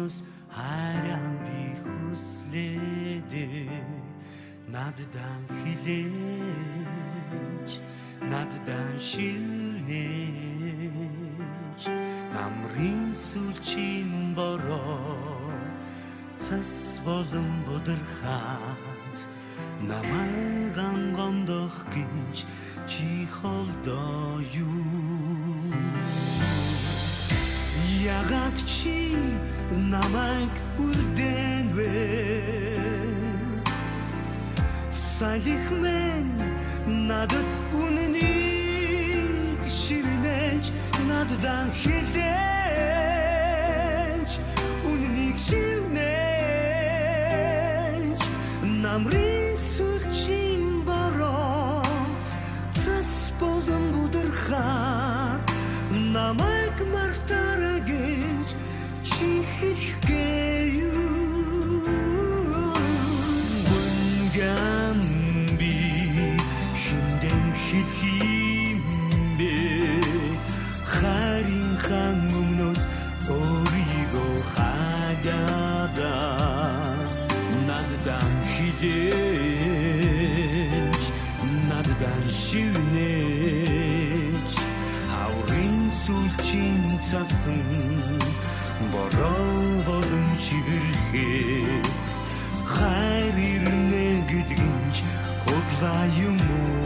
өмнөөс харян би хүслэдэ наддан хилээч наддан шилнэж намрын сүлжин бороо цас болон будирхаад намайг гомдох гэж чи холдоо юу ягаад чи намайг үрдэнвэ салих мен надад үнэнийг шивнэж наддан хэлж үнэнийг шивнэж намрын сүлжин бороо цас болон будирхаад намайг мартаарай гэж чи хэлэхгээ юу гүнгам би хиндэн хэлхиймбэ харин хан өмнөөс өөрийгөө хадаа наддан хилээж наддан шивнэж хаврын сүлжин цасан бороо болон чивэрхээ хайр ирнэ гэдгийч худлаа юм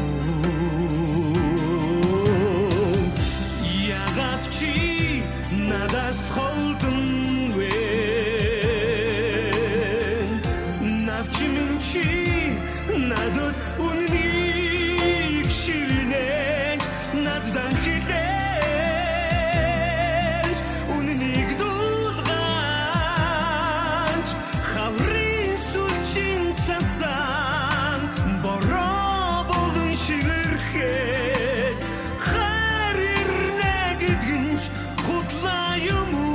уу ягаад чи надаас холдон вэ навчмын чи надад үнэнийг шивнэж наддан хэлж үнэнийг дуулгаач хаврын сүлжин цасан бороо болон шивэрхээ хайр ирнэ гэдгийч худлаа юм уу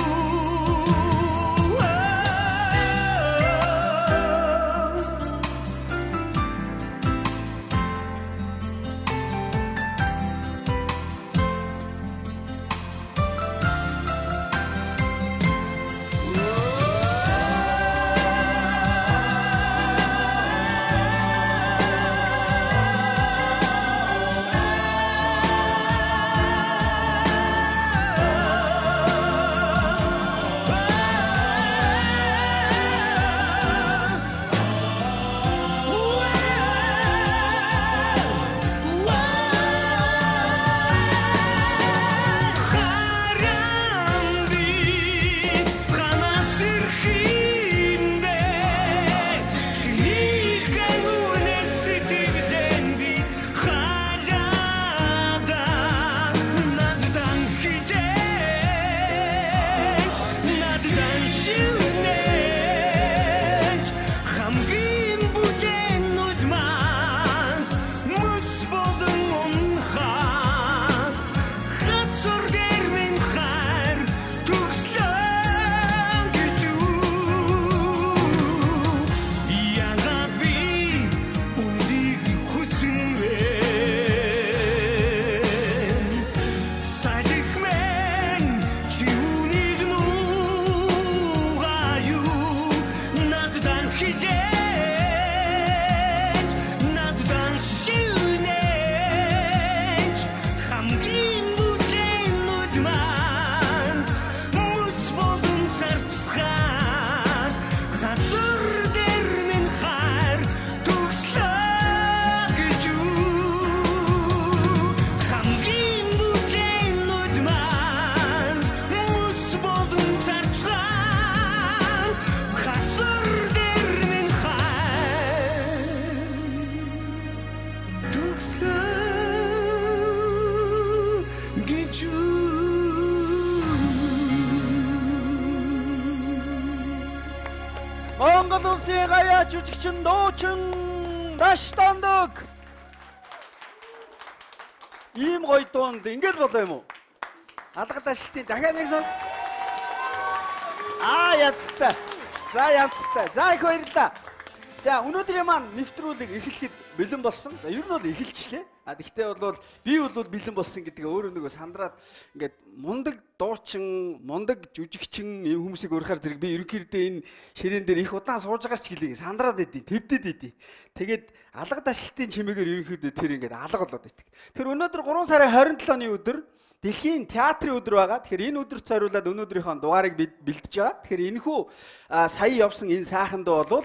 Монгол улсын гаяа жүжигчин дуучин Наштандаг ийм гоё дуунд ингэж болоо юм уу? Алгад ашигтын дахиад нэг сонс. Янцтай. За янцтай. За их баярлалаа. За өнөөдрийн маань нэвтрүүлэг эхлэхэд бэлэн болсон. За ер нь бол эхэлчихлээ. Гэхдээ бол би бол бэлэн болсон гэдгээ өөрөө нөгөө сандраад ингээд мундаг дуучин, мундаг жүжигчин ийм хүмүүсийг урахаар зэрэг би ерөнхийдөө энэ ширээн дээр их удаан сууж байгаач гэлээ сандраад идэв, твдэд идэв. Тэгээд алга дашилтын чимээгээр ерөнхийдөө тэр ингээд алга болоод идэг. Тэр өнөөдөр 3 сарын 27-ны өдөр Дэлхийн театрын өдөр байгаа. Тэгэхээр энэ өдөрт зориулаад өнөөдрийнхөө дугаарыг бэлдэж байгаа. Тэгэхээр энэхүү сая явсан энэ сайханд бол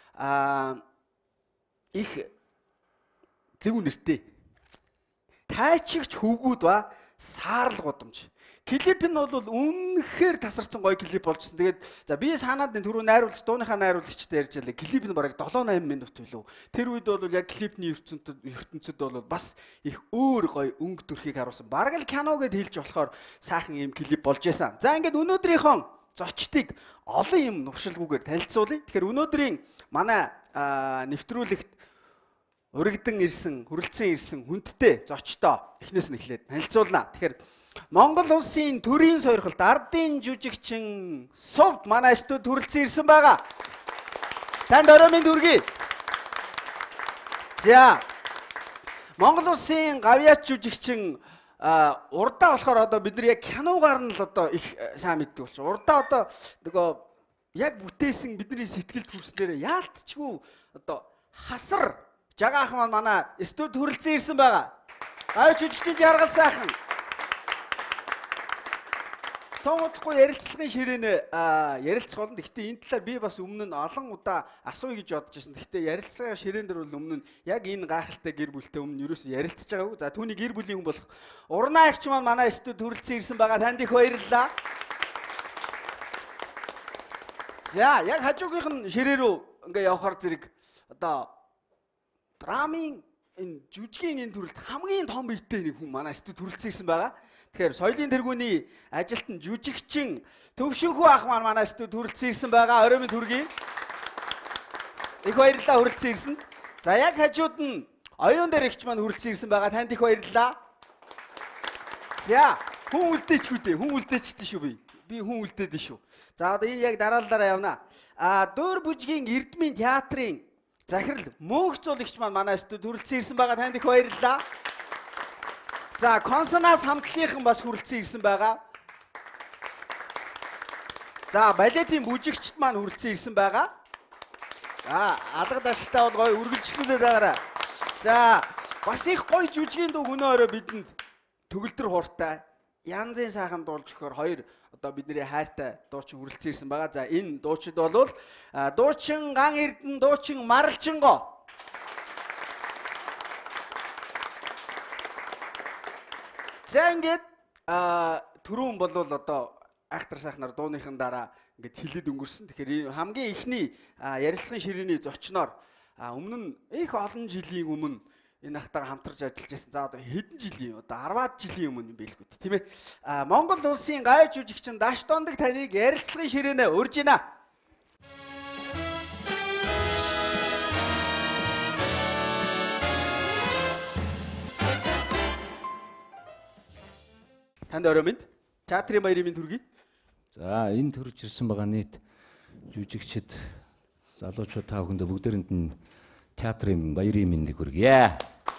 их зөв нэртэй тайчигч хөвгүүд ба саарл гудамж. Клип нь бол үнэхээр тасарсан гоё клип болжсэн. Тэгээд за би санаад энэ түрүү найруулагч, дууныхаа найруулагчтай ярьж байлаа. Клип нь бараг 7-8 минут билүү. Тэр үед бол яг клипний ертөнцид бол бас их өөр гоё өнгө төрхийг харуулсан. Бараг л кино гэд хэлж болохоор сайхан юм клип болж байсан. За ингээд өнөөдрийнхөө зочдыг олон юм нуршилгүйгээр танилцуулъя. Тэгэхээр өнөөдрийн манай нэвтрүүлэгт урагдан ирсэн, хүрэлцэн ирсэн хүндтэй зочдоо эхнээс нь эхлээд танилцуулнаа. Тэгэхээр Монгол улсын төрийн сойрхолд ардын жүжигчин Совд манай студид хүрэлцэн ирсэн байгаа. Танд орой минь хүргэе. За Монгол улсын гавьяач жүжигчин урдаа болохоор одоо бид нар яг киногаар нь л одоо их сайн мэддэг болчих. Урдаа одоо нөгөө яг бүтээсэн бидний сэтгэлд хүрснээр яалтчгүй одоо хасар жагаах маань манай студид хүрэлцэн ирсэн байгаа. Гавьяач жүжигчин жаргал сайхан. Тоонодохгүй ярилцлагын ширээнэ ярилцах болно. Гэхдээ энэ талаар би бас өмнө нь олон удаа асууя гэж бодож байсан. Гэхдээ ярилцлагын ширээн дээр бол өмнө нь яг энэ гайхалтай гэр бүлтэй өмнө ерөөсөө ярилцж байгаагүй. За түүний гэр бүлийн хүн болох Урнаа агч маань манай студид хүрэлцэн ирсэн байгаа. Танд их баярлалаа. За яг хажуугийнх нь ширээ рүү ингээ явахаар зэрэг одоо драмын энэ жүжигийн энэ төрөлд хамгийн том биетэй нэг хүн манай студид хүрэлцэн ирсэн байгаа. Тэгэхээр соёлын тэргүүний ажилтан жүжигчин Төвшинхүү ах маань манай студид хүрэлцэн ирсэн байгаа. Орой минь хүргэе. Их баярлалаа хүрэлцэн ирсэн. За яг хажууд нь оюун дээр эгч маань хүрэлцэн ирсэн байгаа. Танд их баярлалаа. За хүн үлдээчгүй дээ. Хүн үлдээчтэй шүү би. Би хүн үлдээдэн шүү. За одоо энэ яг дараалалаараа явна. Дөөр бүжгийн Эрдмийн театрын захирал Мөнх зуулагч маань манай студид хүрэлцэн ирсэн байгаа. Танд их баярлалаа. За консонанс хамтлагийнхан бас хүрэлцэн ирсэн байгаа. За балетын бүжигчд маань хүрэлцэн ирсэн байгаа. Алга дашилтаа бол гоё үргэлжлүүлээд байгаарай. За бас их гоё жүжигийн дуу өнөө орой бидэнд төгөлдөр хууртай янзын сайхан дуулж өгөхөөр хоёр одоо бидний хайртай дуучин хүрэлцэн ирсэн байгаа. За энэ дуучид бол дуучин Ган Эрдэнэ, дуучин Маралчинго. За ингээд түрүүн бол одоо актер сайхнаар дууныхын дараа ингээд хилээд өнгөрсөн. Тэгэхээр хамгийн ихний ярилцлагын ширээний зочноор өмнө нь их олон жилийн өмнө энэ ахтайгаа хамтарч ажиллаж байсан. За одоо хэдэн жилийн одоо 10-аад жилийн өмнө юм байлгүй тийм ээ. Монгол улсын гавьяач жүжигчин Даш Дондаг таныг ярилцлагын ширээнэ урьж байна. Танд орой минь театрын баярын минь хүргэе. За энэ төрж ирсэн байгаа нийт жүжигчид залуучууд та бүхэндээ бүгдээрэнд нь театрын баярын мэндийг хүргье.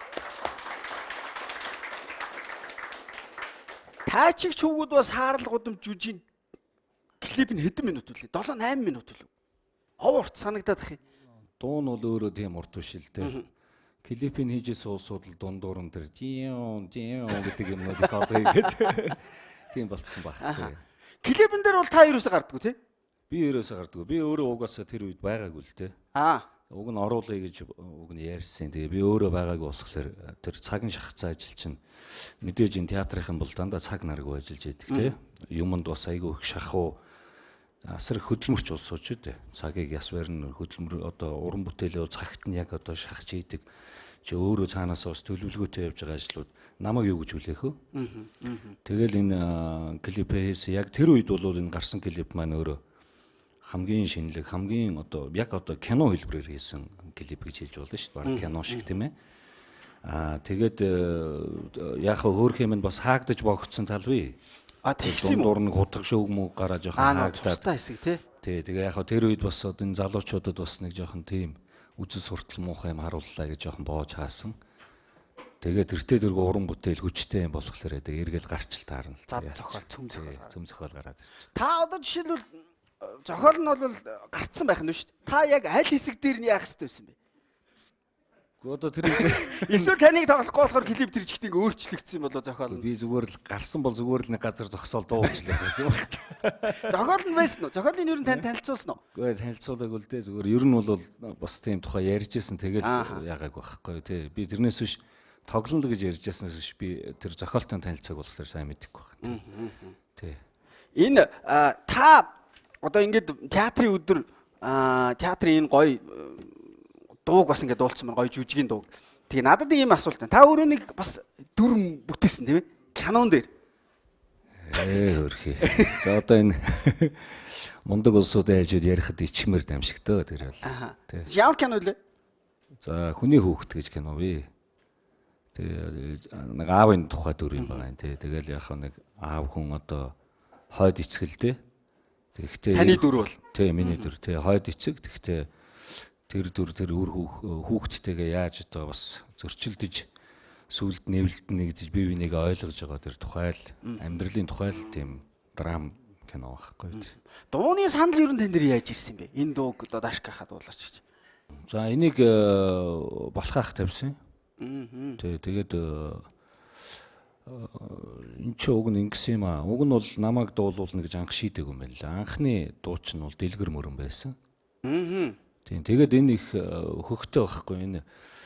Тайчигч хөвгүүд бас хаарл гудамж жүжиг клип нь хэдэн минут үлээ? 7-8 минут үлээ. Урт санагдаад ах юм. Дуу нь бол өөрөө тийм урт биш л дээ. Клипийн хийжсэн улсууд л дундуур нь тэр жион гэдэг юмнууд их олгоё гэдэг. Тийм болцсон баг. Клипэн дээр бол та юусаа гардггүй тий? Би ерөөсөө гардггүй. Би өөрөө угаасаа тэр үед байгаагүй л дээ. Уг нь оруулъя гэж уг нь ярьсан. Тэгээ би өөрөө байгаагүй болохоор тэр цагын шахацсан ажил чинь мэдээж энэ театрынхан бол дандаа цаг наргүй ажиллаж байдаг тий. Юмд бас айгүй их шахуу асар хөдөлмөрч улсууч үү. Цагийг яс барин хөдөлмөр одоо уран бүтээлээ цагт нь яг одоо шахаж ийдэг. Чи өөрөө цаанаасаа бас төлөвлөгөөтэй явж байгаа ажлууд намайг юу гэж хүлээх вэ? Тэгэл энэ клипээ хийсэн яг тэр үед бол энэ гарсан клип маань өөрөө хамгийн шинэлэг, хамгийн одоо яг одоо кино хэлбэрээр хийсэн клип гэж хэлж болно шүү дээ. Бараг кино шиг тийм ээ. Тэгээд яг хөөх юм бас хаагдаж богцсон тал бий. Тэгсэн юм уу? Дурн хутаг шөөг мөг гараа жоохон хаагдаад. Тустай хэсэг тий. Тэгээ яг тэр үед бас одоо энэ залуучуудад бас нэг жоохон тийм үзэл суртал муухай юм харууллаа гэж жоохон боож хаасан. Тэгээд тэртээ дэрг уран бүтээл хүчтэй юм болохоор эргэл гарч таарна. Зад зохиол, цөм зохиол. Цөм зохиол гараад ирж. Та одоо жишээлбэл зохиол нь бол гарцсан байх нь шүү дээ. Та яг аль хэсэг дээр нь яах хэрэгтэй байсан бэ? Гэхдээ одоо тэр эсвэл таныг тоглохгүй болохоор клип тэр чигт ингээ өөрчлөгдсөн болоо зохиол нь. Би зүгээр л гарсан бол зүгээр л нэг газар зогсоол дуулчлаа гэсэн юм байна. Зохиол нь байсан уу? Зохиолын юу тань танилцуулсан уу? Гэхдээ танилцуулаагүй л дээ зүгээр ер нь бол бас тийм тухай ярьжсэн тэгэл яагааг байхгүй тий. Би тэрнээс биш тоглоно гэж ярьжсэнээс биш би тэр зохиолтой танилцааг болохоор сайн мэдэхгүй байна. Тий. Энэ та одоо ингээд театрын өдөр театрын энэ гоё дууг бас ингээд дуулсан байна. Гоё жүжигийн дууг. Тэгээ надад ийм асуулт байна. Та өөрөө нэг бас дүрм бүтээсэн тийм ээ? Кинон дээр. Хөрхий. За одоо энэ мундаг улсуудын хажууд ярихад ичмэр дамжигтөө тэр бол. Ямар кино вэ? За хүний хүүхэд гэж кино бий. Тэгээ нэг аавын тухай дүр юм байна тий. Тэгэл яг нэг аав хүн одоо хойд эцгэлдээ. Тэгэхдээ таны дүр бол тий миний дүр тий хойд эцэг тэгэхдээ тэр дүр тэр үр хүүхдтэйгээ яаж одоо бас зөрчилдөж сүлд нэвлэлтнэ гэж бие биенийг ойлгож байгаа тэр тухай л амьдралын тухай л тийм драм кино байхгүй. Дууны санал юу тань дээр яаж ирсэн бэ? Энэ дууг одоо Дашкахад дуулаач гэж. За энийг балхаах тавьсан. Тэгээд энэ ч уг нь ингэсэн юм аа. Уг нь бол намайг дуулуулна гэж анх шийдэг юм байна л. Анхны дууч нь бол Дэлгэр мөрөн байсан. Тийм. Тэгээд энэ их хөхтэй байхгүй энэ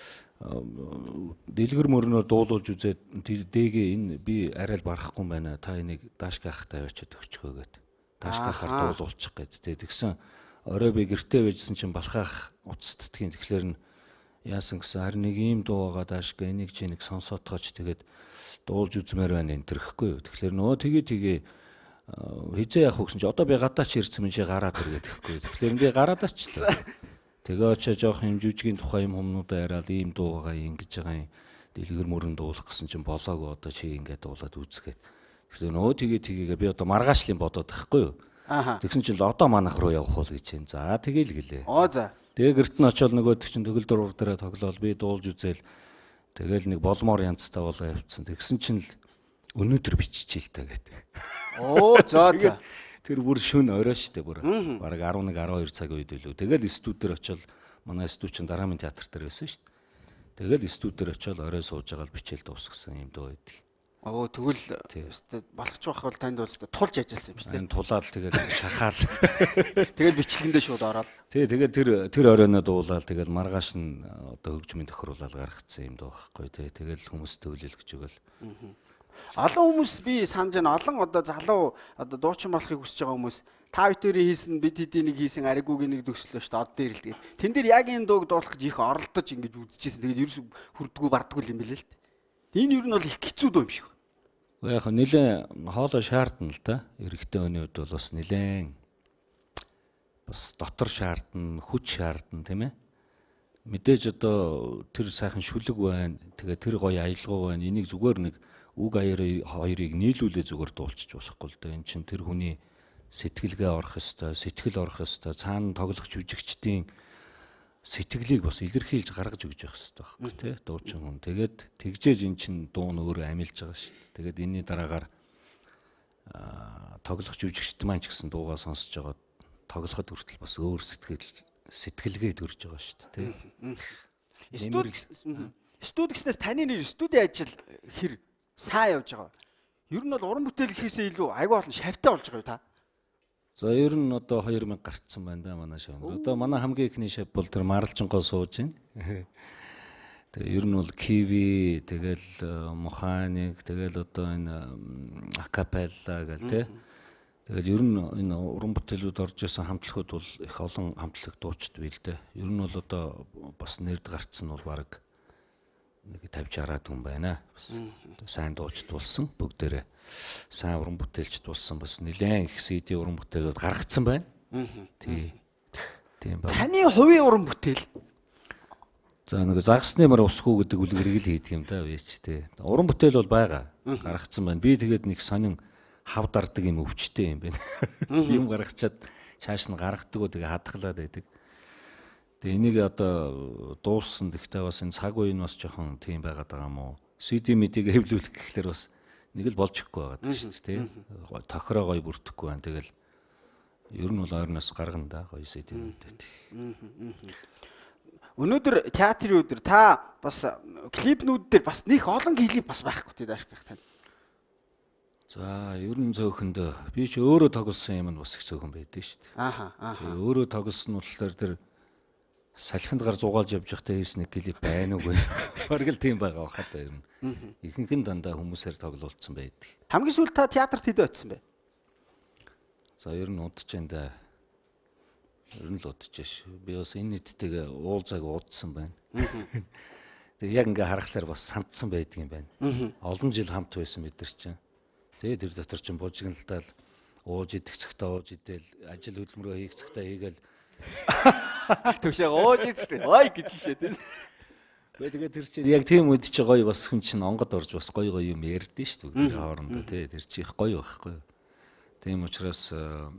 Дэлгэр мөрнөө дуулуулж үзээд дээгээ энэ би арай л барахгүй байна. Та энийг Дашках тавиачаад өгчгөө гэд. Дашкахаар дуулуулчих гэд. Тэгсэн орой би гэртээ байжсэн чинь балхаах уцтдгийн тэгэхээр нь яасан гэсэн харин нэг ийм дуу байгаа Дашка энийг чи нэг сонсоотгооч тэгээд дуулж үзмээр байна энэ тэрхгүй юу. Тэгэхээр нөө тэгээ хизээ явах гэсэн чи одоо би гадаач ирсэн юм чи гараад иргээд гэхгүй. Тэгэхээр би гараад ачлаа. Тэгээ очоо жоох юм жүжигийн тухай юм хүмүүдээ яриад ийм дуу байгаа ингэж байгаа юм Дэлгэр мөрөнд дуулах гэсэн чинь болоогүй одоо чи ингээд дуулаад үзгээд. Тэгэхээр нөө тэгээгээ би одоо маргаашлын бодоод байхгүй юу. Тэгсэн чинь л одоо манах руу явах уу гэж юм. За тэгээл гэлээ. За. Тэгээ гэрт нь очоод нөгөөд чинь төгөл дуруур дээр тоглоол би дуулж үзээл тэгэл нэг болмоор янзтай болоо явцсан. Тэгсэн чинь л өнөөдөр биччихээ л та гэдэг. За. Тэр бүр шөнө орой штэ бүр. Бараг 11 12 цаг үед үлээ. Тэгэл студиудээр очоод манай студиучин Дарамын театр дээр байсан штэ. Тэгэл студиудээр очоод орой сууж байгаа л бичээл дуусгасан юм дөө байдаг. Тэгвэл болгоч байх бол танд бол тулж ажилласан юм шүү дээ. Тулаад тэгэл шахаал. Тэгэл бичлэгэндээ шууд ороод. Тэгэл тэр оройноо дуулаад тэгэл маргааш нь одоо хөгжмийн тохируулаад гаргацсан юм дөө байхгүй тий. Тэгэл хүмүүс төвлөлгөж өгөөл. Олон хүмүүс би санаж байна. Олон одоо залуу одоо дуучин болохыг хүсэж байгаа хүмүүс та бүхэн хийсэн бид хэдийн нэг хийсэн аригуугийн нэг төслөө шүү дээ. Од дээр л тэгээд. Тэн дээр яг энэ дууг дуулах гэж их оролдож ингэж үзчихсэн. Тэгээд ерөөс хүрдгүү бардггүй юм билээ л дээ. Энэ юу нь бол их хэцүү дуу юм шиг. Яг нэлээд хоолой шаардна л да. Эрэгтэй хүний хувьд бол бас нэлээд бас дотор шаардна, хүч шаардна тийм ээ. Мэдээж одоо тэр сайхан шүлэг байна. Тэгээ тэр гоё аялгау байна. Энийг зүгээр нэг үг хоёрыг нийлүүлээ зүгээр дуулчих болохгүй л да. Энд чинь тэр хүний сэтгэлгээ орох ёстой, сэтгэл орох ёстой. Цаана тоглох жүжигчдийн сэтгэлийг бас илэрхийлж гаргаж өгч явах хэрэгтэй байхгүй тий дуучин хүн. Тэгээд тэгжээж эн чин дуу нь өөрөө амилж байгаа шүү дээ. Тэгээд энэний дараагаар тоглох жүжигчд маань ч гэсэн дуугаа сонсож байгаа тоглоход хүртэл бас өөр сэтгэлгээ төрж байгаа шүү дээ тий. Студи гэснээс таны нэр студи ажил хэр сайн явж байгаа. Ер нь бол уран бүтээл гэхээсээ илүү айгүй олон шавьтай болж байгаа юу та? За ер нь одоо 2000 гарцсан байна да манай шав. Одоо манай хамгийн ихний шав бол тэр Маралжингоо сууж байна. Тэгээ ер нь бол киви, тэгэл механик, тэгэл одоо энэ акапелла гэл тэ. Тэгэл ер нь энэ уран бүтээлүүд орж исэн хамтлагууд бол их олон хамтлаг дуучид байл дээ. Ер нь бол одоо бас нэрд гарцсан бол баг нэг 50-60 хүн байна. Бас сайн дуучид болсон бүгдээрээ. Сайн уран бүтээлчд болсон бас нэлээд их CD уран бүтээлүүд гаргацсан байна. Тийм байна. Таны хувийн уран бүтээл. За нэг загсны мар усгүй гэдэг үлгэрийг л хийдэг юм да вэч тий. Уран бүтээл бол байгаа. Гаргацсан байна. Би тэгээд нэг сонин хавдардаг юм өвчтэй юм байна. Юм гаргачаад чааш нь гаргадаг уу тэгээ хадгалаад байдаг. Тэгээ энийг одоо дууссан гэхдээ бас энэ цаг үе нь бас жоохон тийм байгаад байгаа юм уу? CD медийг хэвлүүлэх гэхлээр бас нэг л болж ихгүй байгаа шүү дээ, тий. Тохироо гоё бүрдэхгүй байна. Тэгэл ер нь бол ойрноос гаргана да гоё CD медтэй. Өнөөдөр театрын өдөр та бас клипнүүд дээр бас нэх олон клип бас байхгүй тий дааш гэх тань. За ер нь зөөхөндөө би ч өөрөө тоглосон юм нь бас их зөөхөн байдаг шүү дээ. Тэгээ өөрөө тоглосон нь болохоор тэр салхинд гар зугаалж явж байхдаа хийсэн нэг клип байна уугүй. Бараг л тийм байгаа бахад ер нь. Ихэнх нь дандаа хүмүүсээр тоглуулсан байдаг. Хамгийн сүүлд та театрт хэдэ очсон бэ? За ер нь удаж энэ да. Ер нь л удаж ш. Би бас энэ нийттэйгээ уулзааг уудсан байна. Тэгээ яг ингээ харахаар бас сандсан байдаг юм байна. Олон жил хамт байсан бид нар чинь. Тэгээ тэр дотор чинь бужигналдаал ууж идэх цагтаа ууж идэл ажил хөдөлмөрөө хийх цагтаа хийгээл төвшөө ууж идсэн. Ой гэж шээ тийм. Тэгээ тэр чинь яг тийм үед чи гоё бас хүн чинь онгод орж бас гоё юм ярьдэн шүү дээ. Хоорондоо тий тэр чи их гоё байхгүй. Тийм учраас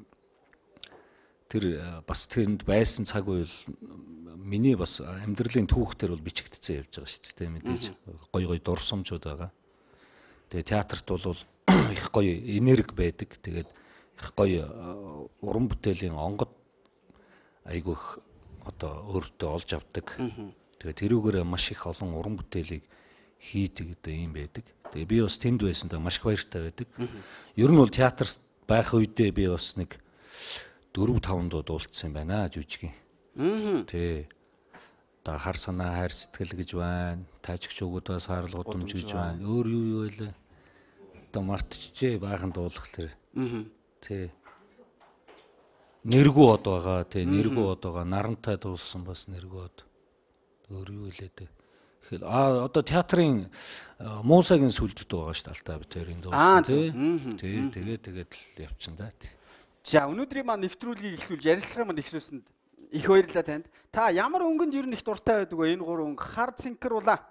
тэр бас тэнд байсан цаг үйл миний бас амьдралын түүхтэр бол бичигдсэн явж байгаа шүү дээ. Мэдээж гоё дурсамжууд байгаа. Тэгээ театрт бол их гоё энерги байдаг. Тэгээд их гоё уран бүтээлийн онгод айгүйх одоо өөртөө олж авдаг. Тэгээд тэрүүгээр маш их олон уран бүтээлийг хийдэг одоо юм байдаг. Тэгээ би бас тэнд байсандаа маш их баяртай байдаг. Ер нь бол театрт байх үедээ би бас нэг 4-5 дуу дуулсан байна жүжигийн. Тий. Одоо хар санаа хайр сэтгэл гэж байна. Тажигч өгөөдөө саарл гудамж гэж байна. Өөр юу вэ? Одоо мартчихжээ баахан дуулах тэр. Тий. Нэргүү од байгаа. Тий, нэргүү од байгаа. Нарантай дуулсан бас нэргүү од. Өөр юу вэ дээ? Одоо театрын муусагийн сүлдэд байгаа шүү дээ алтаа би тэрийн дуулсан тий. Тэгээд л явчихсан да. За өнөөдрийн маань нэвтрүүлгийг эхлүүлж ярилцлагын маань эхлүүлсэнд их баярлалаа танд. Та ямар өнгөнд ер нь их дуртай байдаг вэ? Энэ гурван өнгө хар цэнкэр улаан.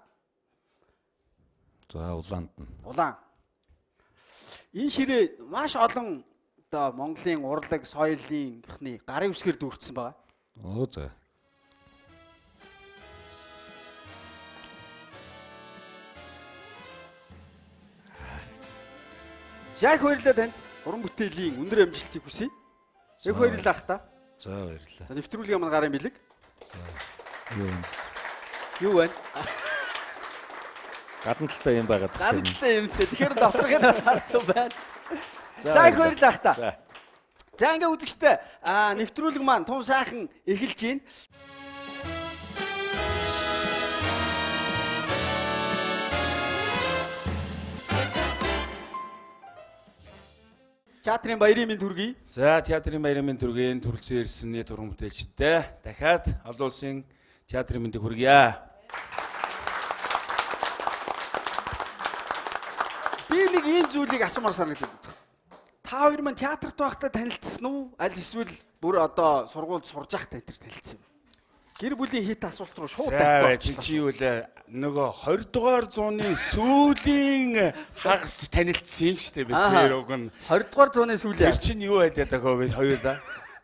За улаанд нь. Улаан. Энэ ширээ маш олон одоо Монголын урлаг, соёлынхны гарын үсгээр дүүрсэн байгаа. Оо за. Яг баярлалаа танд. Уран бүтээлийн өндөр амжилтыг хүсье. Их баярлалаа ах та. За баярлалаа. За нэвтрүүлгийн маань гарын бэлэг. За. Юу вэ? Юу вэ? Гадна талтай юм байгаа. Гадна талтай юмтэй. Тэгэхээр доторхын бас харсан байна. За их баярлалаа ах та. За ингээ үзэгчтэй нэвтрүүлэг маань тун сайхан эхэлж байна. Театрын баярын мэнд хүргэе. За театрын баярын мэнд хүргэе. Төрөлцөн ирсэн нийт уран бүтээлчтэй дахиад олон улсын театрын мэндийг хүргье. Би нэг ийм зүйлийг асуумаар санагдав. Та хоёр маань театрт байхдаа танилцсан уу? Аль эсвэл бүр одоо сургуульд сурж байхдаа энэ танилцсан юм? Гэр бүлийн хийт асуулт руу шууд тавьчих. Чи юу л нөгөө 20 дугаар зууны сүүлийн хагас танилцсан шүү дээ бид хоёр уг нь 20 дугаар зууны сүүлийн. Тэр чинь юу байдаад байгаа вэ хоёр да?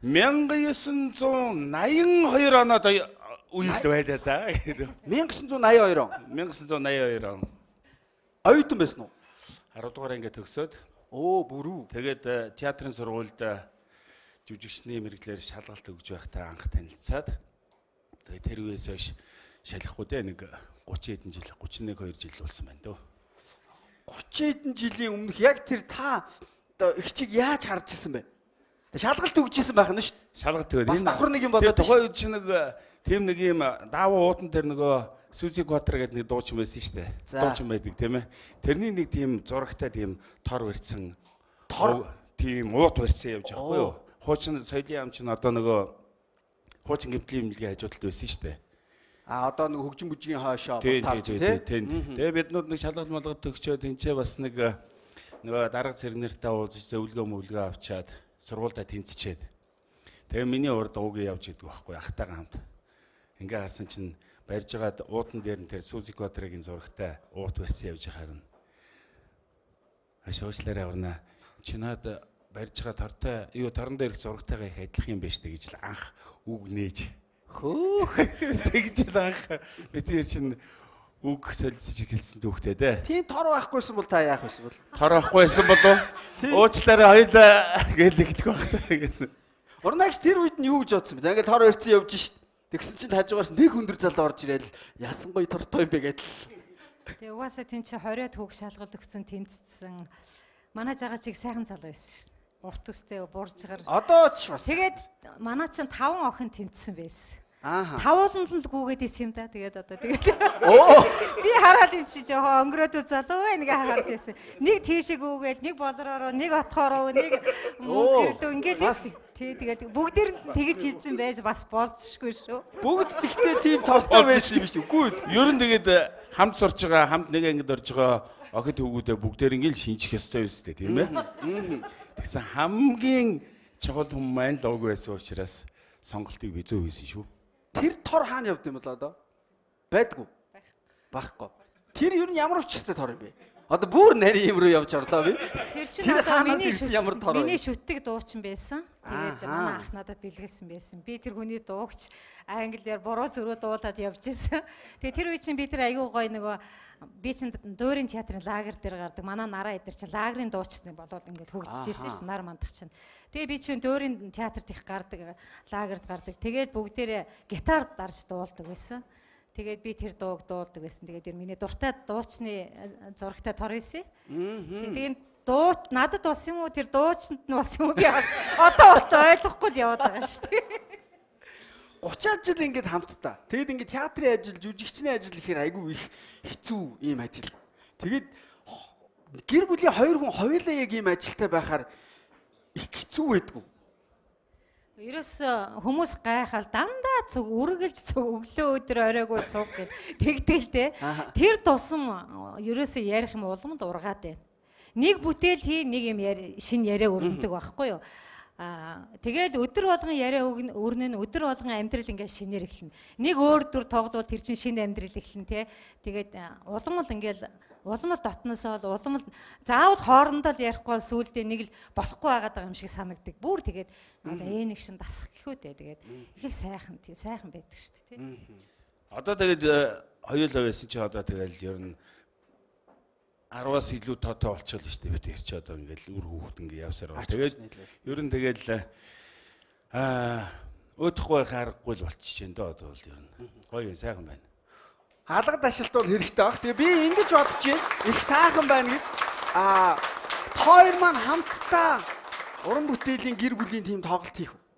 1982 оноод үед байлаа да. 1982 он. 1982 он. Оюутан байсан уу? 10 дугаар анги төгсөөд. Оо бүрүү. Тэгээд театрын сургуульд жүжигчний мэрэгчлэр шалгалт өгж байхдаа анх танилцаад тэгээд тэр үеэс хойш шалахгүй дээ нэг 30 хэдэн жил 31 2 жил болсон байна дөө. 30 хэдэн жилийн өмнөх яг тэр та одоо их чиг яаж харж ирсэн бэ? Шалгалт өгж ирсэн байх нь шүү дээ. Шалгалт өгөөд бас давхар нэг юм болоод тухайн үед чинь нэг тийм нэг юм даавуу уудан дээр нөгөө Сүзи Кватра гэдэг нэг дуучин байсан шүү дээ. Дуучин байдаг тийм ээ. Тэрний нэг тийм зурагтай тийм тор барьсан тийм уут барьсан явж байгаа хгүй юу? Хуучин соёлын ам чинь одоо нөгөө хуучин гэмтлийн имлэгийн хажуудалд байсан шүү дээ. Одоо нэг хөгжим бүжгийн хаашаа таарч тийм. Тэгээ биднүүд нэг шалгалт малгад төгчөөд тэнцээ бас нэг нөгөө дарга цэрнэртэй уулзаж зөвлөгөө авчаад сургуультай тэнцчээд. Тэгээ миний урд уугийн явж идэг байхгүй ахтайгаа хамт. Ингээ харсан чинь барьж байгаад уудан дээр нь тэр Сүзи Кватрагийн зурагтай уут барьсан явж харна. Ашуучлаараа урна. Чинад барьж байгаа тортой юу торон дээр их зурагтайгаа их адилхан юм байна штэ гэж л анх үг нээж Тэгж анх би тэр чинь үг солилцож эхэлсэн түүхтэй дээ. Тийм тор байхгүйсэн бол та яах байсан бол? Тор байхгүй байсан болов уу? Уучлаарай хоёулаа гэл эхлэх байх та. Урнаагч тэр үед нь юу гэж бодсон бэ? За ингээд тор өрцөн явж шít. Тэгсэн чинь хажуугаас нэг хүндэр залуу орж ирэл ясан гоё тортой юм бэ гэдэл. Тэгээ угаасаа тэн чи 20-д хүүг шалгалт өгсөн тэнцсэн. Манай жагаа чиг сайхан залуу байсан шít. Урт үстэй бууржгаар. Одоо ч бас. Тэгээд манай чинь 5 охин тэнцсэн байсан. Аа. 500 л гүгээд исэн юм да. Тэгээд одоо би хараад ин чи жоо өнгөрөөд залуу нэг харж байсан. Нэг тийшээ гүгээд, нэг болроороо, нэг отхоороо, нэг мөнгөрдөө ингээд исэн. Тэгээд бүгдээр нь тэгж хийсэн байж бас болцшгүй шүү. Бүгд тэгтээ тийм тортой байсан юм биш үгүй. Ер нь тэгээд хамт сурч байгаа, хамт нэг ангид орж байгаа охид хүүгүүдээ бүгдээр ингээл шинжих ёстой байсан дээ, тийм ээ. Тэгсэн хамгийн чухал хүн маань л ог байсан учраас сонголтыг би зөв хийсэн шүү. Тэр тор хаана явд юм бол одоо? Байдгүй. Байхгүй. Тэр ер нь ямар учиртай тор юм бэ? Одоо бүр нарийн юм руу явж орлоо би. Тэр чинь одоо миний шүтдэг дуучин байсан. Тэгээд манай ах надад бэлгэлсэн байсан. Би тэр хүний дуугч англиар буруу зөрөө дуулаад явж исэн. Тэгээд тэр үе чинь би тэр аягүй гоё нөгөө би чинь дуурийн театрын лагер дээр гардаг. Манай нараа эдэр чинь лагерын дуучны болоод ингээд хөгжижсэн шин нар мандах чинь. Тэгээ би чинь дуурийн театрт их гардаг, лагерт гардаг. Тэгээд бүгдээрээ гитар дарж дуулдаг байсан. Тэгээд би тэр дууг дуулдаг байсан. Тэгээд тэр миний дуртай дуучны зурагтай тор байсан. Тэгээд дуу надад болсон юм уу тэр дуучинд нь болсон юм уу би одоо ойлгохгүй л яваад байгаа шүү дээ. 30 жил ингээд хамтдаа. Тэгээд ингээд театрын ажил, жүжигчний ажил гэхээр айгүй их хэцүү ийм ажил. Тэгээд гэр бүлийн хоёр хүн хоёулаа яг ийм ажилтай байхаар их хэцүү байдгүй. Ерөөс хүмүүс гайхал дандаа цуг үргэлж цуг өглөө өдөр оройгоо цуг гэд тэгдэг те. Тэр тусам ерөөсөө ярих юм улам л ургаад байна. Нэг бүтээл хий, нэг юм шин яриа өрнөдөг байхгүй юу? Тэгэл өдөр болгон яриа өрнөн өдөр болгон амьдрал ингээд шинээр эхэлнэ. Нэг өөр дүр тоглол тэр чинь шинэ амьдрал эхэлнэ те. Тэгээд улам л ингээд улам л дотносоо улам л заавал хоорондоо л ярихгүй бол сүулдэ нэг л болохгүй байгаа юм шиг санагддаг. Бүр тэгээд нэг шин дасах гэхүү те. Тэгээд их л сайхан байдаг шүү дээ те. Одоо тэгээд хоёулаа байсан чи одоо тэгэл ер нь 10-аас илүү тоотой болчихлоо шүү дээ. Би тэр чи одоо ингээл үр хүүхэд ингээ явсаар байгаа. Тэгээд ер нь тэгэл өөдөхгүй харахгүй л болчихж байна доо одоо бол ер нь. Гоё сайхан байна. Хаалга дашилт бол хэрэгтэй баг. Тэгээ би ингэж бодож байна. Их сайхан байна гэж. Хоёр маань хамтдаа уран бүтээлийн гэр бүлийн тийм тоглолт хийх үү?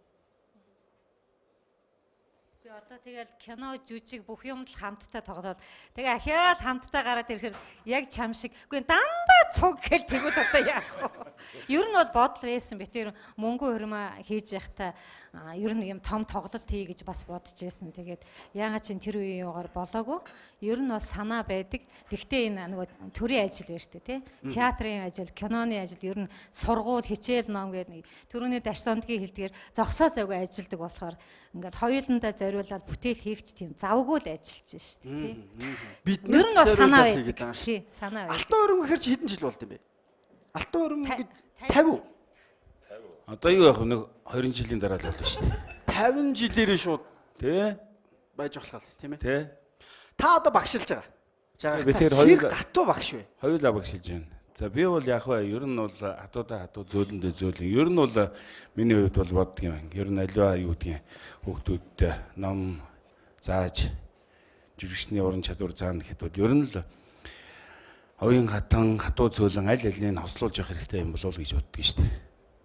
Одоо тэгэл кино, жүжиг бүх юм л хамтдаа тоглоод тэгээ ахиад хамтдаа гараад ирэхээр яг чам шиг. Үгүй дандаа цуг гэл тэгвэл одоо яах вэ? Ер нь бол бодол байсан би тэр мөнгө хурмаа хийж явахдаа ер нь юм том тоглолт хий гэж бас бодож байсан. Тэгээд яагаад ч тэр үеийн юугаар болоогүй. Ер нь бол санаа байдаг. Тэгтээ энэ нөгөө төрийн ажил байна шүү дээ, тий? Театрын ажил, киноны ажил ер нь сургууль, хичээл ном гэдэг төрөний дашдондгийн хэлдгээр зогсоо зайгүй ажилдаг болохоор ингээд хоёуландаа зориулаад бүтээл хийгч тийм завгүй л ажиллаж шүү дээ, тий? Бид ер нь бол санаа байдаг. Тий, санаа байдаг. Алтан өрөм гэхэр чи хэдэн жил болд юм бэ? Алтан өрөм гэж 50. Одоо юу яах вэ? Нэг 20 жилийн дараа л болно шүү дээ. 50 жилээрээ шууд тий? Байж болох тийм ээ. Тий? Та одоо багшилж байгаа. Би тэр хоёр гатуу багш вэ? Хоёулаа багшилж байна. За би бол яг вэ ер нь бол хатуудаа зөөлөндөө зөөлөн. Ер нь бол миний хувьд бол боддөг юм. Ер нь аливаа юу гэдгийг хүүхдүүдтэй ном зааж жүжигчний уран чадвар заана гэхэд бол ер нь л оюун хатан хатуу зөөлөн аль алийг хослуулж явах хэрэгтэй юм болов уу гэж боддөг шүү дээ.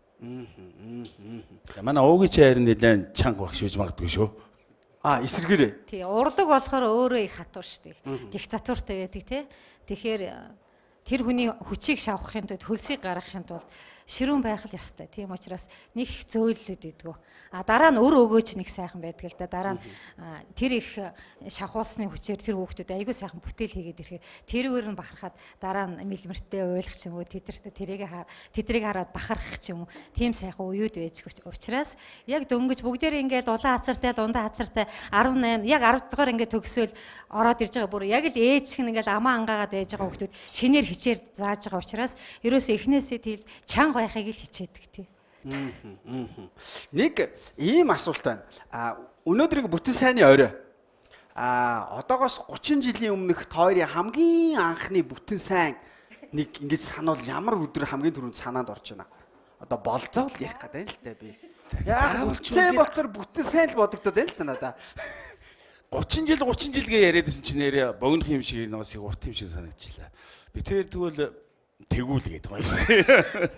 Манай уугийн чи харин нэлээд чанга багш гэж магадгүй шүү. Эсэргээрээ. Тий, урлаг болохоор өөрөө их хатуу шүү дээ. Диктатуртай байдаг тий. Тэгэхээр тэр хүний хүчийг шавхахын тулд хөлсийг гаргахын тулд ширүүн байх л ёстой. Тийм учраас нэг их зөөллөд идэггүй. Дараа нь өр өгөөч нэг сайхан байдаг л да. Дараа нь тэр их шавхуулсны хүчээр тэр хүүхдүүд айгүй сайхан бүтээл хийгээд ирэхээр тэрүүгээр нь бахархаад дараа нь мэлмэртэй уйлах ч юм уу тэдрийг хараад бахархах ч юм уу. Тийм сайхан уюуд байж учраас яг дөнгөж бүгдээрээ ингээд улаан хацартай дундаа хацартай 18 яг 10 дугаар ингээд төгсөөл ороод ирж байгаа бүр яг л ээж шиг ингээд амаа ангаагаад байж байгаа хүүхдүүд шинээр хичээр зааж байгаа учраас ерөөсөө эхнээсээ тийм чанга байхыг л хичээдэг тий. Нэг ийм асуулт байна. өнөөдрийг бүтэн сайнны орой. Одоогоос 30 жилийн өмнөх тойрын хамгийн анхны бүтэн сайн нэг ингэж сануул ямар өдөр хамгийн түрүүнд санаанд орж байна. Одоо болзоо л ярих гэдэг л дээ би. Яа Улаанбаатар бүтэн сайн л бодогдоод байна л та надаа. 30 жил гээ яриад байсан чинь нэрээ богино юм шиг нэг бас урт юм шиг санагдчихлаа. Би тэр тэгвэл тэгүүл гэдэг байгаа шүү дээ.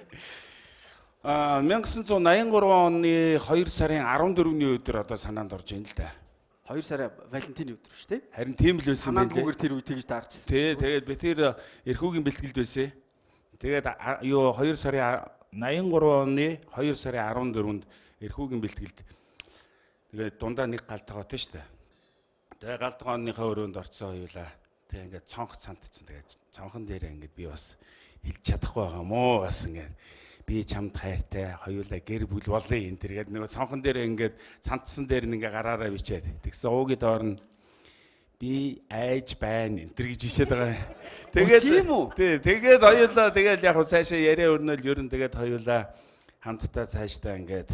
1983 оны 2 сарын 14-ний өдөр одоо санаанд орж байна л да. 2 сарын Валентины өдөр шүү дээ. Харин тийм л байсан юм байна. Тэр үе тэгж таарчсан. Тэгээд би тэр эрхүүгийн бэлтгэлд байсан. Тэгээд 2 сарын 83 оны 2 сарын 14-нд эрхүүгийн бэлтгэлд тэгээд дундаа нэг галтгаатай шүү дээ. Тэгээд галтгооныхаа өрөөнд орцсон хоёулаа. Тэгээд ингээд цонх цантцсан. Тэгээд цонхон дээр ингээд би бас хэлж чадахгүй байгаа мó бас ингээд би чамд хайртай хоёулаа гэр бүл болъё энэ төр гэдэг нөгөө цонхон дээр ингээд цантсан дээр ингээ гараараа бичээд тэгсэн уугийн доор нь би айж байна энэ төр гэж бичээд байгаа. Тэгээд тийм үү? Тэгээд хоёулаа тэгээд яг цаашаа яриа өрнөл ер нь тэгээд хоёулаа хамтдаа цаашдаа ингээд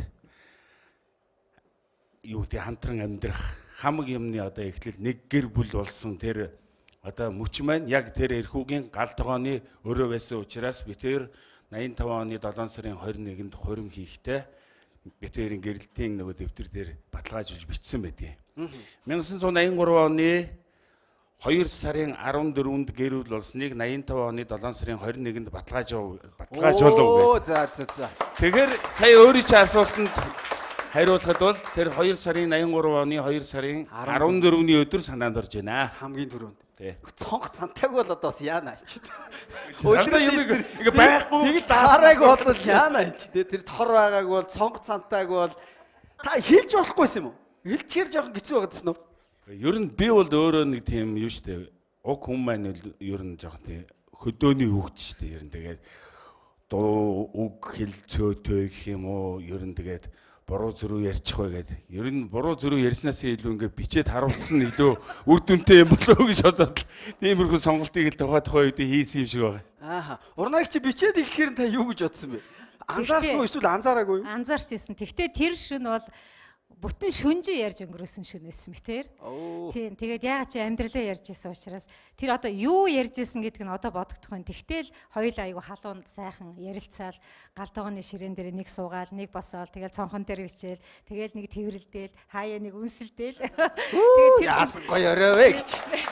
юу гэдэг хамтран амьдрах хамаг юмны одоо эхлэл нэг гэр бүл болсон тэр одоо мөч маань яг тэр эрхүүгийн гал тогооны өрөө байсан учраас би тэр 85 оны 7 сарын 21-нд хурим хийхдээ битэрийн гэрэлтийн нөгөө дэвтэр дээр баталгаажуулж бичсэн байдгийг. 1983 оны 2 сарын 14-нд гэр бүл болсныг 85 оны 7 сарын 21-нд баталгаажуулав гэдэг. За. Тэгэхээр сая өөрийн чинь асуултанд хариулахад бол тэр 2 сарын 83 оны 2 сарын 14-ний өдөр санаанд орж байна. Хамгийн түрүүнд. Тий. Цонх цантайг бол одоо бас яана ч. Өдөр юм ингээ байхгүй тэгээд таарайг бол яана ч. Тэр тор байгааг бол цонх цантайг бол та хэлж болохгүйсэн юм уу? Хэлчихэр жоохон хэцүү байгаадсан уу? Ер нь би бол өөрөө нэг тийм юу штэ. Уг хүн маань ер нь жоохон тийм хөдөөний хөвгч штэ. Ер нь тэгээд дуу үг хэл цөөтэй гэх юм уу? Ер нь тэгээд буруу зүрүү ярьчих вэ гэдэг. Ер нь буруу зүрүү ярьснаас илүү ингээд бичээд харуулсан илүү үр дүнтэй юм болов уу гэж бодоод тиймэрхүү сонголтыг л тухай үед хийсэн юм шиг байна. Ааха. Урнаг чи бичээд эхлэхээр та юу гэж бодсон бэ? Анзаарсан уу эсвэл анзаараагүй юу? Анзаарч ирсэн. Тэгвэл тэр шүн бол бүтэн шүнжин ярьж өнгөрөөсөн шүн байсан мэтэр. Тийм. Тэгээд яагаад чи амьдралаа ярьж исэн учраас тэр одоо юу ярьж исэн гэдэг нь одоо бодогдох юм. Тэгтэл хоёул айгу халуунд сайхан ярилцаал гал тогооны ширээн дээр нэг суугаал, нэг босоол, тэгэл цонхон дээр бичээл, тэгэл нэг тэрвэрлдээл, хаяа нэг үнсэлдээл. Тэгээд тэр гоё оройвэ гэж.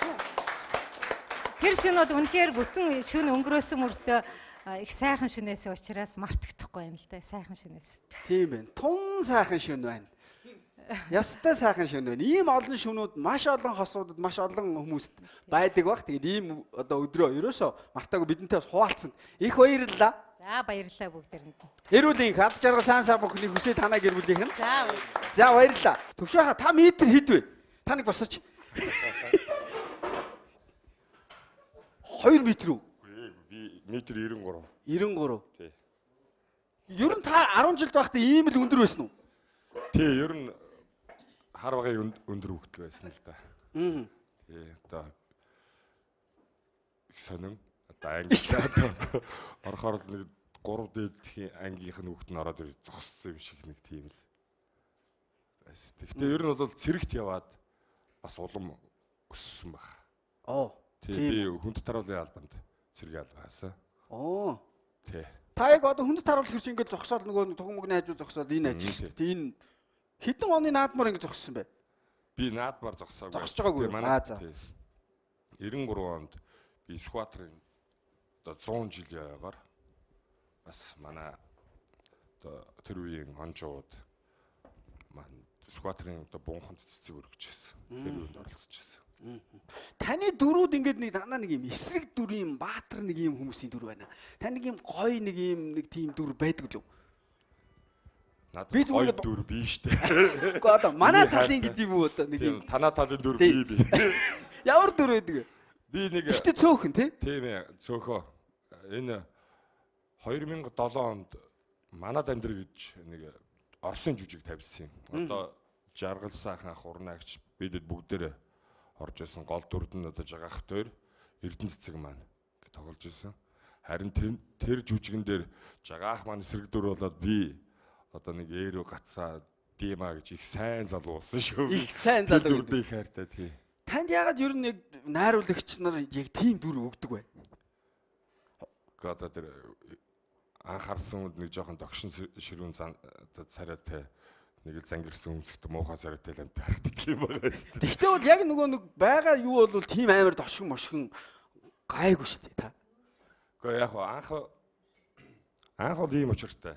Тэр шүн бол үнэхээр бүтэн шүн өнгөрөөсөн мөртлөө их сайхан шүнээс учраас мартагдахгүй юм л да. Сайхан шүнээс. Тийм байна. Тун сайхан шүн байна. Ястай сайхан шүн байна. Ийм олон шүнүүд маш олон хосуудад маш олон хүмүүст байдаг бах. Тэгээд ийм одоо өдрөө ерөөсөө мартаагүй бидэнтэй бас хуваалцсан. Их баярлалаа. За баярлалаа бүгдээрэнд. Эрүүлийн хаз жаргал сайн бүхний хүсээ танаа гэр бүлийнх нь. За баярлалаа. Төвшөөхө та метр хэд вэ? Та нэг босооч. 2 метр үү? Би метр 93. 93. Тий. Ер нь та 10 жил байхдаа ийм л өндөр байсан уу? Тий, ер нь хар багын өндөр хөвгөл байсан л да. Тий, одоо их сонин одоо анги одоо орохоор л нэг 3 дээдхийн ангийнх нь хөвгт нь ороод ир зогссон юм шиг нэг тийм л байсан. Гэхдээ ер нь бол цэрэгт яваад бас улам өссөн баг. Тий, би хүнд таруулын албанд цэрэг албаасан. Тий. Та яг одоо хүнд таруулах хэрэг ингээд зогсоод нөгөө тугмөгний хажуу зогсоод энэ ажил. Тий, энэ хэдэн оны наадмаар ингэ зогссон бэ? Би наадмаар зогсоогүй. Зогсож байгаагүй. За. 93 онд би скватрын одоо 100 жил яваагаар бас манай одоо тэр үеийн онжууд маань скватрын одоо бунханд цэцэг өргөжсэн. Тэр үенд оролцож байсан. Таны дөрүүд ингээд нэг дандаа нэг юм эсрэг дүр юм, баатар нэг юм хүмүүсийн дүр байна. Таны нэг юм гоё нэг юм нэг тийм дүр байдаг л үү? Би гоё дүр би штэ. Гэхдээ одоо манай талын гэдэг юм уу одоо нэг юм. Танаа талын дүр би. Ямар дүр байдаг? Би нэг ихтэй цөөхөн тий? Тийм ээ, цөөхөө. Энэ 2007 онд манад амьдр гэж нэг Оросын жүжиг тавьсан юм. Одоо жаргал сайхан ах урнаагч бидэд бүгдээрээ орж исэн гол дүрд нь одоо жагаах дээр Эрдэнэ цэцэг маань тоглож исэн. Харин тэр жүжигэн дээр жагаах маань эсрэг дүр болоод би одоо нэг ээрөө гацаа Димаа гэж их сайн залуу болсон шүү. Их сайн залуу. Дүрдээ их хайртай тий. Танд ягаад ер нь яг найруулагч нар яг тийм дүр өгдөг вэ? Одоо тэр анхаарсан үед нэг жоохон догшин ширүүн царайтай нэг л зангирсан өмсгт муухай царайтай л амт харагддаг юм байгаа зү. Тэгтээ бол яг нөгөө нэг байгаа юу бол тийм амар дошин мошгон гайгүй шүү дээ та. Гэхдээ яг анх бол ийм учиртай.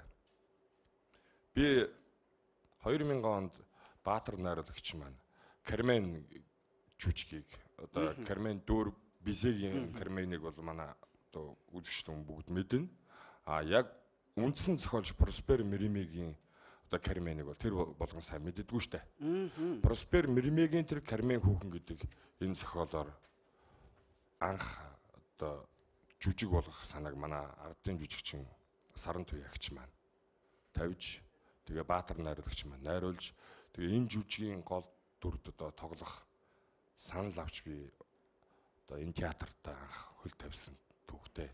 Би 2000 онд Баатар найруулагч маань Кармен жүжигийг одоо Кармен дөр Бизегийн Карменыг бол манай одоо үзэгчдэн бүгд мэднэ. А яг үндсэн зохиолч Проспер Меримегийн одоо Карменыг бол тэр болгон сайн мэддэггүй штэ. Проспер Меримегийн тэр Кармен хүүхэн гэдэг энэ зохиолоор анх одоо жүжиг болгох санааг манай ардын жүжигчин Саран Туягч маань тавьж тэгээ Баатар найруулагч маань найруулж тэгээ энэ жүжигийн гол дүрд одоо тоглох санал авч би одоо энэ театрт анх хөл тавьсан түүхтэй.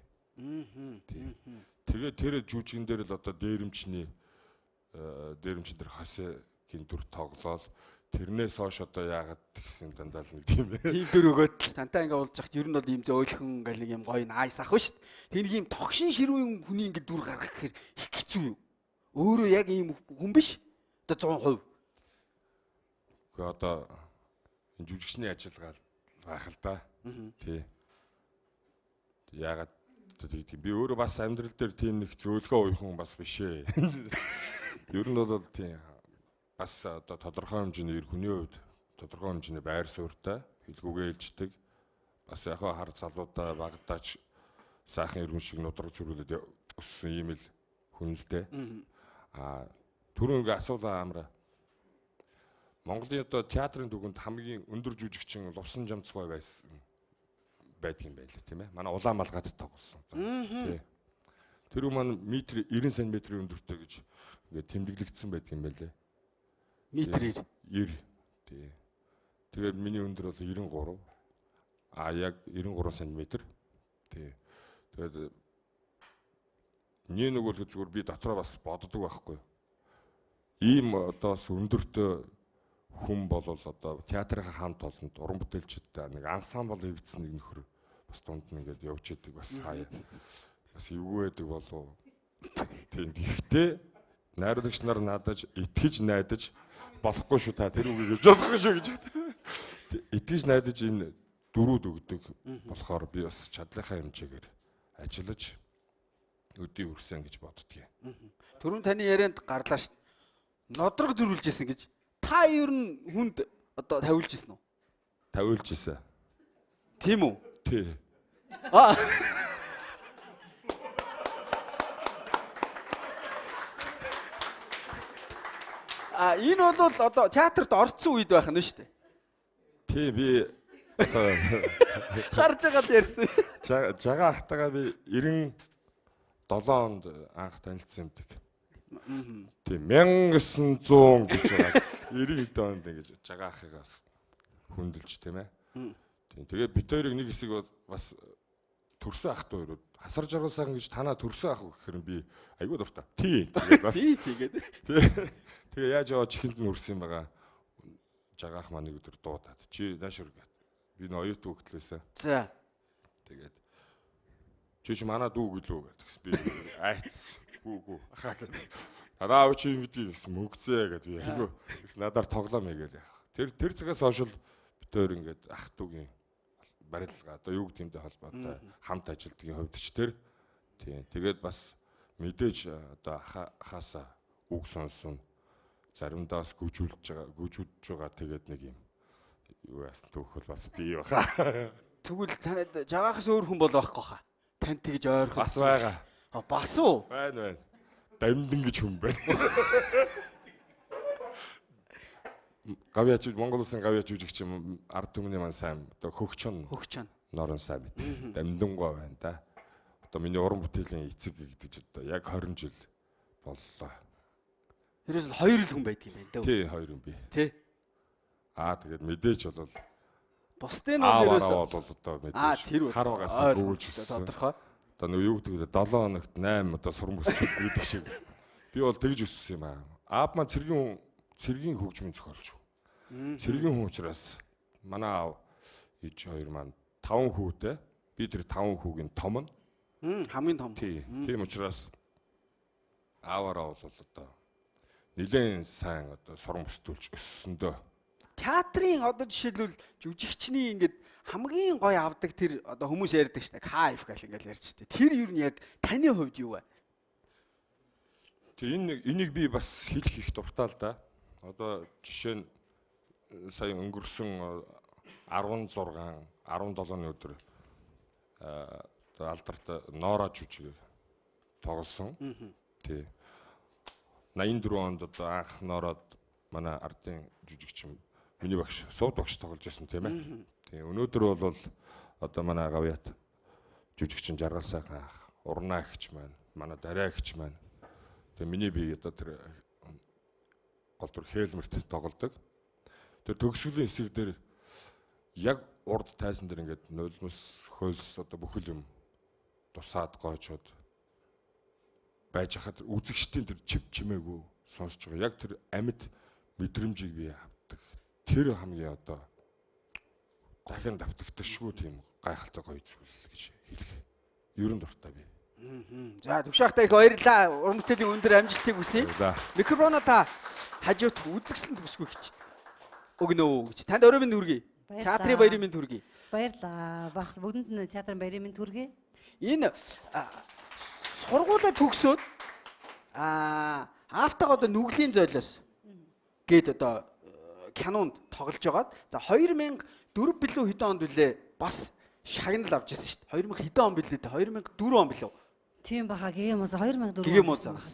Тэгээ тэр жүжигэн дээр л одоо дээрэмчний дээрэмчин дээр хасгийн дүр тоглоод тэрнээс хойш одоо яагаад тэгсэн дандаа л нэг тийм тийм дүр өгөөд тантай ингээ уулзах ер нь бол ийм зөөлхөн гал нэг юм гоё найс ах шүү дээ. Тэр нэг ийм тогшин ширүүн хүний ингээ дүр гаргах гэхээр их хэцүү юу? Өөрөө яг ийм хүн биш. Одоо 100%. Гэхдээ одоо энэ жүжигчний ажиллагаа байх л да. Тий. Яагаад би өөрөө бас амьдрал дээр тийм нэг зөөлхөө уйхан бас биш ээ. Ер нь бол тийм бас одоо тодорхой хэмжээний эр хүний хувьд тодорхой хэмжээний байр суурьтай хэлгүүгээ илждэг. Бас яг хар залуудаа багтаач сайхан иргэн шиг нудраг зөрүүлээд өссөн юм л хүн л дээ. Түрүүн ингээ асуулаа амраа. Монголын одоо театрын түвшинд хамгийн өндөр жүжигчин Лувсан Жамцгой байсан байдаг юм байна лээ тийм ээ. Манай улаан малгайд тоглосон. Тий. Тэр маань метр 90 см өндөртэй гэж ингээ тэмдэглэгдсэн байдаг юм байна лээ. Метр 90. Тий. Тэгээд миний өндөр бол 93. Яг 93 см. Тий. Тэгээд нэг бол зүгээр би дотроо бас боддог байхгүй. Ийм одоо бас өндөртэй хүн бол одоо театрын хамт олонд уран бүтээлчдтэй нэг ансамбл эвдсэн нэг нөхөр бас дунд нь ингээд явж идэг бас хаяа. Бас эвгүй байдаг болов. Тийм гэхдээ найруулагч нар надад итгэж найдаж болохгүй шүү та тэр үгийг гэж бодохгүй шүү гэж. Итгэж найдаж энэ дөрүүд өгдөг болохоор би бас чадлынхаа хэмжээгээр ажиллаж өдий өрсөн гэж боддгийг. Түрүүн таны ярианд гарлаа ш. Нодрог зөрүүлжсэн гэж. Та ер нь хүнд одоо тавиулжсэн үү? Тавиулжсэн. Тийм үү? Тий. Энэ бол одоо театрт орцсон үед байх нь шүү дээ. Тий би одоо харж байгаад ярьсан. Жага ахтагаа би 97 онд анх танилцсан юм дик. Тийм 1900 гэж байгаа. 90 онд ингэж жага ахыгаас хүндэлж тийм ээ. Тийм тэгээд бид хоёрыг нэг хэсэг бас төрсөн ах トゥ өрөөд хасар жаргал сайхан гэж танаа төрсөн ах гэхээр би айгүй дуртай. Тий тэгээд бас тэгээд тэгээ яаж яваа чихэнд нь өрсөн юм байгаа. Жага ах маань нэг өдөр дуудаад чи наашур гэд. Би нөө оюутан хөлт байсан. За. Тэгээд чи манай дүү гэлөө гэдэг. Би айц гүү ахаа гэдэг. Дараа чи ингэдэг гэсэн мөгцөө гэдэг би айгүй. Надаар тоглоом хийгээл яах. Тэр цагаас хойш л бид өөр ингээд ах дүүгийн барилга одоо юу гэдэг юмтэй холбоотой хамт ажилтгийн хувьд ч тэр тийм тэгээд бас мэдээж одоо ахаасаа үг сонсон заримдаа бас гүйжүүлж байгаа тэгээд нэг юм юу яасан түүх бол бас бий баха. Тэгвэл танад жагахаас өөр хүн бол байхгүй хаа. Танд тэгж ойрхон бас байгаа. Бас уу? Байна. Дамдин гэж хүн байна. Гавьяач Монгол улсын гавьяач жүжигч юм ард түмний маань сайн одоо хөгчөн норон сайн мэт. Дамдингой байна да. Одоо миний уран бүтээлийн эцэг гэдэг одоо яг 20 жил боллоо. Тэрээс л 2 л хүн байдаг юм байна даа. Тий 2 хүн би. Тий. Тэгээд мэдээж бол бусдын бол ерөөсөө бол одоо мэдээж хар угаасаа гүйжүүлсэн. Тодорхой. Одоо нөгөө юу гэдэг вэ 7 хоногт 8 одоо сурам бүсгүй гэдэг шиг. Би бол тэгж өссөн юм аа. Аав маань цэргийн цэргийн хөгжмийн зохиолч. Цэргийн хүн учраас манай аав ээж хоёр маань 5 хүүтэй. Би тэр 5 хүүгийн том нь. Хамгийн том. Тийм учраас ааваараа бол одоо нэлээд сайн одоо сурам өстүүлж өссөндөө. Театрын одоо жишээлбэл жүжигчний ингээд хамгийн гоё авдаг тэр одоо хүмүүс ярьдаг шнэ. Кайф гэл ингээд ярьж штэ. Тэр юу нь яг таны хувьд юу вэ? Тэг энийг би бас хэлэх их дуртай л да. Одоо жишээ нь сая өнгөрсөн 16 17-ны өдөр алдарт Нора жүжиг тоглосон. Тий. 84 онд одоо анх Нород манай ардын жүжигч миний багш, сууд багш тоглож байсан тийм ээ. Тий. Өнөөдөр бол одоо манай гавьяат жүжигчин Жаргал сайхан ах, урнаа гэгч маань, манай дараа гэгч маань. Тэгээ миний би одоо тэр гол төр хээлмэрт тоглодог. Тэр төгсгөлийн хэсэг дээр яг урд тайзан дээр ингээд нулимс хөлс одоо бүхэл юм тусаад гоочод байж хахад үзэгчдийн тэр чив чимээгүй сонсож байгаа. Яг тэр амьд мэдрэмжийг би авдаг. Тэр хамгийн одоо дахин давтагдчихгүй тийм гайхалтай гоё зүйл гэж хэлэх. Ерөн дуртай би. За төвшөөхтэй их баярлалаа. Уран бүтээлийн өндөр амжилтыг хүсье. Микрофоно та хажуут үзэгсэн төсгүй гэж. Өгнөө гэж. Танд орой минь хүргэе. Театрын баярын минь хүргэе. Баярлалаа. Бас бүгдэнд нь театрын баярын минь хүргэе. Энэ сургуулаа төгсөөд автаг одоо нүглийн зойлоос гээд одоо кинонд тоглож байгаад за 2004 билүү хэдэн онд үлээ бас шагнал авч ирсэн шүү дээ. 2000 хэдэн он билээ те 2004 он билүү. Тийм баха гэмээс 2004 гэмээс.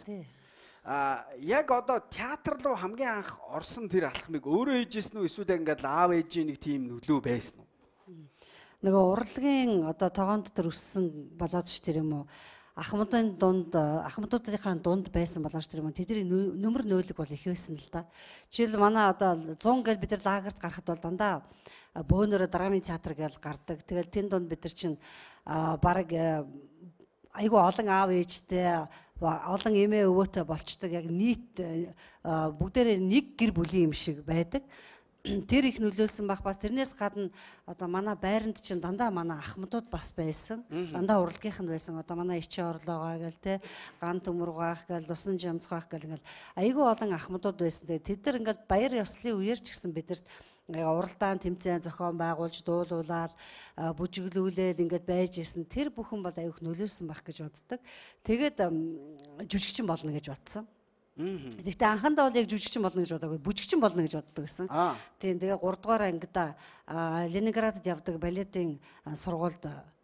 Яг одоо театр руу хамгийн анх орсон тэр алхмыг өөрөө хийжсэн үү эсвэл ингээд аав ээжийн нэг тийм нөлөө байсан уу? Нөгөө урлагийн одоо тогоон дотор өссөн болоод ш тэр юм уу? Ахмадуудынхаа дунд байсан болооч тэр юм. Тэдний нөмөр нөөлөг бол их байсан л да. Жишээл манай одоо 100 гэл бид нар лагерт гарахад бол дандаа бөөнөрө драмын театр гэж гардаг. Тэгэл тэн дунд бид нар чинь баг айгүй олон аав ээжтэй олон эмээ өвөөтэй болчдөг. Яг нийт бүгдээрээ нэг гэр бүлийн юм шиг байдаг. Тэр их нөлөөлсөн байх бас тэрнээс гадна одоо манай байранд чинь дандаа манай ахмадууд бас байсан. Дандаа урлагийнх нь байсан. Одоо манай ичээ орлоогоо гээл те ган төмөргаах гээл усан жамцгаах гээл ингээл айгүй олон ахмадууд байсан. Тэд нар ингээд баяр ёслолын үеэр ч гэсэн бидэрт уралдаан тэмцээн зохион байгуулж дуулуулаад бүжиглүүлээд ингээд байж исэн. Тэр бүхэн бол аюух нөлөөлсөн байх гэж боддог. Тэгээд жүжигчин болно гэж бодсон. Тэгэхдээ анхандаа бол яг жүжигчин болно гэж бодоагүй, бүжигчин болно гэж боддог гэсэн. Тийм тэгээ 3 дугаар ангид Ленинградд явдаг балетын сургуульд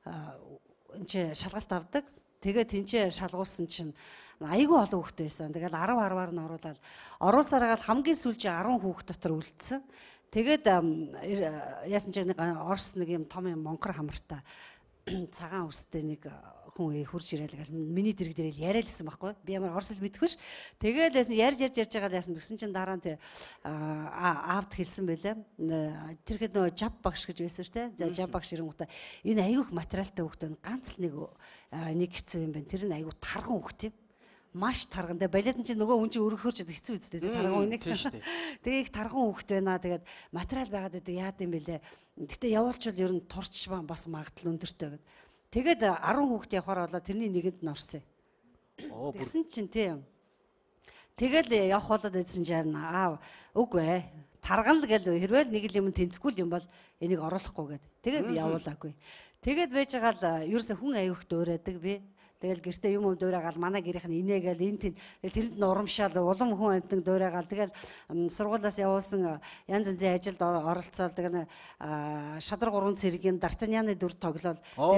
энэ шалгалт авдаг. Тэгээ тэнцээ шалгуулсан чинь айгүй олон хүүхэд байсан. Тэгээд 10-10-аар нь оруулаад оруулсараа хамгийн сүүлчийн 10 хүүхэд дотор үлдсэн. Тэгээд яасан ч нэг Орос нэг юм том юм монкор хамартай цагаан үстэй нэг хүн хурж ирээл гал миний дэрэг дээр яриад лсэн байхгүй би ямар орос хэл мэдгүй ш. Тэгээд ярьж байгаа яасан гэсэн чинь дараа нь аавд хэлсэн байлаа. Тэр хэд нөө жаб багш гэж байсан ш те. За жаб багш ирэнгүүтээ энэ аюух материалтай хүүхдэн ганц нэг хэцүү юм байна. Тэр нь аюу тарган хүүхд юм. Маш тарган. Тэгээ балетын чинь нөгөө хүн чинь өргөхөрч хэцүү үстэй тарган үнийг. Тэгээ их тарган хүүхд байна. Тэгээд материал байгаад байдаг яад юм бэлээ. Гэтэ явуулчвал ер нь турч бас магадлал өндөртэй гэдэг. Тэгээд 10 хүүхд явахаар болоо тэрний нэгэнд нь орсон. Тэгсэн чинь тийм. Тэгэл явах болоод байсан чинь аав үгүй тарган л гэл хэрвээ нэг л юм тэнцгүй юм бол энийг оруулахгүй гэд. Тэгээ би явуулаагүй. Тэгээд байж байгаа л ерөөсө хүн аюух дуурайдаг би. Тэгэл гэртээ юм дуурайгаал манай гэрийнх нь инээгээл энэ тэнд тэрэнд нь урамшаал улам хүн амьтан дуурайгаал тэгэл сургуулиас явуулсан янз янзын ажилд оролцоод тэгэл шадар 3 цэргийн Д'Артаньяны дүр тоглол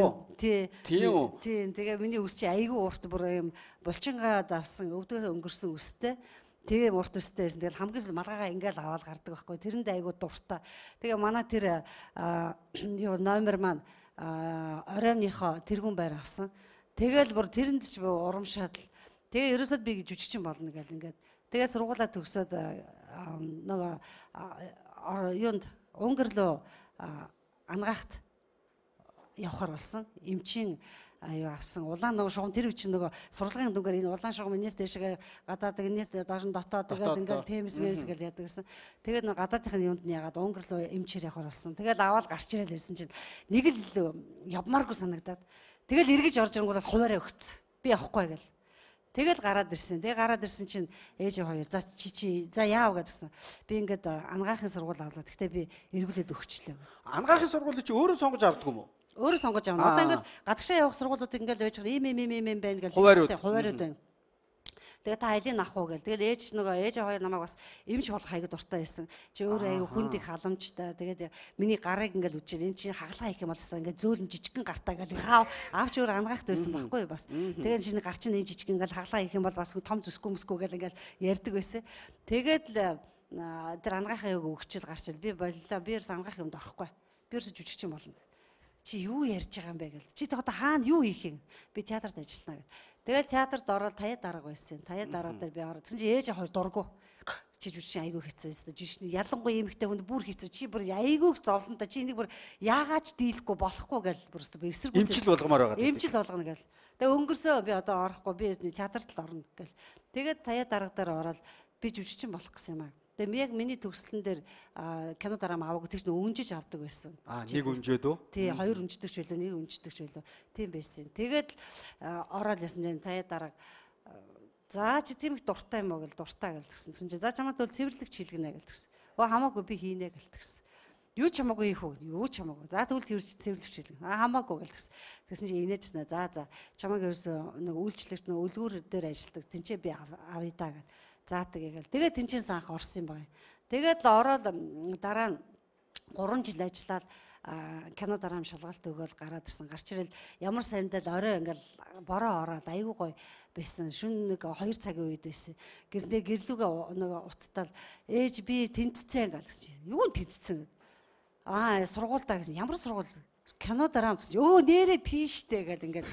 тийм тэгээ миний үс чи айгүй урт бүр юм булчингаад авсан өвдөө өнгөрсөн үстэй тэгээ урт үстэй байсан. Тэгэл хамгийн сүүл малгайгаа ингээл аваад гардаг байхгүй. Тэрэнд айгүй дуртай. Тэгээ манай тэр номер маань оройныхоо тэргүүн байр авсан. Тэгэл бүр тэрэнд ч урамшаад л тэгээ ерөөсөд би жүжигчин болно гэл ингээд тэгээ сургуулаа төгсөөд нөгөө юунд Унгар руу ангаахт явахаар болсон. Эмчийн аюу авсан. Улаан нөгөө шугам тэр үчин нөгөө сурлагын дүнгээр энэ улаан шугам энэс дэшгээ гадаад энэс доош нь дотоод тэгээд ингээл темс мэмс гэл яадаг гэсэн. Тэгээд нөгөө гадаадынхын юунд нь ягаад өнгөр рүү эмчээр явахаар болсон. Тэгээд аваад гарч ирэл ирсэн чинь нэг л явмааргүй санагдаад. Тэгэл эргэж орж ирэнгүүт хуваараа өгцсөн. Би явахгүй гэл. Тэгэл гараад ирсэн. Тэгээ гараад ирсэн чинь ээжээ хоёр за чи за яав гэдгсэн. Би ингээд ангаахын сургууль авлаа. Гэхдээ би эргүүлээд өгчлөө. Ангаахын сургуулийг чи өөрөө сонгож авдаг юм уу? Өөрөө сонгож авна. Одоо ингээд гадагшаа явах сургуулиудыг ингээд байж байгаа ийм байна гэж хуваарууд байна. Тэгээ та айлын ах уу гэл. Тэгэл ээж нөгөө ээж хоёр намайг бас эмч болох аягүй дуртай байсан. Чи өөрөө аягүй хүнд их халамжтай. Тэгээд миний гарыг ингээл үчээр эн чинь хаглаа хийх юм бол тест ингээд зөөлөн жижигхэн гартаа гэл аавч өөр ангаахт байсан байхгүй бас. Тэгээд чиний гар чинь энэ жижиг ингээл хаглаа хийх юм бол бас том зүсгүй гэл ингээл ярьдаг байсан. Тэгээд л тэр ангаахыг өгчөөл гарчил би боллоо. Би ерөөс ангаах юмд орохгүй. Би ерөөс жүжигч юм болно. Чи юу ярьж байгаа юм бэ гэл. Чи одоо хаана юу хийх юм? Би театрт ажиллана гэл. Тэгэл театрт ороод таяа дарга байсан. Таяа дарга дээр би ороод тэгсэн чи ээж хоёр дургу. Чи жүжигчин айгүй хэцүү байсан. Жүжигчний ялангуяа эмэгтэй хүнд бүр хэцүү. Чи бүр айгүй зовлонтой. Чи энийг бүр яагаад ч дийлэхгүй болохгүй гэл бүр эсэргүүцээ. Эмчил болгомоор байгаа. Эмчил болгоно гэл. Тэгээ өнгөрсөө би одоо орохгүй. Би театрт л орно гэл. Тэгээд таяа дарга дээр ороод би жүжигчин болох гэсэн юм аа. Тэгээ яг миний төгслөн дээр кино дараа аваагүй тэгж өнжиж авдаг байсан. Нэг өнжөөд үү? Тий, хоёр өнждөгч байлаа, нэг өнждөгч байлаа. Тийм байсан. Тэгээд ороод ясан чинь таяа дараа за чи тийм их дуртай юм уу гэл дуртай гэл тэгсэн. Тэгсэн чинь за чамд бол цэвэрлэгч хийлгэнэ гэл тэгсэн. Хамаагүй би хийнэ гэл тэгсэн. Юу ч хамаагүй хийх үү? Юу ч хамаагүй. За тэгвэл цэвэрлэгч хийлгэнэ. Хамаагүй гэл тэгсэн. Тэгсэн чинь инээжснэ. За чамайг ерөөсөө нэг үйлчлэгч нэг үлгүүр дээр ажилладаг. Тинчээ би авъя даа гэл. За тэгээл. Тэгээд тэнцэнс анх орсон юм байна. Тэгээд л ороод дараа нь 3 жил ажиллаад кино дараа шалгалт өгөөл гараад ирсэн. Гарч ирэл ямар сайндаа л орой ингээл бороо ороод аягүй гоё байсан. Шүн нэг 2 цагийн үед байсан. Гэрлүүгээ нэг уцтаал ээж би тэнцсэн гэж. Юу тэнцсэн? Сургуультай гэсэн. Ямар сургууль? Кино дараа гэсэн. Нэрээ тийштэй гэл ингээд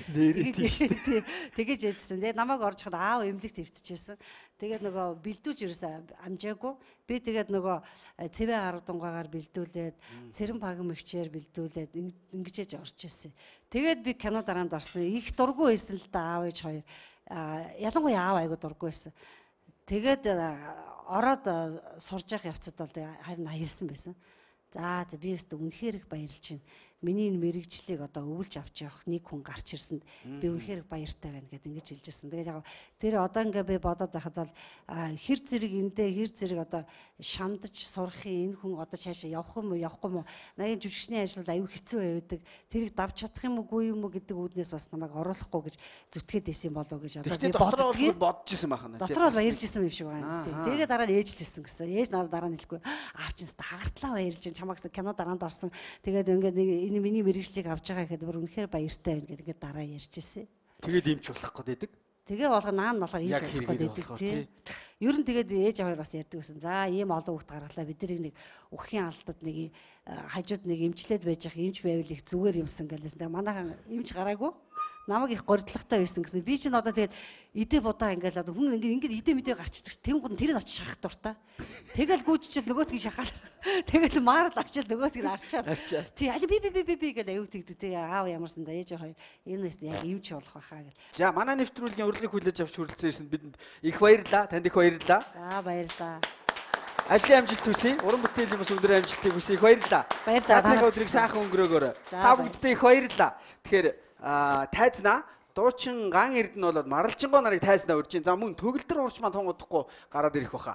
тэгэж ээжсэн. Тэгээд намайг орж хад аав эмнэлэгт хэвтчихсэн. Тэгээд нөгөө бэлдүүлж ерөөсөө амжаагүй. Би тэгээд нөгөө цэвэ арга дунгаагаар бэлдүүлээд цэрэн пагм мэгчээр бэлдүүлээд ингэж орж ирсэн. Тэгээд би кино дараамд орсон. Их дургүй байсан л да аав ээж хоёр. Ялангуяа аав айгу дургүй байсан. Тэгээд ороод сурж явах явцад бол харин аялсан байсан. За би өөртөө үнэхээр их баярлж байна. Миний мэрэгжлийг одоо өвлж авч явах нэг хүн гарч ирсэнд би үнэхээр баяртай байна гэдээ ингэж хэлжсэн. Тэгээд яг тэр одоо ингээ би бодоод байхад бол хэр зэрэг хэр зэрэг одоо шамдаж сурахын энэ хүн одоо цаашаа явах юм уу явахгүй юм уу? Нагийн жүжигчний ажил аюу хэцүү байвдаг. Тэрийг давж чадах юм уугүй юм уу гэдэг үүднээс бас намайг оруулахгүй гэж зүтгээд байсан болов гэж одоо би бодож исэн бахна. Дотроо баярж исэн юм шиг байна. Тэгээд дараа нь ээжлсэн гэсэн. Ээж надад дараа нь хэлэхгүй. Аавчинс та хагартлаа баярлж чамайг кино дараанд орсон. Тэгээд ингээ энэ миний мэрэгжлийг авч байгаа гэхэд бүр үнэхээр баяртай байна гэдэг ингээд дараа ярьж ирсэн. Тэгээд имч болох гэдэг. Тэгээ болгоо наан болохоор имч болох гэдэг тийм. Ер нь тэгээд ээж хоёр бас ярьдаг байсан. За ийм олон хүүхд гаргалаа бид нэг үххийн алдад нэг хажууд нэг имчлээд байж ах имч байвал их зүгээр юмсан гэлээсэн. Тэгээ манайхан имч гараагүй. Намайг их гордлогтой байсан гэсэн. Би чинь одоо тэгээд идэ будаа ингээл одоо хүн ингээд идэ мэдээ гарчдаг. Тэнгууд нь тэрийг очиж шахах дуртай. Тэгэл гүйччихэл нөгөөтгийг шахаад. Тэгэл маард авчил нөгөөтгийг арчаад. Тий али би гэдэг аюу тэгдэг. Тэгээ аав ямарсан да ээж хоёр энэ нэст яг имч болох байхаа гэл. За манай нэвтрүүлгийн урилгыг хүлээж авч хүрэлцэн бидэнд их баярлалаа. Танд их баярлалаа. За баярлалаа. Ажлын амжилт хүсье. Уран бүтээлийн бас өндөр амжилтыг хүсье. Их баярлалаа. Баярлалаа. Өдрийг сайхан өнгөрөөгөөрэй. Та бүгдээ их баярлалаа. Тэгэхээр тайзнаа дуучин ган эрдэнэ болоод маралжингоо нарыг тайзнаа урьж ин. За мөн төгөлдөр урч маань тун удахгүй гараад ирэх баха.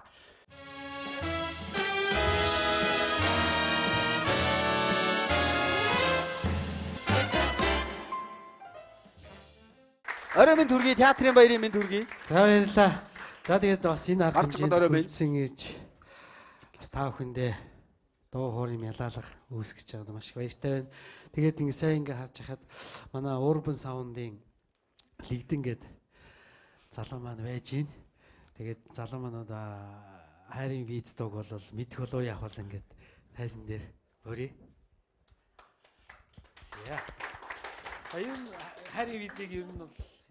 Орой минь төргий театрын баярын минь төргий. За баярлалаа. За тэгээд бас энэ арга хэмжээнд үлдсэн гэж бас та бүхэндээ дуу хоорын ялаалга үүсгэж байгаад маш их баяртай байна. Тэгээд ингэ сайн ингэ харж хахад манай Urban Sound-ын Лигдэн гээд залуу маань байж гин. Тэгээд залуу манууд хайрын виз дог бол мэдэх болов яах бол ингээд тайзан дээр өрье. За. Аюун хайрын визийг ер нь бол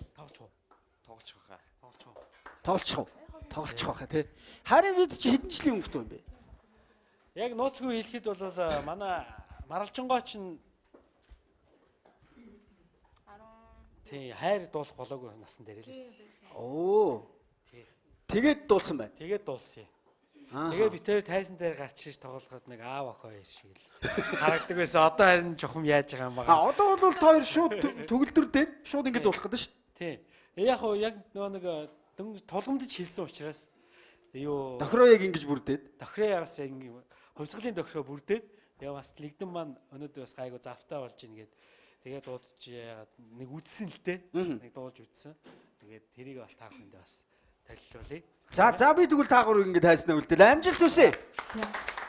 тоглож байгаа тий. Хайрын виз чи хэдэн жилийн өнгөтэй юм бэ? Яг нууцгүй хэлэхэд бол манай маралжингоо чинь Тий, хайр дуулах болоогүй насан дээр л байсан. Оо. Тэгээд дуулсан байна. Тэгээд дуулсан юм. Тэгээ би тэр тайзан дээр гарч ирж тоглоход нэг аав охин хоёр шиг л харагдаг байсан. Одоо харин жохом яаж байгаа юм байгаа. Одоо бол тоор шууд төгөлдөр дээр шууд ингэж дуулах гэдэг шүү Тий. дээ. Яг нөгөө нэг тулгамдж хэлсэн учраас юу дохироо яг ингэж бүрдээд. Дохироо ягас яг хувьсгалын дохироо бүрдээд яа бас лигдэн маань өнөөдөр бас гайгүй завтай болж ийн гээд тэгээд дуудаж яагаад нэг үдсэн л дээ. Нэг дуулж үдсэн. Тэгээд тэрийг бас та бүхэндээ бас танилцуулъя. За би тэгвэл та гурав ингэ тайснаа үлдээл. Амжилт хүсье. За.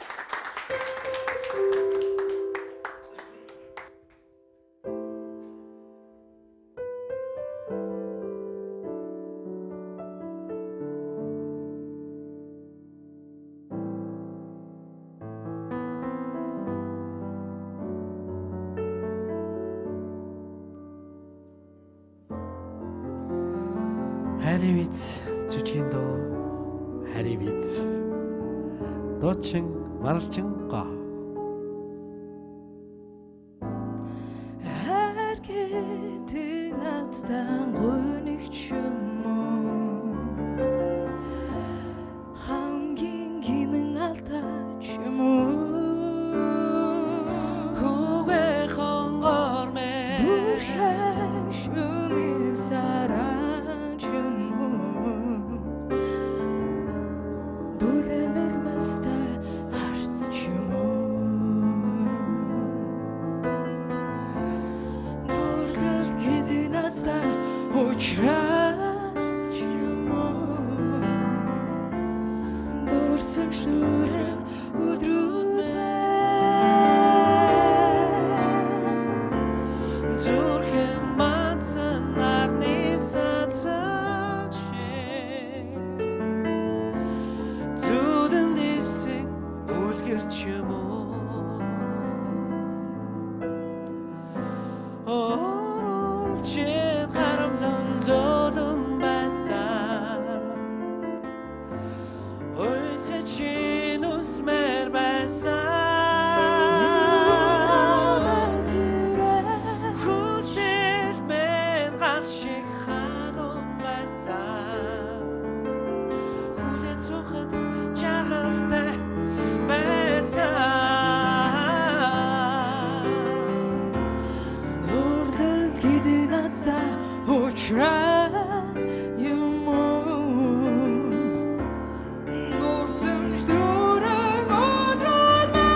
Харивиц зүжгийн доо харивиц доочин маралчин га Herkese nattan gönük çumum Hanginginin alta çumum Huve khongar me Burhashumi saran çumum Bulen ölmezde arz çumum Nordal gidin azda uçrar çumum Dorsum şturem udrun me Durken matsan arnitsa tsalche Duden dirsin ulgir çumum Orulçet karamdan dolum basa Uykeçin usmer basa Husil men kaşık halum basa Hulet soğut çarıldı basa Nordal gidin azda uçran yumum Norsum şturen odrolma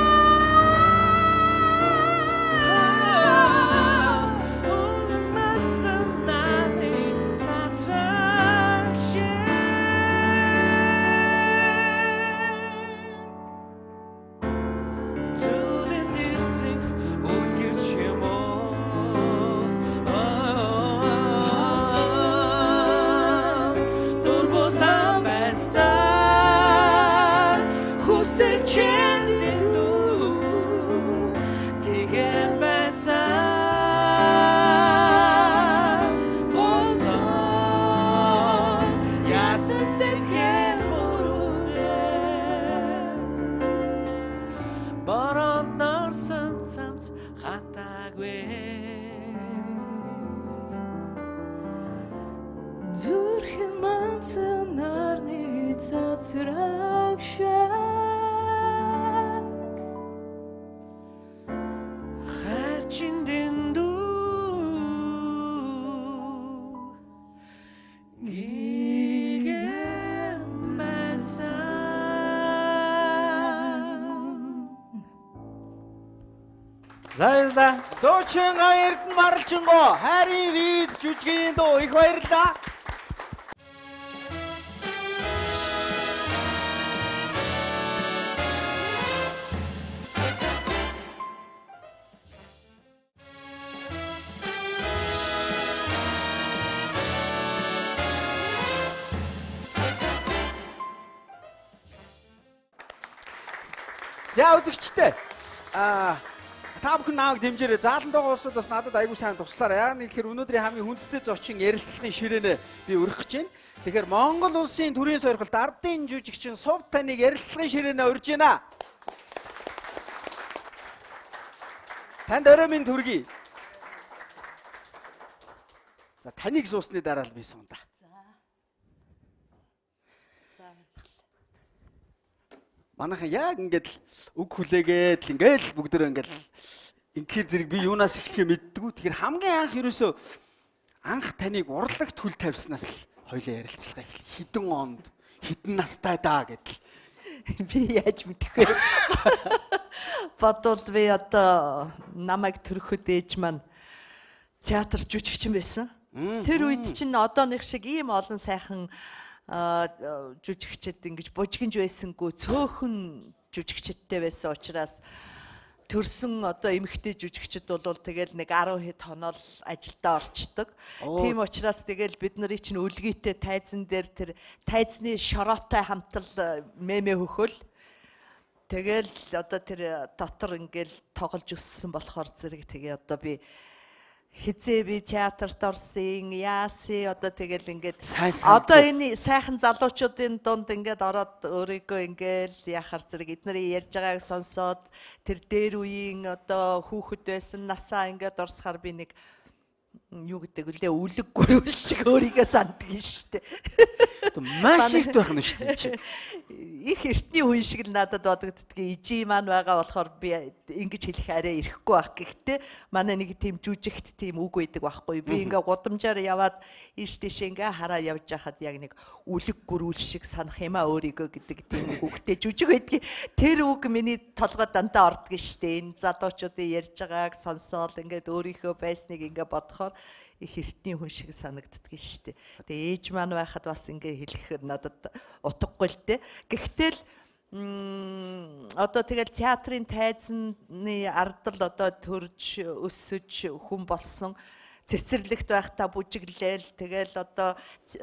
Olmazsın nani satacak şey Duden dirsin ulgir çumum Durmadan besar Husel kendinu Gegen besar Bolzan Yarsın setken borule Baranlarsın samt hatta Durken mansın arnitsa trakşak Herçinden du Gigemezsen Зайлда Доочин гаярд маралчинго харивиц жүжгийн дуу их баярлалаа. За үзэгчтэй. Та бүхэн нааг дэмжээрэй. Заалан байгаа улсууд бас надад аягүй сайн туслаарай. Яг нэг ихэр өнөөдрийн хамгийн хүндтэй зочин ярилцлагын ширээнэ би өргөх гэж байна. Тэгэхээр Монгол улсын төрийн сойрхолд ардын жүжигчин Сув таныг ярилцлагын ширээнэ урьж байна. Танд орой минь төргий. За таныг суусны дараа л би сунда. Манайхан яг ингээд үг хүлээгээд л ингээд бүгдөө ингээд инхээр зэрэг би юунаас эхлэхээ мэддэггүй. Тэгэхээр хамгийн анх ерөөсөө анх таныг урлагт хүл тавьснаас л хоёлаа ярилцлага эхлэв. Хідэн онд, хідэн настай даа гэдэл. Би яаж мэдэх вэ? Бодвол би одоо намайг төрөхөд ээж маань театр жүжигчин байсан. Тэр үед чинь одооных шиг ийм олон сайхан жүжигчд ингэж бужигнж байсангүй цөөхөн жүжигчдтэй байсан учраас төрсөн одоо эмэгтэй жүжигчд бол тэгэл нэг 10 хэд хоноо л ажилдаа орчдөг. Тийм учраас тэгэл бид нарын чинь үлгийтэй тайзан дээр тэр тайзны шороотой хамтал мемэ хөхөл тэгэл одоо тэр дотор ингээл тоглож өссөн болохоор зэрэг тэгээ одоо би хизээ би театрт орсон яаси одоо тэгэл ингээд одоо энэ сайхан залуучуудын дунд ингээд ороод өөрийгөө ингээд яхаар зэрэг эднэрийн ярьж байгааг сонсоод тэр дээр үеийн одоо хүүхэд байсан насаа ингээд орсохаар би нэг юу гэдэг үлээ үлэг гөрүүл шиг өөрийгөө санддаг шүү дээ. Маш ихт байх нь шүү дээ. Их эртний хүн шиг л надад бодогддгийг ижи маань байгаа болохоор би ингэж хэлэх арай ирэхгүй байх. Гэхдээ манай нэг тийм жүжигт тийм үг байдаг байхгүй. Би ингээ гудамжаар яваад ийш тийш ингээ хараа явж байхад яг нэг үлэг гөрүүл шиг санах юм а өөрийгөө гэдэг тийм үгтэй жүжиг байдгийг тэр үг миний толгойд дандаа ордог шүү дээ. Энэ залуучуудын ярьж байгааг сонсоод ингээд өөрийнхөө байсныг ингээ бодохоор их эртний хүн шиг санагддаг шүү дээ. Тэгээ ээж маань байхад бас ингээ хэлэх надад утгагүй л дээ. Гэхдээ л одоо тэгэл театрын тайзны ардал одоо төрж өсөж хүн болсон цэцэрлэгт байхдаа бүжиглээл тэгэл одоо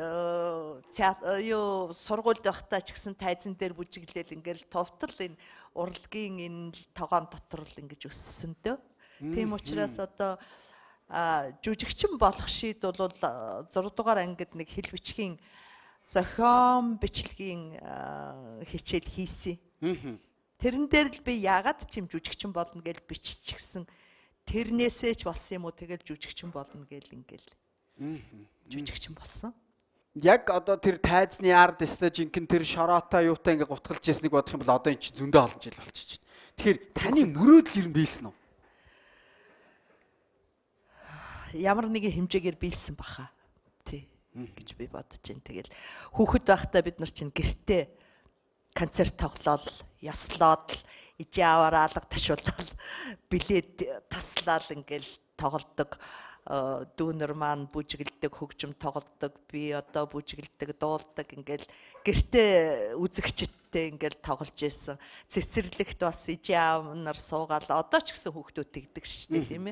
юу сургуульд байхдаа ч гэсэн тайзан дээр бүжиглээл ингээл товтол энэ урлагийн энэ тогоон дотор л ингэж өссөн дөө. Тийм учраас одоо жүжигчин болох шийд бол 6 дугаар ангид нэг хэл бичгийн зохион бичлэгийн хичээл хийсэн. Тэрэн дээр л би яагаад ч юм жүжигчин болно гэж биччихсэн. Тэрнээсээ ч болсон юм уу тэгэл жүжигчин болно гэл ингээл. Жүжигчин болсон. Яг одоо тэр тайзны ард өстө жинхэнэ тэр шороотой юутай ингээ гутгалж ясныг бодох юм бол одоо эн чинь зөндөө олон жил болчихж байна. Тэгэхээр таны мөрөөдөл ер нь биелсэн үү? Ямар нэгэн хэмжээгээр биелсэн баха. Тий. Гэж би бодож байна. Тэгэл хүүхэд байхдаа бид нар чинь гэртээ концерт тоглоол, яслаад, ижи аваар алга ташуулаад, билет таслаад ингээл тоглодог. Дүүнер маань бүжиглдэг, хөгжим тоглодог, би одоо бүжиглдэг, дуулдаг ингээл гэртээ үзэгчдтэй ингээл тоглож байсан. Цэцэрлэгт бас ижи аав нар суугаал одоо ч гэсэн хүүхдүүд тэгдэг шүү дээ, тийм ээ.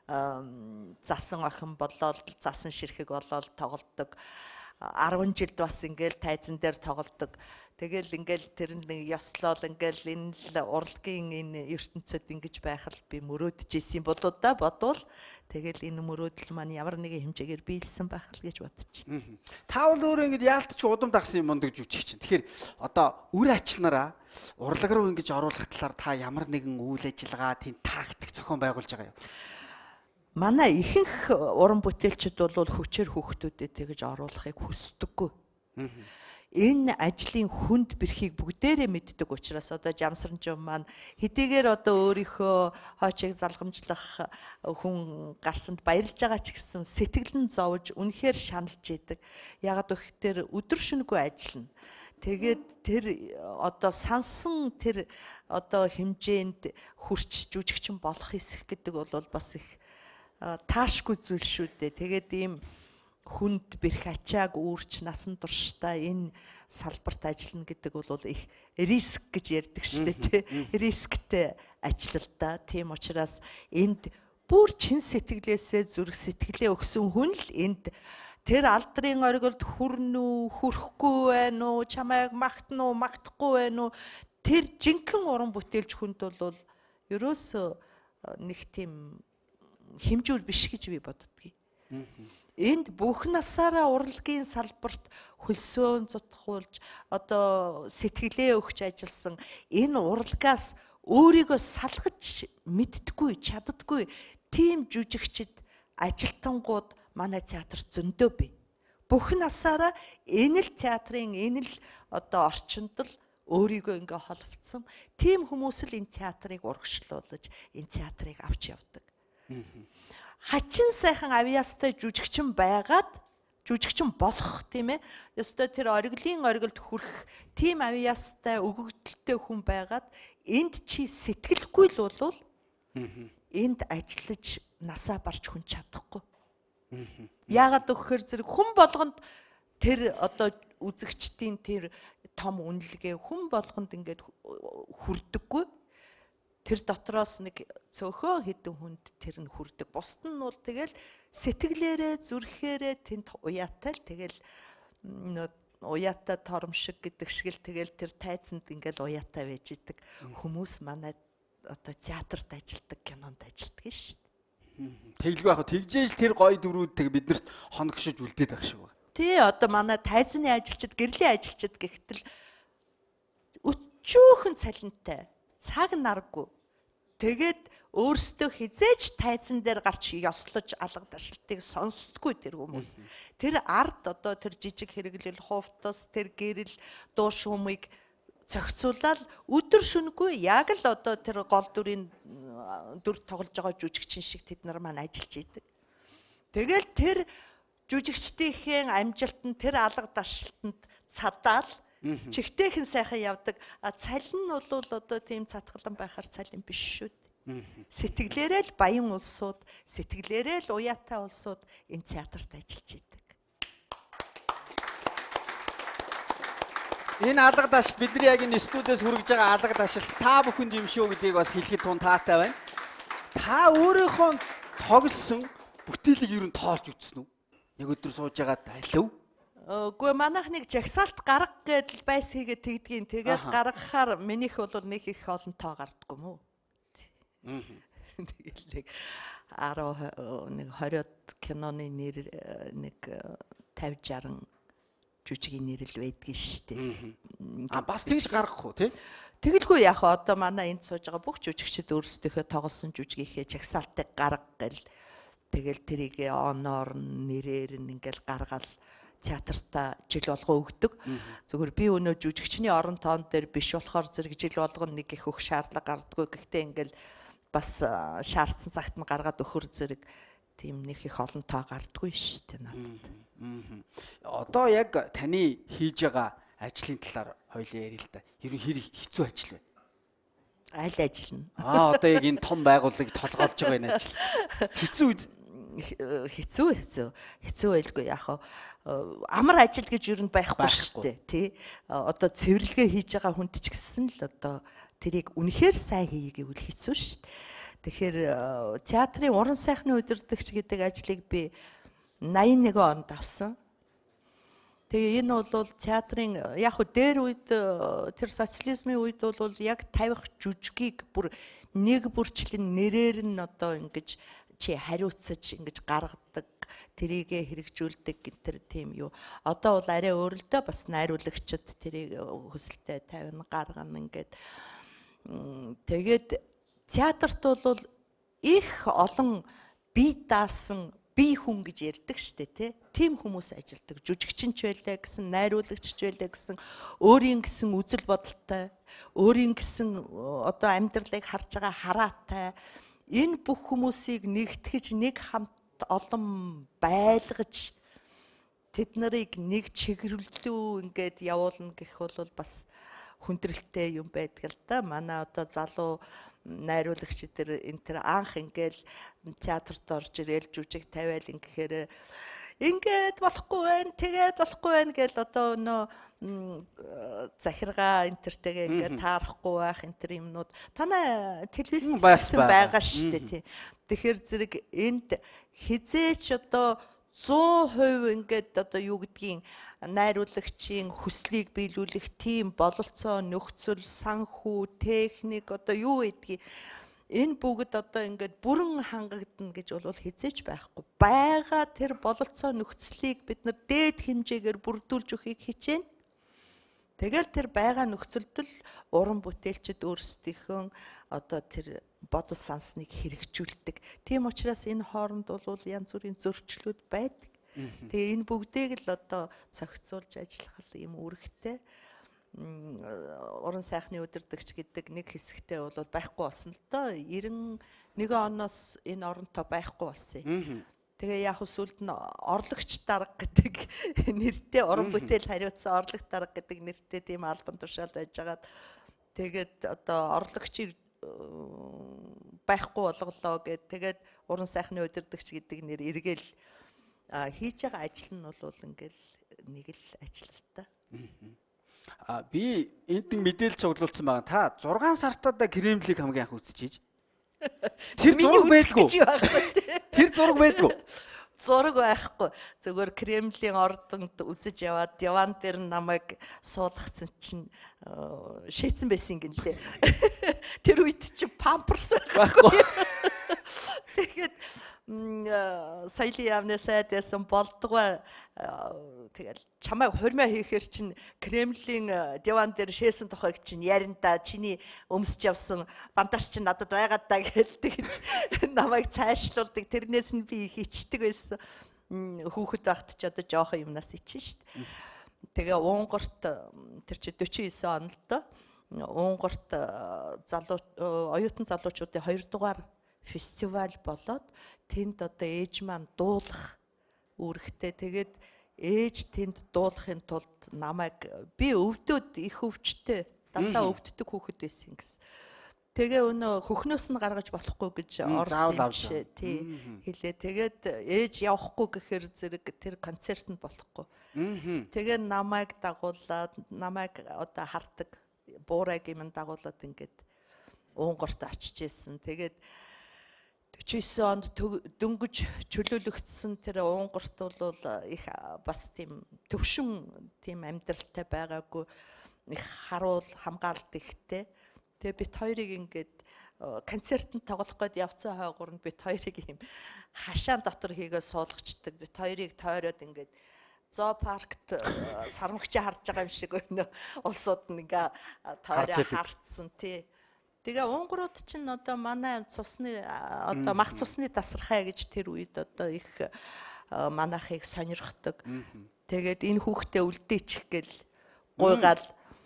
Засан охин болоод засан ширхэг болоод тоглодог 10 жилд бас ингээл тайзан дээр тоглодог. Тэгэл ингээл тэр нэг ёслол ингээл энэ урлагийн энэ ертөнцид ингэж байх л би мөрөөдөж ийсэн болоо да бодвол тэгэл энэ мөрөөдөл маань ямар нэгэн хэмжээгээр биелсэн байх л гэж бодож байна. Та бол өөрөө ингэж яалтч удам дагсан юм ундаг жүжигч чинь. Тэгэхээр одоо үр ачнараа урлаг руу ингэж оруулах талаар та ямар нэгэн үйл ажиллагаа тийм тактик зохион байгуулж байгаа юу? Манай ихэнх уран бүтээлчид бол хүчээр хүүхдүүдэд тэгж оруулахыг хүсдэггүй. Энэ ажлын хүнд бэрхийг бүгдээрээ мэддэг учраас одоо Жамсарнжин маань хэдийгээр одоо өөрийнхөө хоочийг залгамжлах хүн гарсанд баярлж байгаа ч гэсэн сэтгэл нь зовж үнэхээр шаналж идэг. Ягаад гэвэл өдөр шөнөгүй ажиллана. Тэгээд тэр одоо сансан тэр одоо хэмжээнд хүрч жүжигчин болох эсэх гэдэг бол бас их таашгүй зүйл шүү дээ. Тэгээд ийм хүнд бэрх ачааг үүрч насан туршдаа энэ салбарт ажиллана гэдэг бол их риск гэж ярьдаг шүү дээ, тий. Рисктэй ажиллал да. Тийм учраас энд бүр чин сэтгэлээсээ зүрх сэтгэлээ өгсөн хүн л энд тэр алдрын оргилд хүрнүү, хүрэхгүй байна уу, чамайг магтана уу, магтахгүй байна уу? Тэр жинхэнэ уран бүтээлч хүнд бол ерөөсөө нэг тийм хэмжүүр биш гэж би боддгийг. Энд бүх насаараа урлагийн салбарт хөлсөөн зутхуулж одоо сэтгэлээ өгч ажилласан энэ урлагаас өөрийгөө салгаж мэддэггүй, чаддаггүй тийм жүжигчд ажилтангууд манай театр зөндөө бий. Бүх насаараа энэ л театрын энэ л одоо орчинд л өөрийгөө ингээ холбоцсон тийм хүмүүс л энэ театрыг урагшлуулж энэ театрыг авч явдаг. Хачин сайхан авьяастай жүжигчин байгаад жүжигчин болох тийм ээ. Ёстой тэр ориглын оргилд хүрэх тийм авьяастай өгөгдөлтэй хүн байгаад энд чи сэтгэлгүй л болвол энд ажиллаж насаа барч хүн чадахгүй. Яагаад өгөхөр зэрэг хүн болгонд тэр одоо үзэгчдийн тэр том үнэлгээ хүн болгонд ингээд хүрдэггүй. Тэр дотроос нэг цөөхөн хэдэн хүнд тэр нь хүрдэг. Бусд нь бол тэгэл сэтгэлээрээ зүрхээрээ тэнд уяатай л тэгэл уяатай торомшиг гэдэг шиг л тэгэл тэр тайзанд ингээд уяатай байж идэг хүмүүс манай одоо театрт ажилдаг, кинонд ажилдаг шүү дээ. Тэглгүй яг тэгжээж тэр гоё дөрүүдийг биднэрт хоногшиж үлдээд байх шиг байна. Тий, одоо манай тайзны ажилчид, гэрлийн ажилчид гэхтэл өчүүхэн цалинтай, цаг наргүй. Тэгээд өөрсдөө хизээч тайзан дээр гарч ёслож алга ташлтыг сонсдгүй тэр хүмүүс. Тэр ард одоо тэр жижиг хэрэглэл, хувцас, тэр гэрэл, дуу шуумыг зохицуулаад өдөр шөнөгүй яг л одоо тэр гол дүрийн дүр тоглож байгаа жүжигчин шиг тэд нар маань ажиллаж идэг. Тэгэл тэр жүжигчдийн амжилтанд тэр алга ташлтанд цадаал чихтэйхэн сайхан явдаг. Цалин нь бол одоо тийм цатгалан байхаар цалин биш шүү дээ. Сэтгэлээрээ л баян улсууд, сэтгэлээрээ л уяатай улсууд энэ театрт ажиллаж идэг. Энэ алга ташлт бидний яг энэ студиэс хүргэж байгаа алга ташлт та бүхэнд юм шүү гэдгийг бас хэлэхэд тун таатай байна. Та өөрийнхөө тогссон бүтээлийг юу н тоолж үзсэн үү? Нэг өдөр сууж байгаа тайлв. Үгүй манайх нэг жагсаалт гарга гэдэл байс хийгээд тэгдгийн. Тэгээд гаргахаар минийх бол нэг их олон тоо гардггүй мүү. Тэгэл нэг 20-од киноны нэр нэг 50-60 жүжигийн нэрэл байдгийн штэ. Бас тэгж гаргах уу тий? Тэгэлгүй яг одоо манай энд сууж байгаа бүх жүжигчид өөрсдийнхөө тоглосон жүжигийнхээ жагсаалтыг гаргал тэгэл тэрийг оноор нэрээр ингээл гаргаал театртаа жил болгоо өгдөг. Зөвхөн би өнөө жүжигчний орон тоон дээр биш болохоор зэрэг жил болгоно нэг их өх шаардлага гардггүй. Гэхдээ ингээл бас шаардсан цагт нь гаргаад өхөр зэрэг тийм нэг их олон тоо гардггүй шүү дээ надад. Одоо яг таны хийж байгаа ажлын талаар хоёлаа ярил л да. Ер нь хэр хэцүү ажил вэ? Аль ажил нь? Одоо яг энэ том байгууллагыг толгоолж байгаа энэ ажил. Хэцүү байлгүй яах вэ? Амар ажил гэж ер нь байхгүй шүү дээ, тий. Одоо цэвэрлэгээ хийж байгаа хүнд ч гэсэн л одоо тэрийг үнэхээр сайн хийе гэвэл хэцүү шүү дээ. Тэгэхээр театрын уран сайхны удирдагч гэдэг ажлыг би 81 онд авсан. Тэгээ энэ бол театрын яг хөө дээр үед тэр социализмын үед бол яг тавих жүжигийг бүр нэг бүрчлэн нэрээр нь одоо ингэж чи хариуцаж ингэж гаргадаг, тэрийгэ хэрэгжүүлдэг гэнтэр тийм юу. Одоо бол арай өөр л дөө бас найруулагчид тэрийг хөсөлтөй тавина, гаргана ингээд. Тэгээд театрт бол их олон бие даасан бие хүн гэж ярьдаг штэ тий. Тим хүмүүс ажилдаг. Жүжигчин ч байлаа гэсэн, найруулагч ч байлаа гэсэн, өөрийн гэсэн үзэл бодолтой, өөрийн гэсэн одоо амьдралыг харж байгаа хараатай. Энэ бүх хүмүүсийг нэгтгэж нэг хамт олон байлгаж тэд нарыг нэг чиглэлүү ингээд явуулна гэх бол бас хүндрэлтэй юм байдаг л да. Манай одоо залуу найруулагч энэ тэр анх ингээл театрт орж ирэл жүжиг тавиал ингэхээр ингээд болохгүй байна, тэгээд болохгүй байна гэл одоо нөө захиргаа энтертэйгээ ингээд таарахгүй байх энэ тэр юмнууд танай телевизэнд байгаа шүү дээ тий. Тэгэхээр зэрэг энд хизээч одоо 100% ингээд одоо юу гэдгийг найруулагчийн хүслийг биелүүлэх тийм бололцоо нөхцөл санхүү техник одоо юу гэдгийг энэ бүгд одоо ингээд бүрэн хангагдана гэж бол хизээч байхгүй. Бага тэр бололцоо нөхцөлийг бид нар дээд хэмжээгээр бүрдүүлж өгөхийг хичээнэ. Тэгэл тэр байгаа нөхцөлд л уран бүтээлчд өөрсдийнхөө одоо тэр бодол сансныг хэрэгжүүлдэг. Тийм учраас энэ хооронд бол янз бүрийн зөрчлүүд байдаг. Тэгээ энэ бүгдийг л одоо цогцолж ажиллах юм үүрэгтэй. Уран сайхны удирдагч гэдэг нэг хэсэгтээ бол байхгүй болсон л доо. 91 оноос энэ оронтой байхгүй болсон юм. Тэгээ яг сүлд нь орлогч дарга гэдэг нэртэй уран бүтээл хариуцсан орлогч дарга гэдэг нэртэй тийм албан тушаал байжгаад тэгээд одоо орлогчийг байхгүй болголоо гэд тэгээд уран сайхны удирдагч гэдэг нэр эргээл хийж байгаа ажил нь бол ингээл нэг л ажил л та. Би энд нэг мэдээлэл цуглуулсан байгаа. Та 6 сартаа Кремлийг хамгийн анх үзчихэж. Тэр зураг байдгүй. Тэр зураг байдгүй. Зураг байхгүй. Зөвхөн Кремлийн ордонд үзэж яваад диван дээр намайг суулгацсан чинь шийдсэн байсан гинтэй. Тэр үед чи памперс байхгүй. Тэгээд соёлын яамны сайд ясан болдгоо тэгэл чамайг хурмаа хийхээр чинь Кремлийн диван дээр шээсэн тухайг чинь яринда чиний өмсөж явсан бандаж чинь надад байгаад даа гэж намайг цаашлуулдаг. Тэрнээс нь би хичдэг байсан. Хүүхэд байхад ч одоо жоохон юмнаас ичин штт. Тэгээ Унгорт тэр чи 49 он л доо. Унгорт оюутан залуучуудын 2 дугаар фестиваль болоод тэнд одоо ээж маань дуулах үүрэгтэй. Тэгээд ээж тэнд дуулахын тулд намайг би өвдөд их өвчтэй дандаа өвддөг хүүхэд байсан гэсэн. Тэгээ өнөө хөхнөөс нь гаргаж болохгүй гэж орсон тий хэлээ. Тэгээд ээж явахгүй гэхээр зэрэг тэр концертанд болохгүй. Тэгээ намайг дагуулад намайг одоо хардаг буурай гэмэн дагуулад ингээд Унгорт очиж ирсэн. Тэгээд 49 онд дөнгөж чөлөөлөгдсөн тэр Унгорт бол их бас тийм төвшин тийм амьдралтай байгаагүй их харуул хамгаалалт ихтэй. Тэгээ бит хоёрыг ингээд концертанд тоглох гээд явцсан хойгоор нь бит хоёрыг юм хашаан дотор хийгээ суулгачдаг. Бит хоёрыг тойроод ингээд зоопаркт сармагчаа харж байгаа юм шиг өнөө улсууд нь ингээ тойроо харцсан тий. Тэгээ Унгорууд чинь одоо манай цусны одоо мах цусны тасархай гэж тэр үед одоо их манайхыг сонирхдаг. Тэгээд энэ хүүхдээ үлдээчих гэл гуйгаал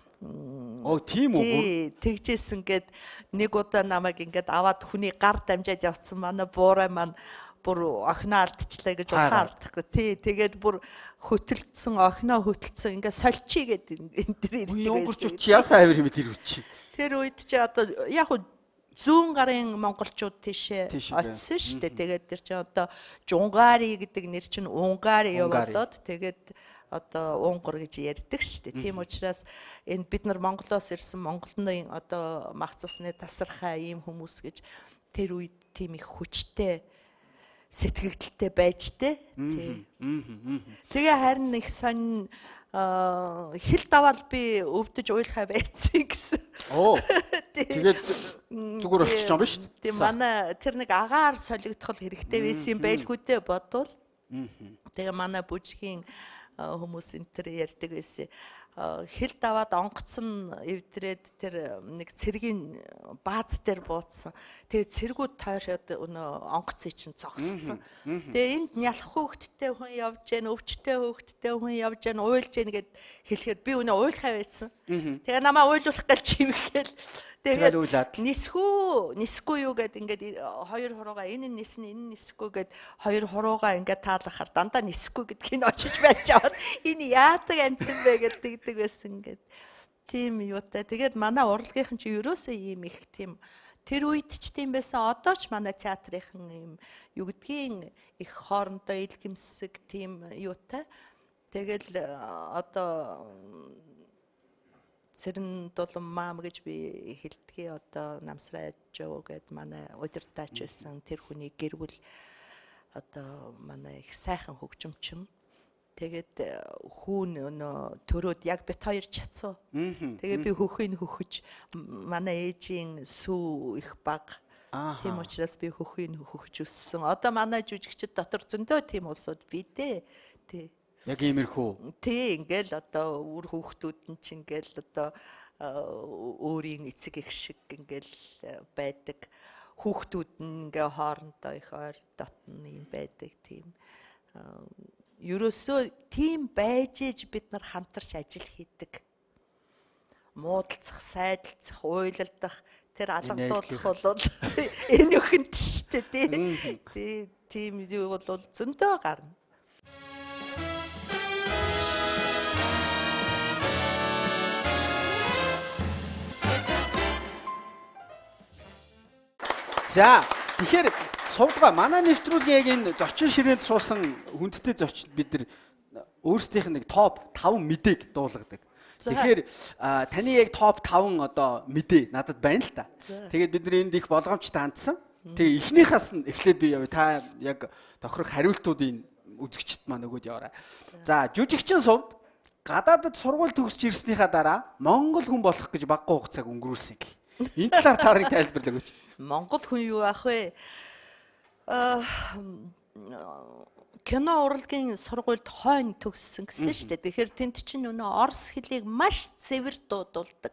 тийм үү? Тэгжсэн гээд нэг удаа намайг ингээд аваад хүний гар дамжаад явцсан манай буурай маань бүр охиноо алдчихлаа гэж ухаан алдахгүй. Тий, тэгээд бүр хөтөлдсөн охиноо хөтөлдсөн ингээд сольчий гээд энэ тэр ирдэг байсан. Унгорчууд чи яасан авир юм тэр үчи. Тэр үед чи одоо яг хуу зүүн гарын монголчууд тийшээ очсон шүү дээ. Тэгээд тэр чи одоо Жунгари гэдэг нэр чинь Унгари болоод тэгээд одоо Унгар гэж ярьдаг шүү дээ. Тийм учраас энэ бид нар Монголоос ирсэн Монголны одоо мах цусны тасархай ийм хүмүүс гэж тэр үед тийм их хүчтэй сэтгэгдэлтэй байж тээ. Тэгээ харин их сонь хил даваал би өвдөж уйлхаа байцсан гэсэн. Тэгээд зүгээр болчих юм биш үү? Тийм манай тэр нэг агаар солигдох хэрэгтэй байсан юм байлгүй дээ бодвол. Тэгээ манай бүжгийн хүмүүс энэ төр ярьдаг байсан. Хил даваад онгоцсон эвдрээд тэр нэг цэргийн бааз дээр бууцсан. Тэгээ цэргүүд тойроод өнөө онгоцыг чинь зогссон. Тэгээ энд нялх хөөгттэй хүн явж гэн, өвчтэй хөөгттэй хүн явж гэн, уйлж гэн гэд хэлэхээр би өнөө уйлхаа байсан. Тэгээ намаа уйлуулах гэж чимэхэл тэгээд нисгүй юу гэд ингээд хоёр хуруугаа энэ нисн энэ нисгүй гэд хоёр хуруугаа ингээд таалахаар дандаа нисгүй гэдгийг очиж байж аваад энэ яадаг амтэн бэ гэдэг байсан ингээд тийм юутай. Тэгээд манай урлагийнхан чи ерөөсөө ийм их тийм тэр үед ч тийм байсан. Одоо ч манай театрынхан ийм юу гэдгийг их хоорондоо илгэмсэг тийм юутай. Тэгэл одоо Цэрэн дулам маам гэж би хэлдгийг одоо намсраж жоо гэд манай удирдаач байсан тэр хүний гэрвэл одоо манай их сайхан хөгжимчин. Тэгээд хүүн өнөө төрөөд яг бит хоёр чацуу. Тэгээ би хөхийг хөхөж манай ээжийн сүү их баг. Тийм учраас би хөхийг хөхөж өссөн. Одоо манай жүжигчид дотор зөндөө тийм улсууд бий дээ. Тий. Яг иймэрхүү. Тий, ингээл одоо үр хүүхдүүд нь ч ингээл одоо өөрийн эцэг эх шиг ингээл байдаг. Хүүхдүүд нь ингээ хоорондоо их ойр дотн юм байдаг тийм. Ерөөсөө тийм байж ээж бид нар хамтарч ажил хийдэг. Муудалцах, сайдалцах, уйлалдах тэр алгадуулах бол энэ өхөнд шүү дээ тий. Тийм юу бол зөндөө гарна. За тэгэхээр сувдгаа манай нэвтрүүлгийн яг энэ зочин ширээнд суусан хүндтэй зочид бид нар өөрсдийнх нь нэг топ 5 мэдээг дуулгадаг. Тэгэхээр таны яг топ 5 одоо мэдээ надад байна л та. Тэгээд бид нар энд их болгоомжтой хандсан. Тэгээ эхнийхээс нь эхлээд би явъя. Та яг тохирох хариултуудын үзэгчд маань өгөөд яваарай. За жүжигчин сувд гадаадд сургууль төгсөж ирснийхаа дараа Монгол хүн болох гэж багагүй хугацааг өнгөрүүлсэн гэх. Энэ талаар тарыг тайлбарлаа гэж. Монгол хүн юу ах вэ? Кино урлагийн сургуульд хойно төгссөн гэсэн шүү дээ. Тэгэхээр тэнд чинь өнөө орос хэлийг маш цэвэр дуудулдаг.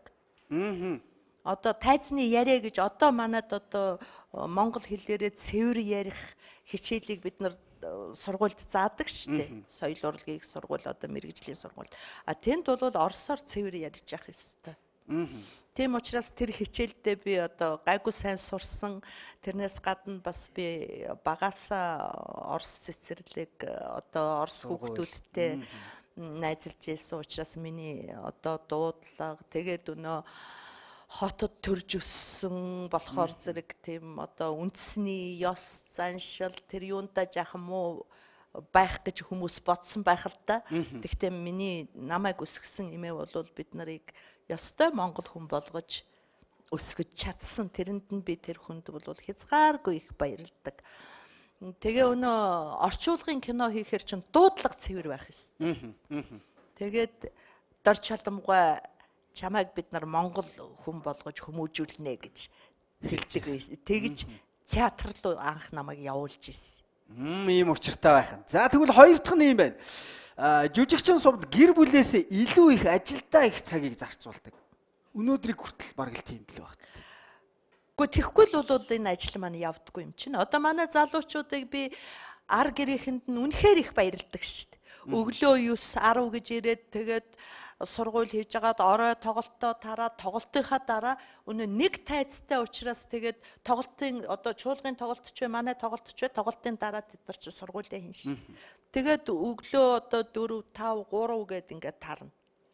Одоо тайзны яриа гэж одоо манад одоо монгол хэлээрээ цэвэр ярих хичээлийг бид нар сургуульд заадаг шүү дээ. Соёл урлагийн сургууль одоо мэрэгжлийн сургууль. Тэнд бол оросоор цэвэр ярьж явах ёстой. Тийм учраас тэр хичээлдээ би одоо гайгүй сайн сурсан. Тэрнээс гадна бас би багасаа орос цэцэрлэг одоо орос хүүхдүүдтэй найзалж ийсэн учраас миний одоо дуудлага тэгээд өнөө хотод төрж өссөн болохоор зэрэг тийм одоо үндэсний ёс заншил тэр юунда жаахан муу байх гэж хүмүүс бодсон байх л да. Гэхдээ миний намайг өсгсөн эмээ бол бид нарыг ёстой монгол хүн болгож өсгөж чадсан. Тэрэнд нь би тэр хүнд бол хязгааргүй их баярлдаг. Тэгээ өнөө орчуулгын кино хийхээр чинь дуудлага цэвэр байх ёстой. Тэгээд дор чаламгай чамайг бид нар монгол хүн болгож хүмүүжүүлнэ гэж тэгдэг. Тэгж театр руу анх намайг явуулж ирсэн. Ийм учиртай байх. За тэгвэл хоёр дахь нь юм байна. Жүжигчин сувд гэр бүлээсээ илүү их ажилдаа их цагийг зарцуулдаг. Өнөөдрийг хүртэл бараг л тийм л байна. Гэхдээ тэгэхгүй л бол энэ ажил маань явдаггүй юм чинь. Одоо манай залуучуудыг би ар гэрээхэнд нь үнэхээр их баярлдаг шүү дээ. Өглөө 9-10 гэж ирээд тэгээд сургууль хийж агаад орой тоглолтоо тараад тоглолтынхаа дараа өнөө нэг тайцтай учраас тэгээд тоглолтын одоо чуулгын тоглолт ч вэ манай тоглолт ч вэ тоглолтын дараа тэд нар ч сургуулиа хийн шин. Тэгээд өглөө одоо 4 5 3 гээд ингээд тарна.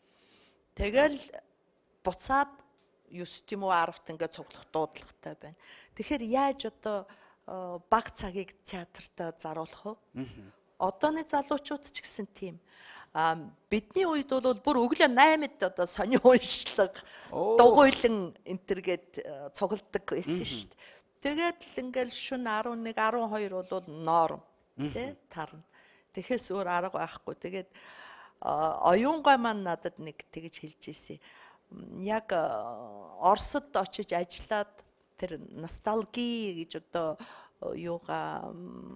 Тэгэл буцаад 9 тийм үү 10-т ингээд цуглах дуудлагатай байна. Тэгэхээр яаж одоо баг цагийг театртаа заруулах вэ? Одооны залуучууд ч гэсэн тийм. Бидний үед бол бүр өглөө 8-д одоо сони уншлаг дугуйлан энтергээд цугладаг байсан шүү дээ. Тэгээд л ингээл шөнө 11 12 бол норм тий тарна. Тэгэхээс өөр арга байхгүй. Тэгээд оюунгай маань надад нэг тэгж хэлж ийсэн. Яг Оросд очиж ажиллаад тэр ностальги гэж одоо юугаа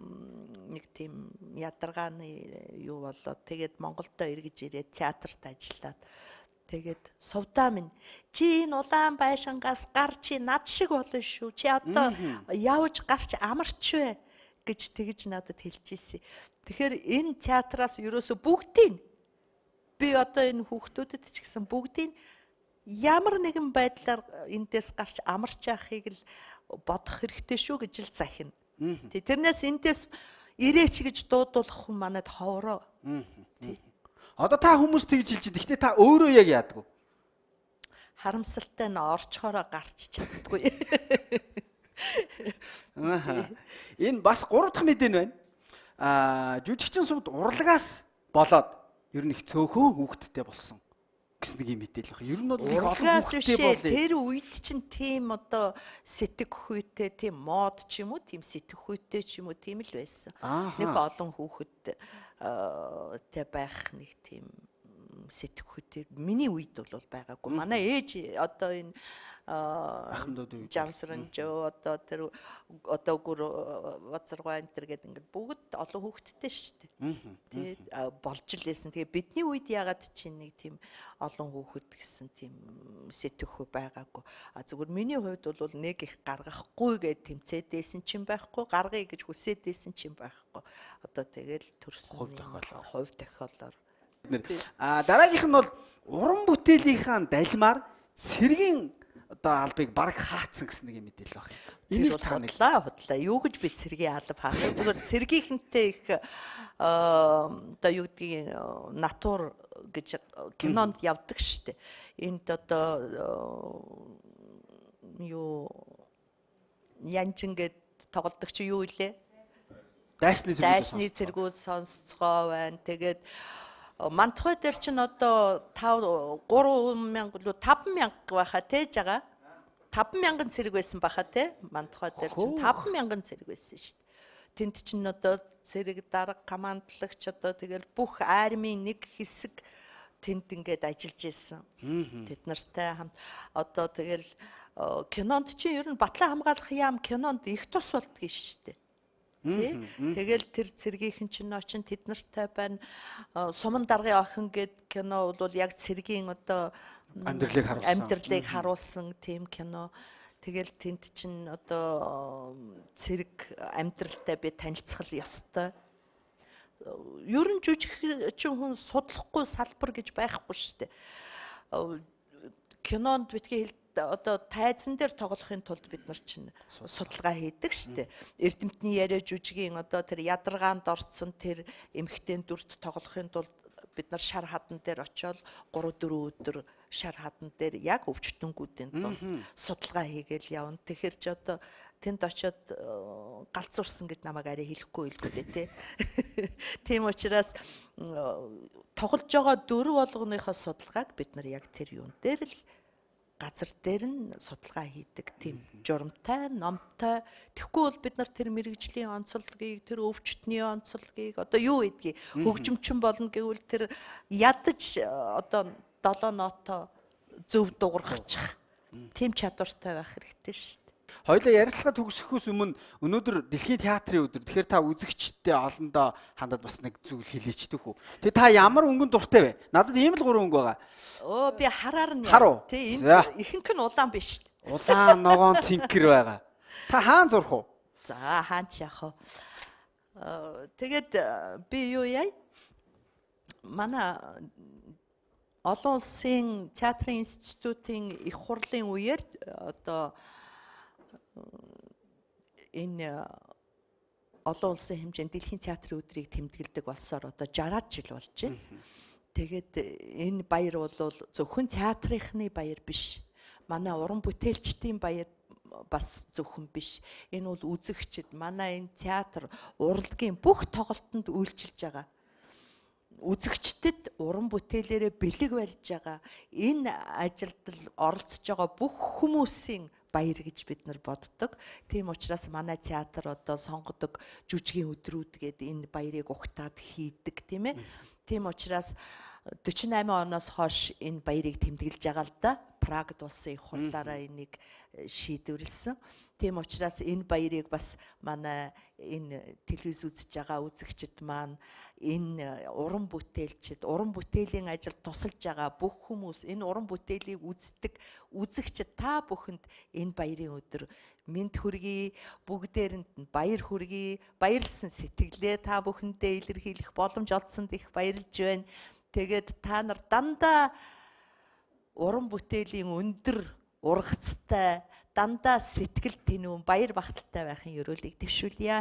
нэг тийм ядаргааны юу болоод тэгээд Монголдо эргэж ирээд театрт ажиллаад тэгээд сувдаа минь чи энэ улаан байшингаас гарч над шиг болно шүү чи одоо явж гарч амарч вэ гэж тэгж надад хэлж ийсэн. Тэгэхээр энэ театраас ерөөсө бүгдийг би одоо энэ хүүхдүүдэд ч гэсэн бүгдийг ямар нэгэн байдлаар эндээс гарч амарч яахыг л бодох хэрэгтэй шүү гэж л захина. Тэрнээс эндээс ирээч гэж дуудуулах хүн манайд ховроо. Одоо та хүмүүс тэгж хэлж, гэхдээ та өөрөө яг яадаг вэ? Харамсалтай нь орчхороо гарч чаддаггүй. Энэ бас 3 дахь мэдээ нь байна. Жүжигчин сувд урлагаас болоод ер нь их цөөхөн хүүхэдтэй болсон гэсэн нэг юм мэдээлэл байна. Ер нь бол их олон хүүхэдтэй болээ. Тэр үед чинь тийм одоо сэтгэхүйтэй, тийм мод ч юм уу, тийм сэтгэхүйтэй ч юм уу тийм л байсан. Нэг олон хүүхэдтэй байх нэг тийм сэтгэхүйтэй миний үед бол байгаагүй. Манай ээж одоо энэ Жамсранжоо одоо тэр одоо гүр вацаргаа энэ төр гэдэг ингээд бүгд олон хүүхэдтэй шүү дээ. Тэгээд болж л лээсэн. Тэгээд бидний үед ягаад чинь нэг тийм олон хүүхэд гэсэн тийм сэтгэх байгаагүй. Зүгээр миний хувьд бол нэг их гаргахгүй гэж тэмцээдсэн чинь байхгүй, гаргая гэж хүсээдсэн чинь байхгүй. Одоо тэгэл төрсөн хувь тохиолоор. Дараагийнх нь бол уран бүтээлийнхаа далмаар цэргийн одоо албыг баг хаацсан гэсэн нэг мэдээлэл баг. Энийг худлаа. Юу гэж би цэргийн алба хаах. Зүгээр цэргийнхэнтэй их одоо юу гэдгийг натур гэж кинонд явдаг штэ. Энд одоо юу янчин гэд тоглодог чи юу илээ? Дайсны цэргүүд сонсцгоо байна. Тэгээд мантхой дээр чинь одоо 3000 лөө 5000 байхаа тээж байгаа. 5000 цэрэг байсан баха те. Мантхой дээр чинь 5000 цэрэг байсан шүү дээ. Тэнд чинь одоо цэрэг дарга командлагч одоо тэгэл бүх армийн нэг хэсэг тэнд ингээд ажиллаж исэн. Тэд нартай хамт одоо тэгэл кинонд чинь ер нь Батлан хамгаалах яам кинонд их тус болдгийг шүү дээ. Тэгэл тэр цэргийнхэн чинь очин тэд нартай байна. Суман даргын охин гэд кино бол яг цэргийн одоо амьдралыг харуулсан тийм кино. Тэгэл тэнд чинь одоо цэрэг амьдралтай би танилцах ёстой. Ер нь жүжигчин хүн судлахгүй салбар гэж байхгүй шүү дээ. Кинонд битгий одоо тайзан дээр тоглохын тулд бид нар чинь судалгаа хийдэг штэ. Эрдэмтний яриа жүжигийн одоо тэр ядаргаанд орцсон тэр эмхтэн дүрт тоглохын тулд бид нар шар хадан дээр очиод 3-4 өдөр шар хадан дээр яг өвчтөнгүүдийн дунд судалгаа хийгээл явна. Тэгэхээр ч одоо тэнд очиод галзуурсан гэд намайг арай хэлэхгүй илгүй дээ тий. Тийм учраас тоглож байгаа дөрв болгоныхоо судалгааг бид нар яг тэр юун дээр л газар дээр нь судалгаа хийдэг тийм журамтай, номтой. Тэгэхгүй бол бид нар тэр мэрэгжлийн онцлогийг, тэр өвчтний онцлогийг одоо юу гэдгийг хөгжимчин болно гэвэл тэр ядаж одоо 7 ноото зөв дуургачих тийм чадвартай байх хэрэгтэй шүү дээ. Хоёулаа ярилцлага төгсөхөөс өмнө өнөөдөр Дэлхийн театрын өдөр. Тэгэхээр та үзэгчдтэй олондоо хандаад бас нэг зүйл хэлээчдэх үү. Тэгээ та ямар өнгөн дуртай вэ? Надад ийм л 3 өнгө байгаа. Би хараар нь. Тий, энэ ихэнх нь улаан биш шүү дээ. Улаан ногоон цэнкэр байгаа. Та хаан зурх уу? За, хаан ч яах вэ? Тэгээд би юу яа? Манай олон улсын театрын институтын их хурлын үеэр одоо энэ олон улсын хэмжээнд Дэлхийн театрын өдрийг тэмдэглэдэг болсоор одоо 60 жил болж байна. Тэгээд энэ баяр бол зөвхөн театрынхны баяр биш. Манай уран бүтээлчдийн баяр бас зөвхөн биш. Энэ бол үзэгчд манай энэ театр урлагийн бүх тоглолтод үйлчилж байгаа. Үзэгчдэд уран бүтээлээрээ бэлэг барьж байгаа. Энэ ажилд оролцож байгаа бүх хүмүүсийн баяр гэж бид нар боддог. Тийм учраас манай театр одоо сонгодог жүжигийн өдрүүд гэдэг энэ баярыг угтаад хийдэг тийм ээ. Тийм учраас 48 оноос хойш энэ баярыг тэмдэглэж байгаа л да. Прагд болсон их хурлаараа энийг шийдвэрлсэн. Тийм учраас энэ баярыг бас манай энэ телевиз үзэж байгаа үзэгчид маань энэ уран бүтээлчид, уран бүтээлийн ажилд тусалж байгаа бүх хүмүүс, энэ уран бүтээлийг үздэг үзэгчид та бүхэнд энэ баярын өдөр мэд хүргэе, бүгдээрэнд нь баяр хүргэе, баярлсан сэтгэлээ та бүхэндээ илэрхийлэх боломж олдсонд их баярлж байна. Тэгээд та нар дандаа уран бүтээлийн өндөр ургацтай, дандаа сэтгэл тэнүүн, баяр багталтай байхын ёроолыг дэвшүүлье.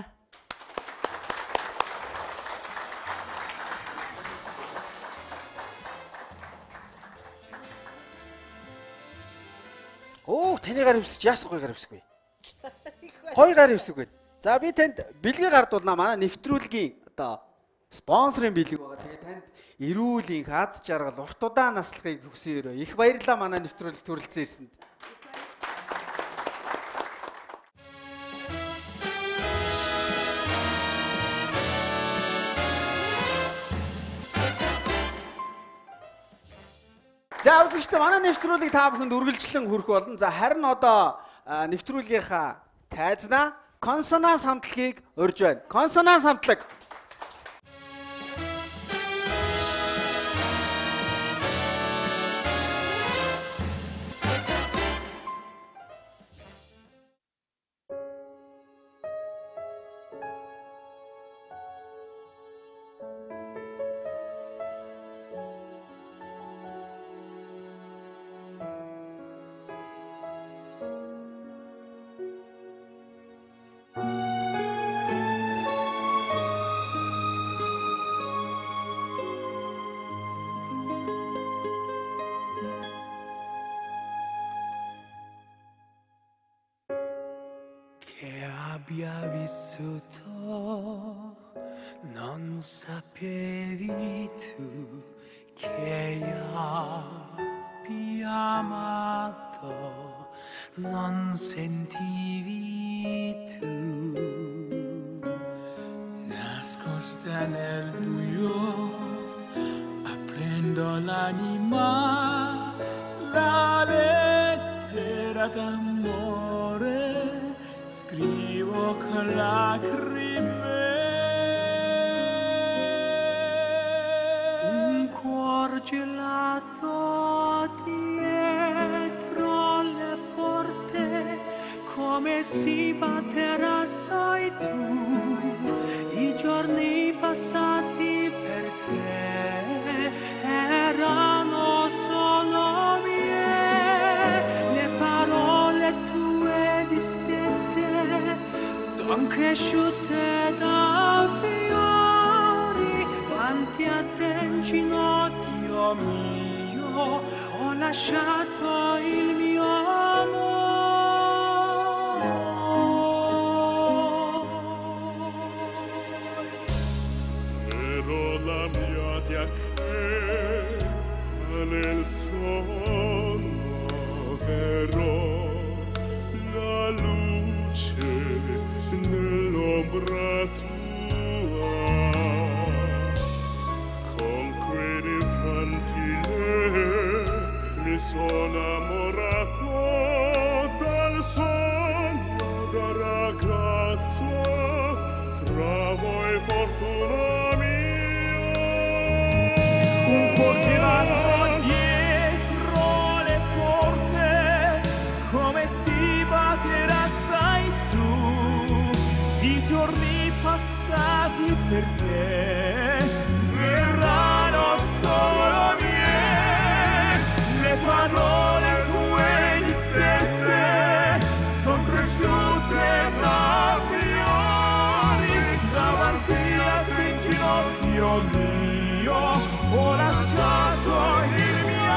Таны гар өвсөж яасан гой гар өвсөхгүй. Гой гар өвсөхгүй. За би танд бэлгээ гардуулнаа. Манай нэвтрүүлгийн одоо спонсорын бэлэг байгаа. Тэгээ танд эрүүл инх, аз жаргал, урт удаан наслахыг хүсэн өрөө. Их баярлалаа манай нэвтрүүлэг төрөлцсөн ирсэнд. За үзэгчдээ манай нэвтрүүлгийг та бүхэнд үргэлжлэн хүрэх болно. За харин одоо нэвтрүүлгийнхаа тайзнаа консонанс хамтлагийг урьж байна. Консонанс хамтлаг. Abbia vissuto, non sapevi tu che abbia amato, non sentivi tu. Nascosta nel buio, aprendo l'anima, la lettera d'amore scrivo con lacrime. Un cuor gelato dietro le porte, come si batterà sai tu, i giorni passati per te erano solo mie, le parole tue distinte son cresciute da fiori, davanti a te in ginocchio mio ho lasciato il mio amore. Vedo la mia diacre nel sonno, però la luce nell'ombra tua, con quell'infantile mi sono innamorato dal sogno da ragazzo, bravo e fortuna mia. Un cuor girato dietro le porte, come si batterà sai tu, i giorni passati per te verranno solo mie, le parole tue distinte son cresciute da fiori, davanti a te in ginocchio mio ho lasciato il mio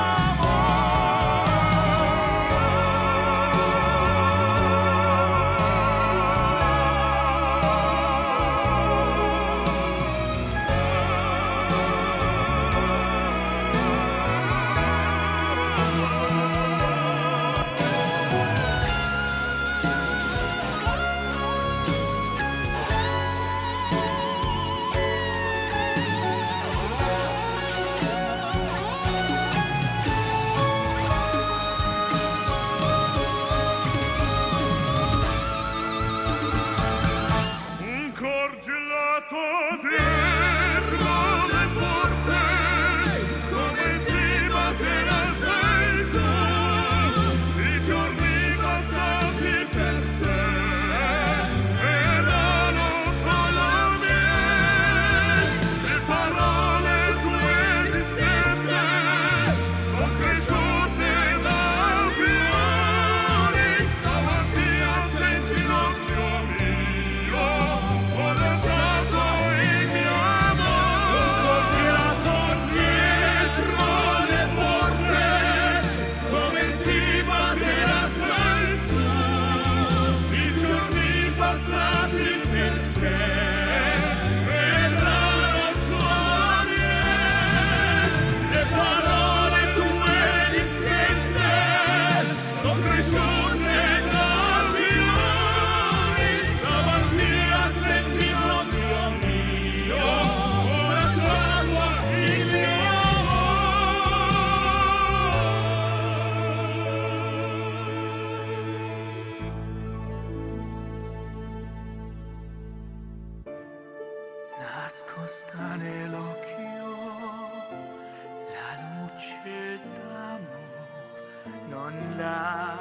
nascosta nell'occhio la luce d'amore non l'ha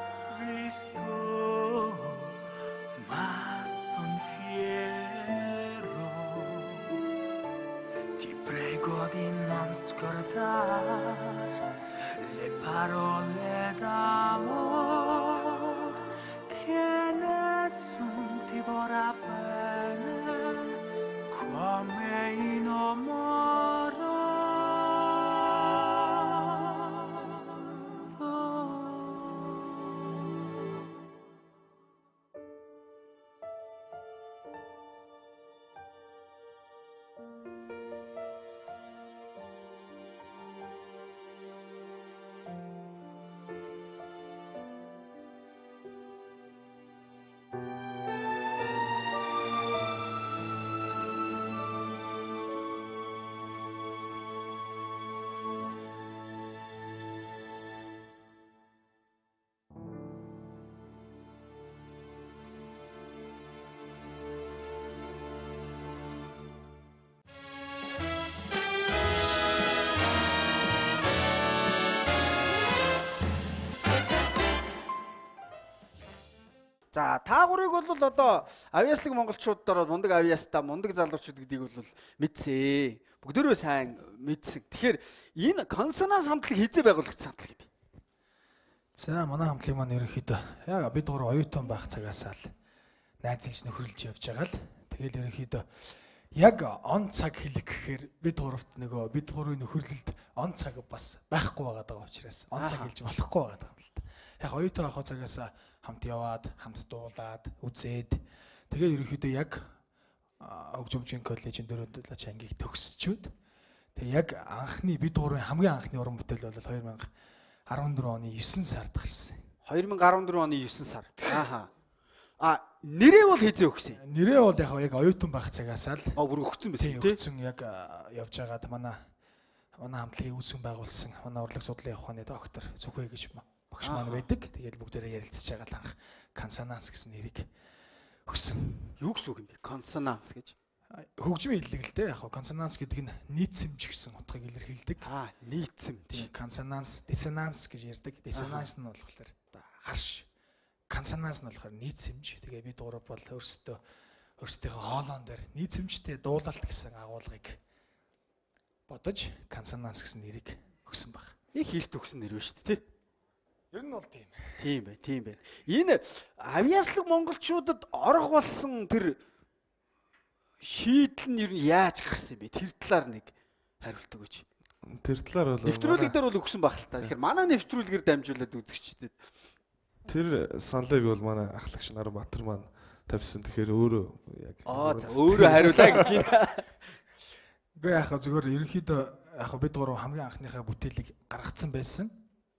visto ma son fiero ti prego di non scordare le parole d'amor che nessun ti vorrà bene come innamorato. За таагуурыг бол одоо авьяаслаг монголчуудаар мундаг авьяастай мундаг залуучууд гэдгийг бол мэдсэ. Бүгдөө сайн мэдсэн. Тэгэхээр энэ консонанс хамтлаг хизээ байгуулагдсан хамтлаг юм бэ? За манай хамтлагийг маань ерөнхийдөө яг бид гур оюутан байх цагаас л найзалж нөхөрлөж явж байгаа л тэгэл ерөнхийдөө яг он цаг хэлэх гэхээр бид гуравт нөгөө бид гурвын нөхөрлөлд он цаг бас байхгүй байгаа учраас он цаг хэлж болохгүй байгаа юм л та. Яг оюутан байх цагаас хамт яваад, хамт дуулаад, үзээд тэгээд ерөнхийдөө яг хөгжимчийн коллежийн 4 дуусар ангийг төгсчүүд тэгээд яг анхны бид гурвын хамгийн анхны уран бүтээл бол 2014 оны 9 сард гарсан. 2014 оны 9 сар. Ааха. Нэрээ бол хизээ өгсөн. Нэрээ бол яг оюутан байх цагаас л бүр өгсөн байсан тийм. Өгсөн яг явж байгаад манай хамтлагийг үүсгэн байгуулсан. Манай урлаг судлалын ухааны доктор Зүхвэ гэж багш маань байдаг. Тэгээд бүгдээрээ ярилцж байгаа л анх консонанс гэсэн нэрийг өгсөн. Юу гэсэн үг юм бэ? Консонанс гэж. Хөгжмийн хэллэгэлтэй яг консонанс гэдэг нь нийцэмж гэсэн утгыг илэрхийлдэг. Нийцэмж. Консонанс, диссонанс гэж ярьдаг. Диссонанс нь болохоор харш. Консонанс нь болохоор нийцэмж. Тэгээ бид гурав бол өөрсдийнхөө хоолоон дээр нийцэмжтэй дуулалт гэсэн агуулгыг бодож консонанс гэсэн нэрийг өгсөн баг. Их хэрт өгсөн нэр ба шүү дээ, тий? Ер нь бол тийм. Тийм байна. Энэ авьяаслаг монголчуудад орох болсон тэр шийдэл нь ер нь яаж гарсан бэ? Тэр талаар нэг хариулт өгөөч. Тэр талаар бол нэвтрүүлэг дээр бол өгсөн баг л та. Тэгэхээр манай нэвтрүүлгээр дамжуулаад үзэгчдэд тэр саналыг бол манай ахлагч Наранбаатар маань тавьсан. Тэгэхээр өөрөө яг өөрөө хариулаа гэж байна. Үгүй яг зүгээр ерөнхийдөө яг бид гурав хамгийн анхныхаа бүтээлийг гаргацсан байсан.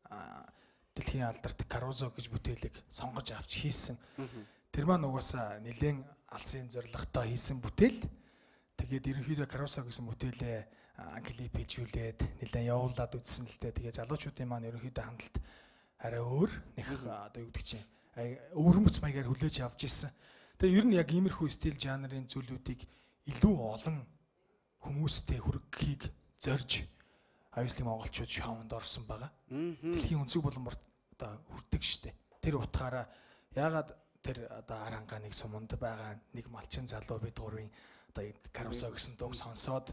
Дэлхийн алдарт Карузо гэж бүтээлийг сонгож авч хийсэн. Тэр маань угаасаа нэлээд алсын зорилготой хийсэн бүтээл. Тэгээд ерөнхийдөө Карузо гэсэн бүтээлээ клип хийжүүлээд нэлээд явуулаад үзсэн л дээ. Тэгээд залуучуудын маань ерөнхийдөө хандлт арай өөр нэг одоо юу гэдэг чинь өвөрмөц маягаар хүлээж авч ирсэн. Тэгээд ер нь яг иймэрхүү стил жанрын зүйлүүдийг илүү олон хүмүүстэй хүргэхийг зорж авьяаслаг монголчууд шоунд орсон байгаа. Дэлхийн өнцөг боломжтой одоо хүрдэг штэ. Тэр утгаараа яагаад тэр одоо арангаа нэг суманд байгаа нэг малчин залуу бид гурвын одоо Карусо гэсэн дуу сонсоод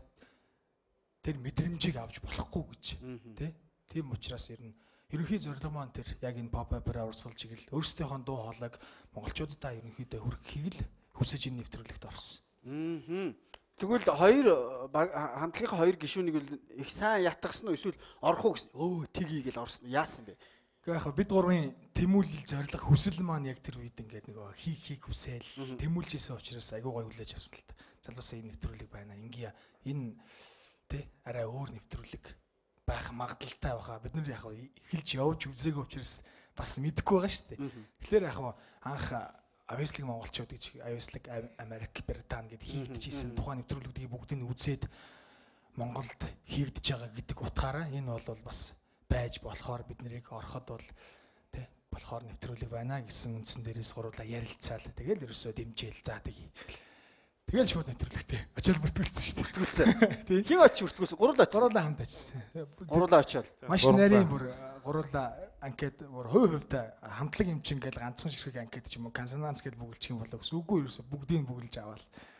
тэр мэдрэмжийг авч болохгүй гэж тий. Тийм учраас ерөнхий зорилго маань тэр яг энэ pop opera урсгалж игэл өөрсдийнхөө дуу хоолойг монголчуудаа ерөнхийдөө хүргэхийг л хүсэж энэ нэвтрүүлэгт орсон. Тэгвэл хамтлагийн хоёр гишүүнийг их сайн ятгсан уу эсвэл орох уу гэсэн. Тгий гэж орсон. Яасан бэ? Гэхдээ яг бид гурвын тэмүүлэл зориг хүсэл маань яг тэр үед ингээд нөгөө хийх хүсэл тэмүүлж исэн учраас айгуу гой хүлээж авсан л та. Залуусаа энэ нэвтрүүлэг байна. Ингээ энэ тий арай өөр нэвтрүүлэг байх магадaltaй баха. Бид нар яг эхэлж явж үзээгүй учраас бас мэдэхгүй байгаа шүү дээ. Тэгэхээр яг анх авьяаслаг монголчууд гэж авьяаслаг Америк, Британи гэдэг хийгдчихсэн тухайн нэвтрүүлгүүдийг бүгдийг үзээд Монголд хийгдэж байгаа гэдэг утгаараа энэ бол бас байж болохоор бид нарыг ороход бол тий болохоор нэвтрүүлэг байна гэсэн үндсэн дээрээс гурлаа ярилцаал. Тэгэл ерөөсөө дэмжээл. За тэгээ Тэгэл шууд нэвтрүүлэгтэй. Очил бүртгүүлсэн шүү дээ. Бүртгүүлсэн. Хин очиж бүртгүүлсэн? Гуруулаа хамт ажилласан. Гуруулаа очиод. Маш нарийн бүр гуруулаа анкет бүр хувь-хувьтай хамтлаг юм чинь ингээл ганцхан ширхэг анкет ч юм уу консонанс гэж бүгэлчих юм болоо үгүй ерөөсө бүгдийг бүгэлж аваад.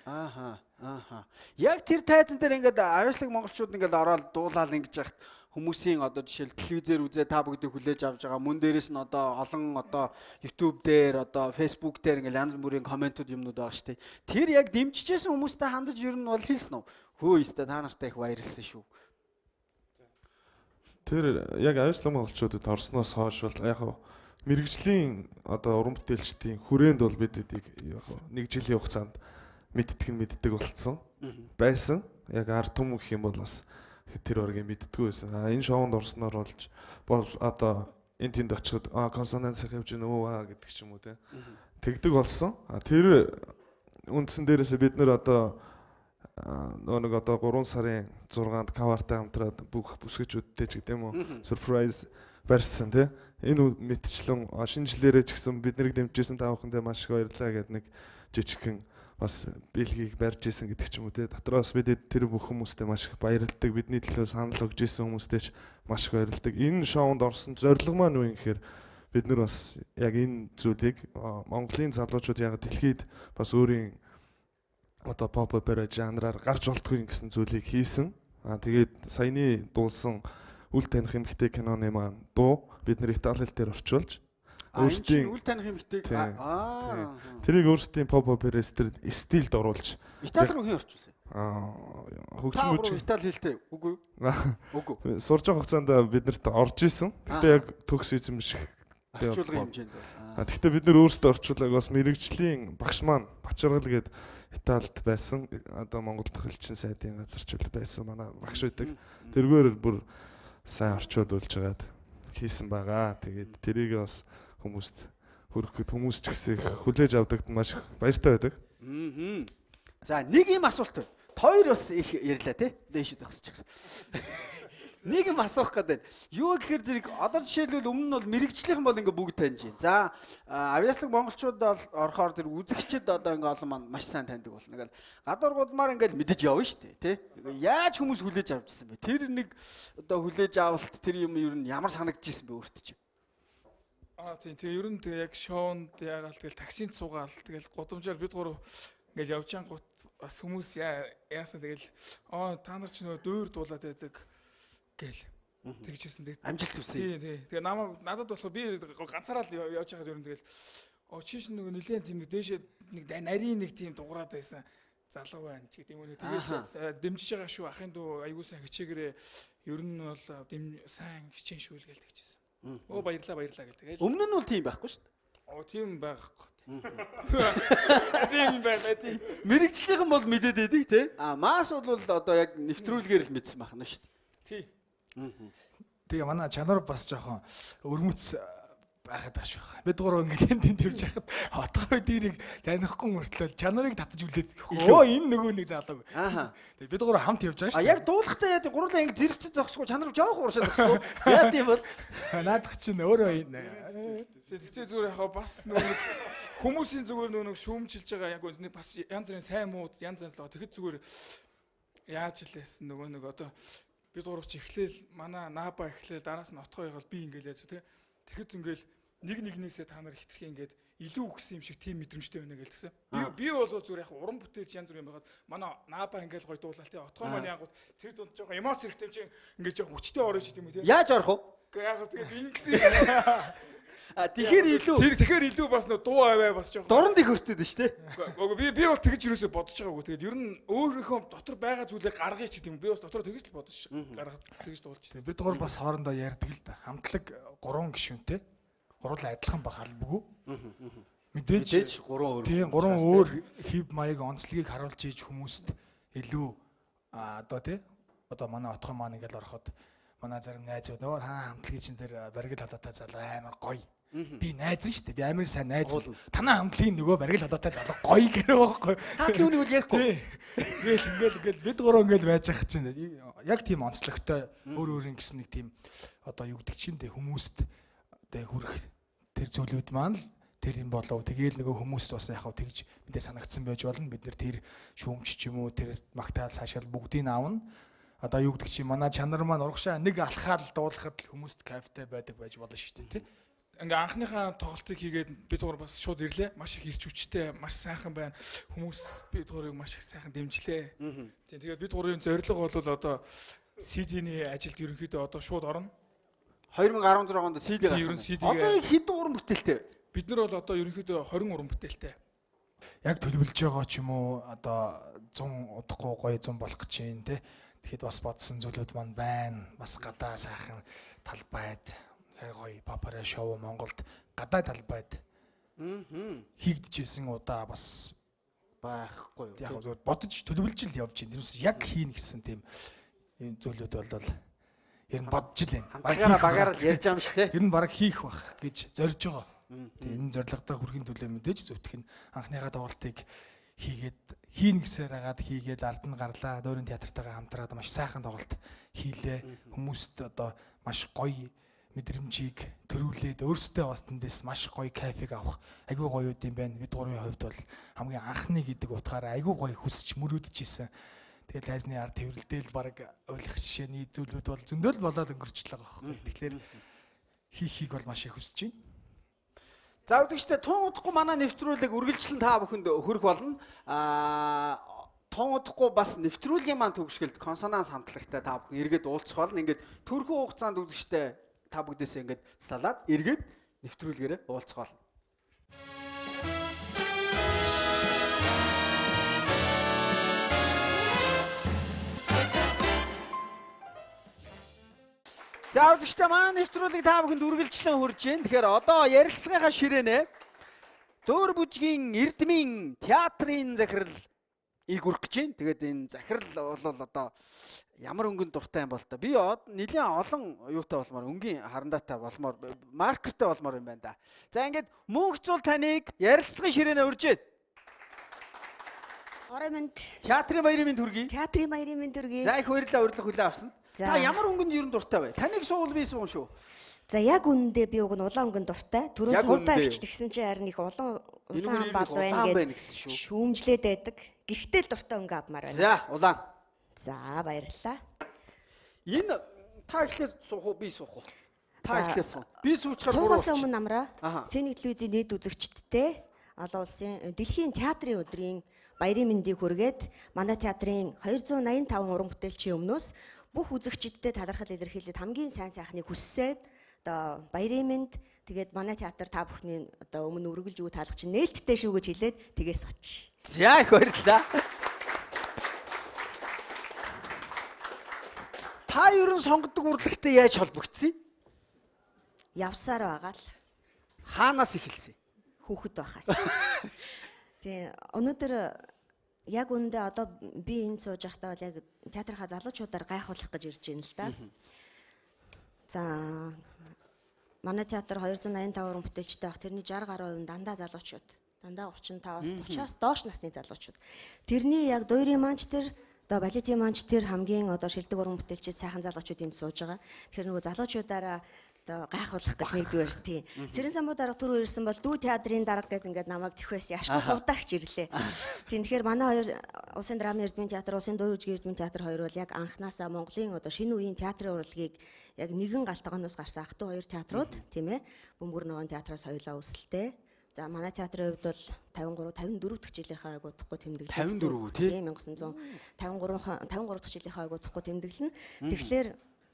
Яг тэр тайзан дээр ингээд авьяаслаг монголчууд ингээд ороод дуулаад ингэж яхад хүмүүсийн одоо жишээл телевизээр үзээ та бүгдийг хүлээж авч байгаа. Мөн дээрээс нь одоо олон одоо YouTube дээр одоо Facebook дээр ингээд янз бүрийн комментууд юмнууд байгаа шүү дээ. Тэр яг дэмжижсэн хүмүүстэй хандаж ер нь бол хэлсэн үү? Хөө ёстой та нартай их баярлсан шүү. Тэр яг авьяаслаг монголчуудад орсноос хойш бол яг мэрэгжлийн одоо уран бүтээлчдийн хүрээнд бол бид эдийг яг нэг жилийн хугацаанд мэддэг болцсон байсан. Яг ард түмэн гэх юм бол бас тэр оргийн мэддэггүй байсан. Энэ шоунд орсноор бол одоо энэ тэнд очиход консонанс явж гэнэ өө гэдэг ч юм уу те. Тэгдэг болсон. Тэр үндсэн дээрээс бид нэр одоо нэг одоо 3 сарын 6-нд кавартай хамтраад бүх бүсгүүчүүдтэй ч гэдэм үү surprise барьсан те. Энэ мэдчлэн шинэ жилээрээ ч гэсэн бид нарыг дэмжижсэн та бүхэндээ маш их баярлалаа гэдэг нэг жижигхэн бас бэлгийг барьж исэн гэдэг ч юм уу те. Дотроос бид тэр бүх хүмүүстээ маш их баярлалдаг. Бидний төлөө санал өгж исэн хүмүүстээ ч маш их баярлалдаг. Энэ шоунд орсон зорилго маань юу юм гэхээр бид нар бас яг энэ зүйлийг Монголын залуучууд яг дэлхийд бас өөрийн одоо pop opera жанраар гарч болтгүй гэсэн зүйлийг хийсэн. Тэгээд саяны дуулсан Үл таних эмэгтэй киноны маань дуу бид нэр Итали хэлээр орчуулж өөрсдийн Үл таних эмэгтэй тэрийг өөрсдийн pop opera стилд оруулж Итали руу хэн орчуулсан? Хөгжмөж Итали хэлтэй үгүй юу? Үгүй. Сурж байгаа хугацаанд бид нарт орж исэн. Гэхдээ яг төгс эзэм шиг орчуулгын хэмжээнд. Гэхдээ бид нэр өөрсдөө орчуулаг бас мэрэгжлийн багш маань Бачаргал гээд Италид байсан. Одоо Монгол тохиолчин сайдын газарчул байсан манай багш байдаг. Тэргээр бүр сайн орчуулж байгаад хийсэн байгаа. Тэгээд тэрийг бас хүмүүст хөрөхөд хүмүүс ч гэсэн хүлээж авдагт маш баяртай байдаг. За нэг юм асуулт байна. Хоёр бас их ярьлаа тий. Дээш зогсож байгаа. Нэг юм асуух гэдэг. Юу гэхээр зэрэг одоо жишээлбэл өмнө нь бол мэрэгжлийнхэн бол ингээ бүгд таньж байна. За авьяаслаг монголчууд бол орохоор тэр үзэгчд одоо ингээ олон маань маш сайн таньдаг болно. Ингээл гадуур гудмаар ингээл мэдэж явна шүү дээ, тий. Яаж хүмүүс хүлээж авчихсан бэ? Тэр нэг одоо хүлээж авалт тэр юм ер нь ямар санагдчихсэн бэ өөртөө чинь? Тийм тэгээ ер нь тэгээ яг шоунд ягаал тэгэл таксинд суугаал тэгэл гудамжаар бид гурав ингээл явж ангууд бас хүмүүс яасан тэгэл та нар ч нөө дуур дуулаад байдаг гэл тэгж хэлсэн. Амжилт хүсье. Тий. Тэгээ надад болохоор би ганцаараа л явж байгаад ер нь тэгэл чиш нэг нэлээд тийм нэг дээшээ нэг нарийн нэг тийм дуграад байсан залуу байна ч гэдэг юм уу. Тэгээд дэмжиж байгаа шүү ахын дүү аягүй сайн хичээгээрээ ер нь бол сайн хичээн шүү л гэлдэг чийсэн. Оо баярлаа гэлдэг. Өмнө нь бол тийм байхгүй шүү дээ. Тийм байхгүй. Тийм байна тийм. Мэргэжлийнхэн бол мэдээд байдаг тий. Маас бол одоо яг нэвтрүүлгээр л мэдсэн байна шүү дээ. Тий. Тэгээ манай чанар бас жоохон өрмөц байхад аш байх. Бид гурав ингээд тэнд явж байхад отгой дэрийг танихгүй мөртлөө чанарыг татаж үлээд энэ нөгөө нэг залуу. Тэгээ бид гурав хамт явж байгаа шүү. Яг дуулахтаа яа гурлаа ингээд зэрэгцэн зогсгүй чанар жоох ууршаа зогсгүй. Яа тийм бол наадах чинь өөрөө тэгтээ зүгээр яхаа бас нөгөө хүмүүсийн зүгээр нөгөө шүүмжилж байгаа яг нэг бас янз бүрийн сайн мууд янз л тэгэхэд зүгээр яаж л яасан нөгөө нэг одоо бид гурав ч эхлээл манай нааба эхлээл дараас нь отгоо ягаал би ингээл яз тэ. Тэгэхэд ингээл нэгнээсээ та нар хитрхи ингээд илүү өгсөн юм шиг тийм мэдрэмжтэй байна гэлсэн. Би бол зүгээр яг уран бүтээлч янз бүр юм байгаад манай нааба ингээл гоё дуулаа тэ. Отгоо маань янгууд тэр дунд жоохон эмоц хэрэгтэй юм чинь ингээд жоохон хүчтэй орё ч гэдэм үү тэ. Яаж орох вэ? Яг тэгээд ингэсэн. Тэгэхээр илүү бас нөө дуу аваа бас жоохон дорнд их өртөд нь шүү дээ. Би бол тэгж юусоо бодож байгаагүй. Тэгээд ер нь өөрийнхөө дотор байгаа зүйлээ гаргая ч гэдэг юм. Би бас дотроо тэгж л бодож гаргаад тэгж дуулчихсан. Бид гур бас хоорондоо ярьдаг л да. Хамтлаг 3 гишүүнтэй. Гурлаа адилхан бах албагүй. Мэдээж 3 өөр. Тийм 3 өөр хев маяг онцлогийг харуулж ийж хүмүүст илүү одоо тий одоо манай отгоо маань ингээл ороход манай зарим найзууд нөгөө хамтлагийн чин дээр баригл халуутай залуу амар гоё. Би найз нь шүү дээ. Би амар сайн найз. Танаа хамтлагийн нөгөө баригл халуутай залуу гоё гэх байхгүй. Таатны үнийг бол ярихгүй. Ингээл бид гурав ингээл байж ах чинь яг тийм онцлогтой өөр өөрийн гэсэн нэг тийм одоо юу гэдэг чинь дээ хүмүүст тэ хүрэх тэр зүйлүүд маань л тэр юм болов. Тэгээл нөгөө хүмүүст бас яг тэгж мэдээ санагдсан байж болно. Бид нэр тэр шүүмч ч юм уу тэр магтаал цаашаал бүгдийг авна. Одоо юу гэдэг чи манай чанар маань урагшаа нэг алхаал дуулахад хүмүүст кайфтай байдаг байж болно шүү дээ, тий. Ингээ анхныхаа тоглолтыг хийгээд бид гур бас шууд ирлээ. Маш их ирч хүчтэй, маш сайхан байна. Хүмүүс бид гурыг маш их сайхан дэмжлээ. Тийм тэгээд бид гурын зорилго бол одоо CD-ний ажилд ерөнхийдөө одоо шууд орно. 2016 онд CD гаргасан. Одоо хэд уран бүтээлтэй? Бид нар бол одоо ерөнхийдөө 20 уран бүтээлтэй. Яг төлөвлөж байгаа ч юм уу одоо 100 удахгүй гоё 100 болох гэж байна те. Тэгэхэд бас бодсон зүйлүүд маань байна. Бас гадаа сайхан талбайд хэр гоё папара шоу Монголд гадаа талбайд хийгдэжсэн удаа бас байхгүй. Яг зөв бодож төлөвлөж л явж байна. Тэрс яг хийн гэсэн тийм энэ зүйлүүд бол ер нь бодож л байна. Багаараа ярьж байгаа юм шүү те. Ер нь баг хийх бах гэж зорж байгаа. Энэ зорилготой хүрхийн төлөө мэдээж зүтгэх нь анхныхаа тоглолтыг хийгээд хийн гэсээр хагаад хийгээд ард нь гарлаа. Дөрөв театртайгаа хамтраад маш сайхан тоглолт хийлээ. Хүмүүст одоо маш гоё мэдрэмжийг төрүүлээд өөрсдөө бас тэндээс маш гоё кайфыг авах айгүй гоё үт юм байна. Бид гурвын хувьд бол хамгийн анхны гэдэг утгаараа айгүй гоё хүсч мөрөөдөж исэн. Тэгээд тайзны ард тэрвэрлдэл баг ойлгох жишээний зүйлүүд бол зөндөл болоод өнгөрч л байгаа байхгүй. Тэгэхээр хийхийг бол маш их хүсэж байна. За үдэгчтэй тун удахгүй манай нэвтрүүлэг үргэлжлэн та бүхэнд хүрэх болно. Тун удахгүй бас нэвтрүүлгийн маань төгсгөлд консонанс хамтлагтай та бүхэн эргээд уулзах болно. Ингээд төрхөн хугацаанд үзэгчтэй та бүгдээсээ ингээд салаад эргээд нэвтрүүлгээрээ уулзах болно. За үзэгчтэй манай нэвтрүүлэг та бүхэнд үргэлжлэн хүрж байна. Тэгэхээр одоо ярилцлагынхаа ширээнэ Дөөр бүжгийн Эрдмийн театрын захирал хүрэх гэж байна. Тэгээд энэ захирал бол одоо ямар өнгөнд дуртай юм бол та. Би нэлээд олон юутай болмоор өнгийн харандаатай болмоор маркертай болмоор юм байна да. За ингээд мөнхцүүл таныг ярилцлагын ширээнэ урьж байна. Орой минь. Театрын баярын минь төргий. Театрын баярын минь төргий. За их баярлалаа урилга хүлээн авсан. Та ямар өнгөнд ер нь дуртай бай? Таныг суул би суун шүү. За яг үнэндээ би уг нь улаан өнгөнд дуртай. Түрүүн суудаа ичт гэсэн чинь харин их улаан бол байна гэсэн шүүмжлээд байдаг. Гэхдээ л дуртай өнгө авмаар байна. За улаан. За баярлалаа. Энэ та ихлээр суух уу би суух уу? Та ихлээр суу. Би суучгаар суугаас өмнө намраа Сэний телевизийн нийт үзэгчдтэй олон улсын дэлхийн театрын өдрийн баярын мэндийг хүргээд манай театрын 285 уран бүтээлчийн өмнөөс бүх үзэгчдтэй талархал илэрхийлээд хамгийн сайн сайхныг хүссээд одоо баярын мэнд тэгээд манай театр та бүхний одоо өмнө үргэлж юу таалах чинь нээлттэй шүү гэж хэлээд тгээс оч. За их баярлалаа. Та ер нь сонгодог урлагтай яаж холбогдсон? Явсаар байгаа л. Хаанаас эхэлсэн? Хүүхэд байхаас. Тэгээ өнөөдөр яг үндэ одоо би энэ сууж байхдаа бол яг театрынхаа залуучуудаар гайхуулах гэж ирж байна л да. За манай театр 285 уран бүтээлчтэй баг тэрний 60 гаруй хувь дандаа залуучууд. Дандаа 35-аас 30-аас доош насны залуучууд. Тэрний яг дуурийн манч тэр одоо балетын манч тэр хамгийн одоо шилдэг уран бүтээлчид сайхан залуучууд энд сууж байгаа. Тэр нөгөө залуучуудаараа одоо гайхуулах гэж нэгдүгээр тийм. Цэрэн самбуу дарга түрүү ирсэн бол дүү театрын дарга гэдэг ингээд намайг тэхвээс яшгүй сувдаагч ирлээ. Тийм тэгэхээр манай хоёр улсын драмын эрдмийн театр, улсын дөөр бүжгийн эрдмийн театр хоёр бол яг анханасаа Монголын одоо шинэ үеийн театрын урлагийг яг нэгэн галтгооноос гарсан ах トゥ хоёр театрууд тийм ээ. Бөмбөр ногоон театраас соёлоо өсөлтөө. За манай театрын хувьд бол 54 дахь жилийнхаа айгуу тухгүй тэмдэглэл. 54 тийм 1953 дахь жилийнхаа айгуу тухгүй тэмдэглэл. Тэгэхээр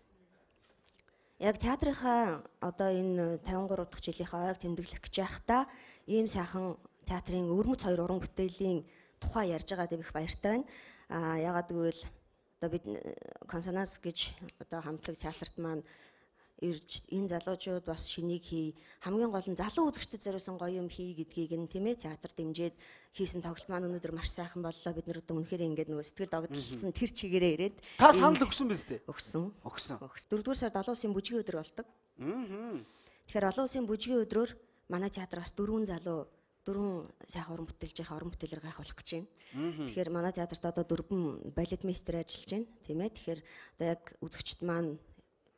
яг театрынхаа одоо энэ 53 дахь жилийнхаа ойг тэмдэглэх гэж байхдаа ийм сайхан театрын өвөрмөц хоёр уран бүтээлийн тухай ярьж байгаад их баяртай байна. Ягаад гэвэл одоо бид консонанс гэж одоо хамтлаг театрт маань ирж энэ залуучууд бас шинийг хий хамгийн гол нь залуу үзэгчдэд зориулсан гоё юм хий гэдгийг нь тийм ээ театр дэмжиж хийсэн тоглолт маань өнөөдөр маш сайхан боллоо. Бид нар одоо үнэхээр ингээд нөгөө сэтгэл догдлолцсон тэр чигээрээ ирээд та санал өгсөн биз дээ? Өгсөн. 4-р сард олон улсын бүжгийн өдөр болдог. Тэгэхээр олон улсын бүжгийн өдрөөр манай театраас 4 залуу 4 сайхан уран бүтээлчийн уран бүтээлээр гайхуулах гэж байна. Тэгэхээр манай театрт одоо 4 балет мейстер ажиллаж байна, тийм ээ. Тэгэхээр одоо яг үзэгчд маань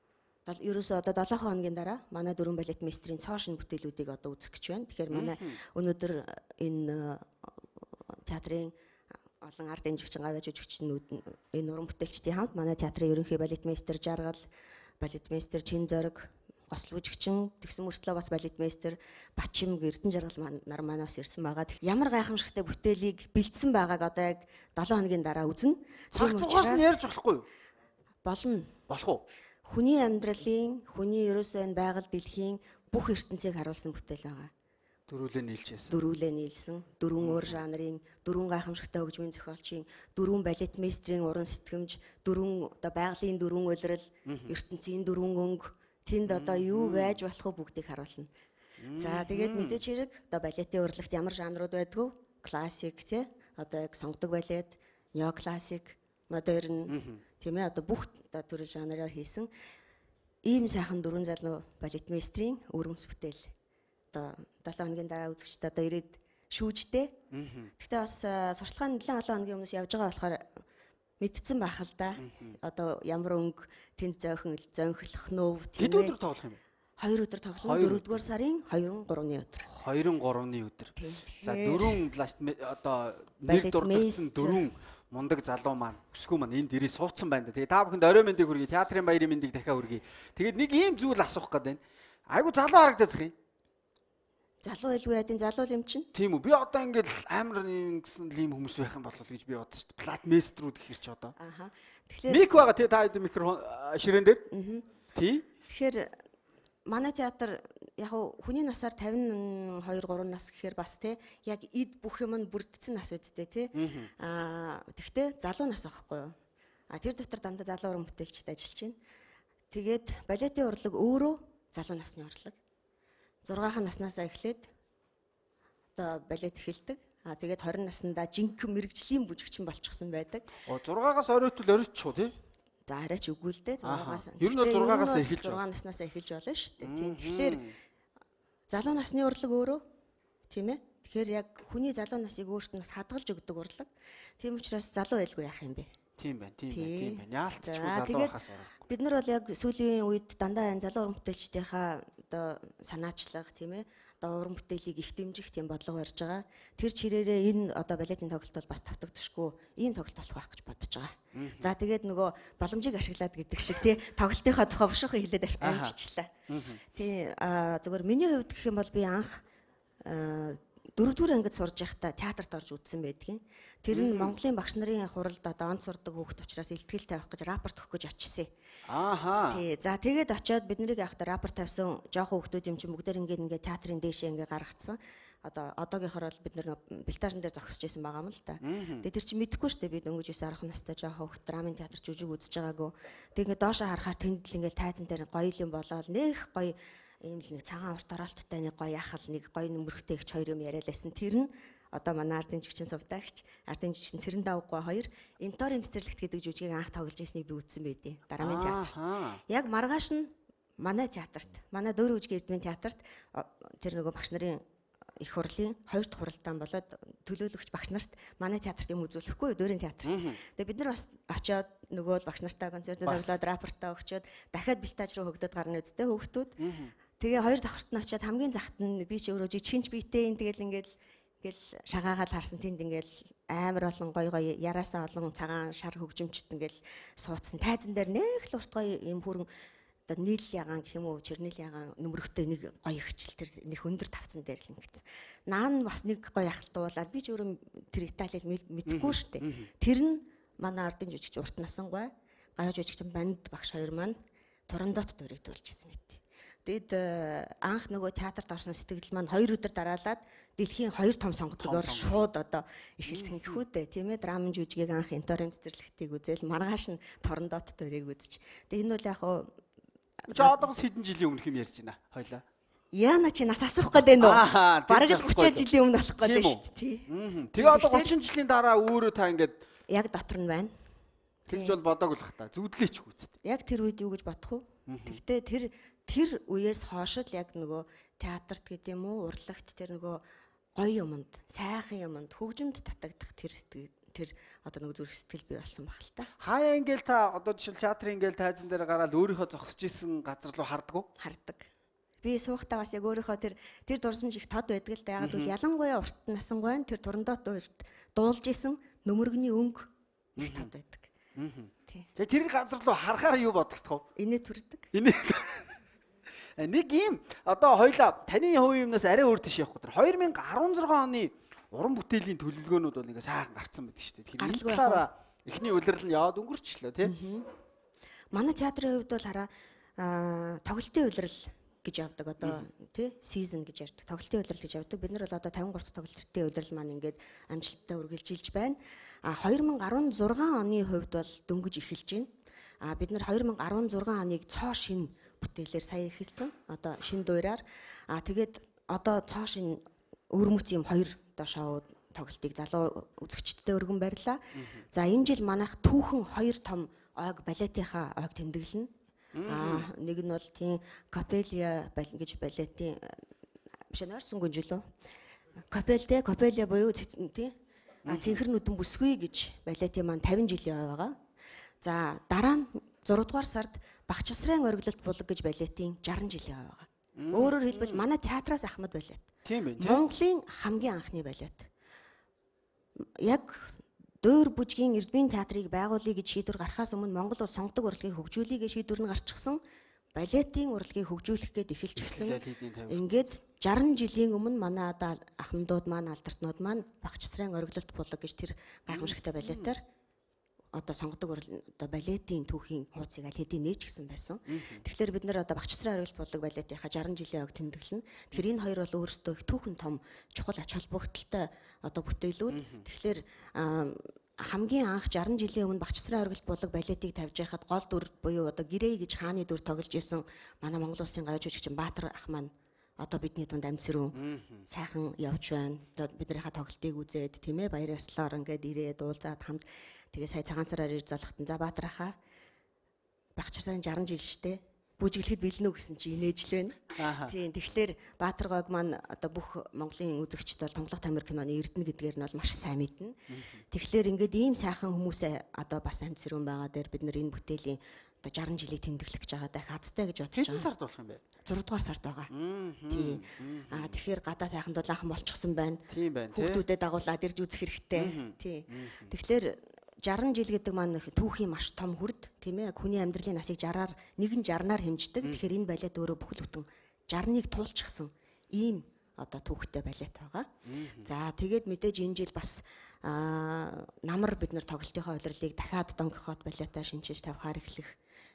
ерөөсөө одоо 7 хоногийн дараа манай дөрвөн балет мастерийн цоо шин бүтээлүүдийг одоо үзэх гэж байна. Тэгэхээр манай өнөөдөр энэ театрын олон ард дэмжигч гавьяа жүжигчнүүд энэ уран бүтээлчдийн хамт манай театрын ерөнхий балет мастер Жаргал, балет мастер Чин Зориг, гослол жүжигчин тэгсэн мөртлөө бас балет мастер Бачим Эрдэнэ Жаргал нар манай бас ирсэн байгаа. Ямар гайхамшигтай бүтээлийг бэлдсэн байгааг одоо яг 7 хоногийн дараа үзнэ. Цагтугаас нь ярьж болохгүй юу? Болно. Болох уу? Хүний амьдралын, хүний ерөөсөө энэ байгаль дэлхийн бүх ертөнцийг харуулсан бүтээл байгаа. Дөрвөлээ нийлсэн. Дөрвөн өөр жанрын, дөрвөн гайхамшигтай хөгжмийн зохиолчийн, дөрвөн балет мастерийн уран сэтгэмж, дөрвөн одоо байгалийн дөрвөн улирал, ертөнцийн дөрвөн өнгө, тэнд одоо юу байж болох вэ бүгдийг харуулна. За тэгээд мэдээж хэрэг одоо балетын урлагт ямар жанрууд байдгүй? Классик тий, одоо яг сонгодог балет, неоклассик, модерн, тийм ээ одоо бүх төрөл жанраар хийсэн ийм сайхан дөрвөн залуу балет мастерийн өрөмс бүтээл одоо 7 хоногийн дараа үзэгчдээ одоо ирээд шүүжтэй. Гэхдээ бас сурталчилгаа нь 7 хоногийн өмнөөс явж байгаа болохоор мэдсэн байх л да. Одоо ямар өнгө тэнд зөнхлөх нөв хэд өдөр тоглох юм бэ? 2 өдөр тоглоно. 4-р сарын 2-3-ны өдөр. 2-3-ны өдөр. За дөрвөн одоо нэр дурдсан дөрвөн мундаг залуу маань өсгөө маань энд ирээ суудсан байна. Тэгээ та бүхэнд орой мэндийг хүргэе, театрын баярын мэндийг дахиад хүргэе. Тэгээд нэг ийм зүйл асуух гээд байна. Айгу залуу харагдаад зах юм. Залуу байлгүй ядын залуу юм чинь. Тийм үү. Би одоо ингээд амар ингэсэн ийм хүмүүс байх юм болов уу гэж би бодсон шүү дээ. Плат мастерууд ихэр ч одоо. Аха. Тэгэхээр мик байгаа тий та хэд микрофон ширээн дээр. Тий. Тэгэхээр манай театр яг хүний насаар 52 3 нас гэхээр бас тий яг эд бүх юм нь бүрдсэн нас үсттэй тий. Тэгтээ залуу нас байхгүй юу? Тэр дотор дандаа залуу уран бүтээлчд ажиллаж байна. Тэгээд балетын урлаг өөрөө залуу насны урлаг. 6 наснасаа эхлээд одоо балет эхэлдэг. Тэгээд 20 наснда жинхэнэ мэрэгжлийн бүжигчин болчихсон байдаг. 6-аас оройтвол оройчих тий. За арайч үгүй л дээ 6-аас. Ер нь 6-аас эхэлж 6 наснасаа эхэлж болно шүү дээ. Тийм. Тэгэхээр залуу насны урлаг өөрөө тийм ээ. Тэгэхээр яг хүний залуу насыг өөрт нь бас хадгалж өгдөг урлаг. Тийм учраас залуу байлгүй яах юм бэ? Тийм байна. Яалтчгүй залуу хаас орох. Бид нар бол яг сүүлийн үед дандаа энэ залуу уран бүтээлчдийнхаа одоо санаачлах тийм ээ. Одоо уран бүтээлийг их дэмжих тийм бодлого барьж байгаа. Тэр чирээрээ энэ одоо балетын тоглолт бол бас тавтагдчихгүй ийм тоглолт болох байх гэж бодож байгаа. За тэгээд нөгөө боломжийг ашиглаад гэдэг шиг тий тоглолтынхаа тухай бушуухан хэлээд амжичлаа. Тий зөвхөн миний хувьд гэх юм бол би анх 4-р ангид сурж байхдаа театрт орж үзсэн байдгийн. Тэр нь Монголын багш нарын хуралд одоо онц сурдаг хүүхэд учраас илтгэл тавих гэж рапорт өгөх гэж очижээ. Тий. За тэгээд очиод бид нарыг явахдаа рапорт тавьсан жоохон хүүхдүүд юм чинь бүгдээр ингээд театрын дээшээ ингээд гаргацсан. Одоо одоогийнхоор бол бид нар бэлтажин дээр зогсож байсан байгаа юм л да. Тэгээд тэр чинь мэдэхгүй шүү дээ бид өнгөж 9 10 настай жоохон хүүхд драмын театр жүжиг үзэж байгаагүй. Тэгээд ингээд доошоо харахаар тэнд л ингээд тайзан дээр гоё юм болоод нэх гоё ийм л нэг цагаан урт оролттой нэг гоё яхал нэг гоё нөмрөхтэй их хоёр юм яриалсэн. Тэр нь одоо манай ард дэмжигчин сувдаагч, ард дэмжигчин Цэрэн Давггүй хоёр Энторийн цэцэрлэгт гэдэг жүжигийг анх тоглож ирснийг би үзсэн байдیں۔ Дарамын театр. Яг маргааш нь манай театрт, манай Дөөрөө үжгийн эрдмийн театрт тэр нөгөө багш нарын их хурлын 2 дахь хуралдаан болоод төлөөлөгч багш нарт манай театрт юм үзүүлэхгүй Дөөрийн театрт. Тэгээ бид нар бас очиод нөгөө багш нартай концертод тоглоод рапортаа өгчөөд дахиад бэлтааж руу хөгдөд гарна үсттэй хүүхдүүд. Тэгээ 2 давхарт нь очиод хамгийн захт нь би чи өөрөө жижигчинч биетэй ингээл шагаагаад харсан тэнд ингээл амар олон гой яраасаа олон цагаан шар хөгжимчт ингээл суудсан тайзан дээр нэг л урт гоё юм хүрэн одоо нийл ягаан гэх юм уу чернил ягаан нөмрөхтэй нэг гоё ихчл тэр нэг өндөр тавцсан дээр л ингэсэн. Наан бас нэг гоё ахалтуулаад би ч өөрөө тэр Италиг мэдгүй шүү дээ. Тэр нь манай ардын жүжигч урт насангуй гаяа жүжигчин банд багш хоёр маань Торандот дөрөвдүүлж ирсэн мэт. Тэгэд анх нөгөө театрт орсон сэтгэл маань 2 өдөр дараалаад дэлхийн 2 том сонгогдогоор шууд одоо эхэлсэн гэхүү дээ. Тийм ээ драмын жүжигийг анх Энторийн цэцэрлэгтийг үзэл маргааш нь Торандот дөрийг үзэж. Тэгээ энэ бол яг хоо одоос хэдэн жилийн өмнөх юм ярьж байна хоёлаа. Яна чи нас асуух гээд байна уу? Бараг 30 жилийн өмнө болох гээд байна шүү дээ тий. Тэгээ одоо 30 жилийн дараа өөрөө та ингээд яг дотор нь байна. Тэгж бол бодоагүй л хата. Зүудлээч хүүцтэй. Яг тэр үед юу гэж бодох вэ? Тэгтээ тэр үеэс хойш л яг нөгөө театрт гэдэг юм уу урлагт тэр нөгөө гоё юмд, сайхан юмд, хөгжимд татагдах тэр тэр одоо нэг зүрх сэтгэл бий болсон баг л та. Хаяа ингээл та одоо жишээл театрын ингээл тайзан дээр гараад өөрийнхөө зогсож исэн газар руу хардгуу? Хардаг. Би суухдаа бас яг өөрийнхөө тэр дурсамж их тод байдаг л да. Ягаад гэвэл ялангуяа урт насангуй тэр турандаа дуулж исэн нөмөргөний өнгө их тод байдаг. Тэгээ тэр газар руу харахаар юу бодогдох вэ? Инээ төрдөг. Нэг юм одоо хоёлаа таны хувийн юмнаас арай өөр тийш явахгүй. 2016 оны уран бүтээлийн төлөвлөгөөнүүд бол ингээ сайхан гарцсан байдаг шүү дээ. Тэгэхээр энэ талаараа эхний улирал нь яваад өнгөрчлөө тийм. Манай театрын хувьд бол хараа тоглолтын улирал гэж явдаг одоо тий season гэж ярьдаг. Тоглолтын улирал гэж явдаг. Бид нар бол одоо 53 тоглолтын улирал маань ингээд амжилттай үргэлжилж байна. 2016 оны хувьд бол дөнгөж эхэлж байна. Бид нар 2016 оныг цоо шин бүтээлээр сая эхэлсэн. Одоо шин дуурайар. Тэгээд одоо цоо шин өрмөц юм 2 одоо шоу тоглолтыг залуу үзэгчдэд өргөн барьлаа. За энэ жил манайх түүхэн 2 том ойг балетынхаа ойг тэмдэглэнэ. Нэг нь бол тийм Капелия гэж балетын биш нойрсонгүй жилөө. Капелия буюу тийм цэнхэр нүдэн бүсгүй гэж балетын маань 50 жилийн ой байгаа. За дараа нь 6 дугаар сард Багчсрын ориглолт булаг гэж балетын 60 жилийн ой байгаа. Өөрөөр хэлбэл манай театраас ахмад балет. Тийм байх. Монголын хамгийн анхны балет. Яг Дөөр бүжгийн Эрдмийн театрыг байгуулъя гэж шийдвэр гаргахаас өмнө Монгол улс сонгодог урлагийг хөгжүүлэе гэж шийдвэр нь гарчихсан. Балетын урлагийг хөгжүүлэх гээд эхэлчихсэн. Ингээд 60 жилийн өмнө манай одоо ахмадууд маань алдартнууд маань Багчсрын ориглолт булаг гэж тэр гайхамшигтай балетаар одоо сонгодог одоо балетын түүхийн хуудсыг аль хэдийн нээж гисэн байсан. Тэгэхээр бид нар одоо Багчсрын ориглолт булаг балетынхаа 60 жилийн ойг тэмдэглэнэ. Тэгэхээр энэ хоёр бол өөрсдөө их түүхэн том чухал ач холбогдолтой одоо бүтээлүүд. Тэгэхээр хамгийн анх 60 жилийн өмнө Багчсрын ориглолт булаг балетыг тавьж байхад гол дүр буюу одоо гэрээ гэж хааны дүр тоглож исэн манай Монгол улсын гавьж жүжигчин Баатар ах маань одоо бидний дунд амьсрүү сайхан явж байна. Одоо биднийхээ тоглолтыг үзээд тийм ээ баяр ёслоор ингээд ирээд уулзаад хамт тэгээ сая цагаан сараар ирж залхахтан за Баатар ахаа Багчсрын 60 жил штэ бүжиглэхэд бэлнэ үү гэсэн чи инээж л байна. Тийм тэгэхээр Баатар гог маань одоо бүх Монголын үзэгчд бол Томглох тамир киноны эрдэнэ гэдгээр нь бол маш сайн мэднэ. Тэгэхээр ингээд ийм сайхан хүмүүсээ одоо бас амьсрүүн байгаа дээр бид нар энэ бүтээлийн одоо 60 жилийг тэмдэглэх гэж байгаа даа хацтай гэж бодож байгаа. Хэдэн сард болох юм бэ? 6 дугаар сард байгаа. Тийм. Тэгэхээр гадаа сайхан дулаахан болчихсон байна. Тийм байна. Хүүхдүүдэд дагуулад ирж үзэх хэрэгтэй. Тийм. Тэгэхээр 60 жил гэдэг маань түүхийн маш том хүрд тийм ээ хүний амьдралын насыг 60-аар нэгэн 60-аар хэмждэг. Тэгэхээр энэ балет өөрөө бүхэл бүтэн 60-ыг туулчихсан ийм одоо түүхтэй балет байгаа. За тэгээд мэдээж энэ жил бас намар бид нар тоглолтынхаа улирлыг дахиад Дон Кихот балетаа шинжиж тавихаар эхлэх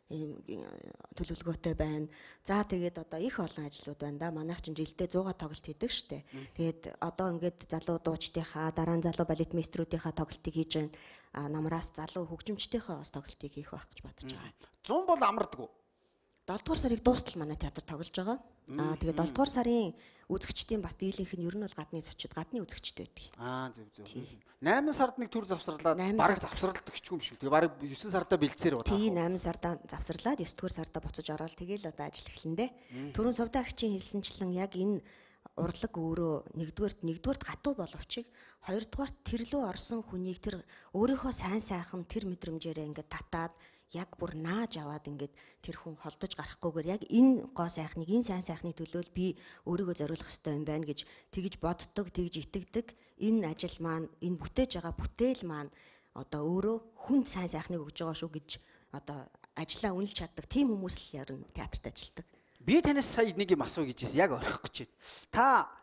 төлөвлөгөөтэй байна. За тэгээд одоо их олон ажлууд байна да. Манайх чинь жилдээ 100-аар тоглолт хийдэг штэ. Тэгээд одоо ингээд залуу дуучдынхаа дараа нь залуу балетмейстрүүдийнхаа тоглолтыг хийж байна. Намраас залуу хөгжимчдийнхээ бас тоглолтыг хийх байх гэж бодож байгаа. 100 бол амардаг уу? 7 дугаар сарыг дуустал манай театр тоглож байгаа. Тэгээд 7 дугаар сарын үзэгчдийн бас дийлэнх нь ер нь бол гадны үзэгчтэй байдаг. Зөв. 8 сард нэг төр завсарлаад бараг завсралдаг ч юм шүү. Тэгээ бараг 9 сардаа бэлдсээр удаа. Тийм 8 сардаа завсарлаад 9 дугаар сардаа буцаж ороод тэгээл одоо ажил эхлэндэ. Түрүүн сувдаагчийн хэлсэнчлэн яг энэ урлаг өөрөө нэгдүгээрт гатуу боловч хоёрдугаарт тэрлөө орсон хүнийг тэр өөрийнхөө сайн сайхан тэр мэдрэмжээрээ ингээд татаад яг бүр нааж аваад ингээд тэр хүн холдож гарахгүйгээр яг энэ гоо сайхныг энэ сайн сайхны төлөө би өөрийгөө зориулах хэрэгтэй юм байна гэж тэгж боддог, тэгж итгэдэг. Энэ ажил маань, энэ бүтээж байгаа бүтээл маань одоо өөрөө хүнд сайн сайхныг өгж байгаа шүү гэж одоо ажлаа үнэлж чаддаг тийм хүмүүс л ярина театрт ажилладаг. Би танаас сая нэг юм асуу гэж яг орхих гэж байна. Та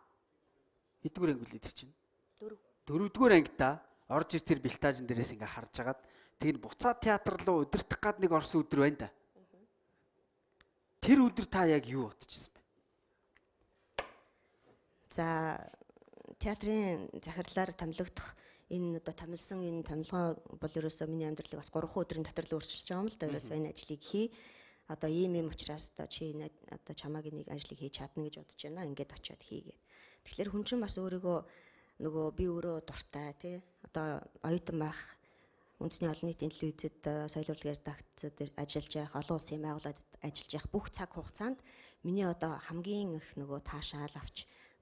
хэдгээр анги үлээд ирчин? 4-р анги та орж ир тэр бэлтаажин дээрээс ингээ харж агаад тэр буцаад театр руу удирдах гад нэг орсон өдөр байна да. Тэр өдөр та яг юу бодчихсон бэ? За театрын захирлаар томилогдох энэ одоо томилсон энэ томилгоо бол ерөөсөө миний амьдралыг бас 3 өдрийн дотор л өөрчилж байгаа юм л да. Ерөөсөө энэ ажлыг хий. Одоо ийм учраас одоо чи одоо чамаагийн нэг ажлыг хийж чадна гэж бодож байна. Ингээд очиод хийгээд. Тэгэхээр хүн чинь бас өөрийгөө нөгөө би өөрөө дуртай тий. Одоо оюутан байх үндэсний олон нийтийн телевизэд соёл урлагийн редакцид ажиллаж явах, олон улсын байгууллагад ажиллаж явах бүх цаг хугацаанд миний одоо хамгийн их нөгөө таашаал авч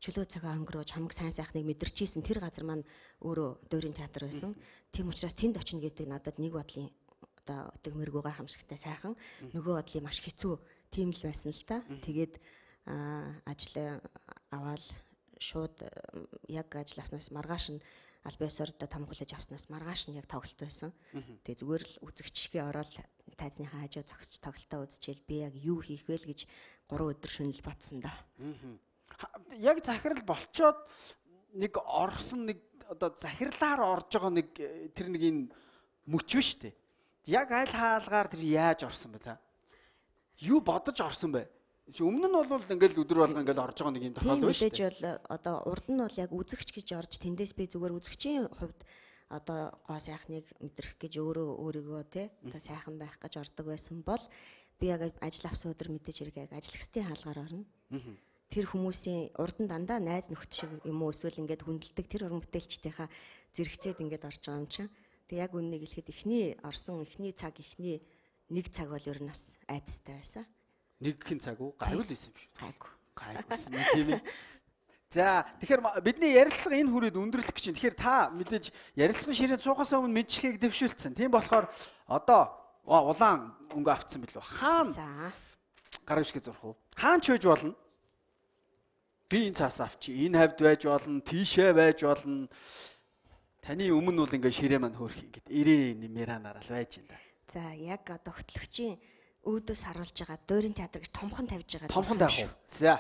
чөлөө цагаа өнгөрөөж хамаг сайн сайхныг мэдэрчээсэн тэр газар маань өөрөө дуурийн театр байсан. Тийм учраас тэнд очино гэдэг надад нэг бодлын одоо өтгмэргөө гайхамшигтай сайхан, нөгөө бодлын маш хэцүү тийм л байсан л та. Тэгээд ажил аваад шууд яг ажилласнаас маргааш нь албаасаар томхолж авснаас маргааш нь яг тоглолт байсан. Тэгээ зүгээр л үзэгчгээ ороод тайзныхаа хажуу зогсож тоглолтоо үзчихэл би яг юу хийх вэ гэж 3 өдөр шөнөл бодсон да. Яг захирал болчоод нэг орсон нэг одоо захирлаар орж байгаа нэг тэр нэг юм мөч вэ штэ. Яг аль хаалгаар тэр яаж орсон бэ та? Юу бодож орсон бэ? Өмнө нь бол ингээл өдөр болго ингээл орж байгаа нэг юм тохиолдол байна шүү дээ. Мэдээж бол одоо урд нь бол яг үзэгч гэж орж тэндээс би зүгээр үзэгчийн хувьд одоо гоо сайхныг мэдрэх гэж өөрийгөө те одоо сайхан байх гэж ордог байсан бол би яг ажил авсан өдөр мэдээж хэрэг яг ажлагчдын хаалгаар орно. Тэр хүмүүсийн урд нь дандаа найз нөхд шиг юм уу эсвэл ингээд хүндэлдэг тэр уран бүтээлчдийнхаа зэрэгцээд ингээд орж байгаа юм чинь. Тэг яг үннийг хэлэхэд эхний орсон эхний цаг эхний нэг цаг бол ер нь бас айдастай байсан. Нэгхэн цаг уу? Гайвал байсан юм шүү. Гайвал байсан тийм ээ. За тэгэхээр бидний ярилцлага энэ хүрээд өндөрлөх гэж байна. Тэгэхээр та мэдээж ярилцлагын ширээнд суухаас өмнө мэдчилгээг дэвшүүлсэн. Тийм болохоор одоо улаан өнгө авцсан билүү? Хаана? Гар ившгээ зурх уу? Хаана ч байж болно. Би энэ цаас авчи. Энэ хавьд байж болно, тийшээ байж болно. Таны өмнө бол ингээ ширээ маань хөөх ингээд ирээ нэмэранаар л байж байна. За яг одоо хөтлөгчийн өөдөөс харуулж байгаа дуурийн театр гэж томхон тавьж байгаа. Томхон таах уу? За.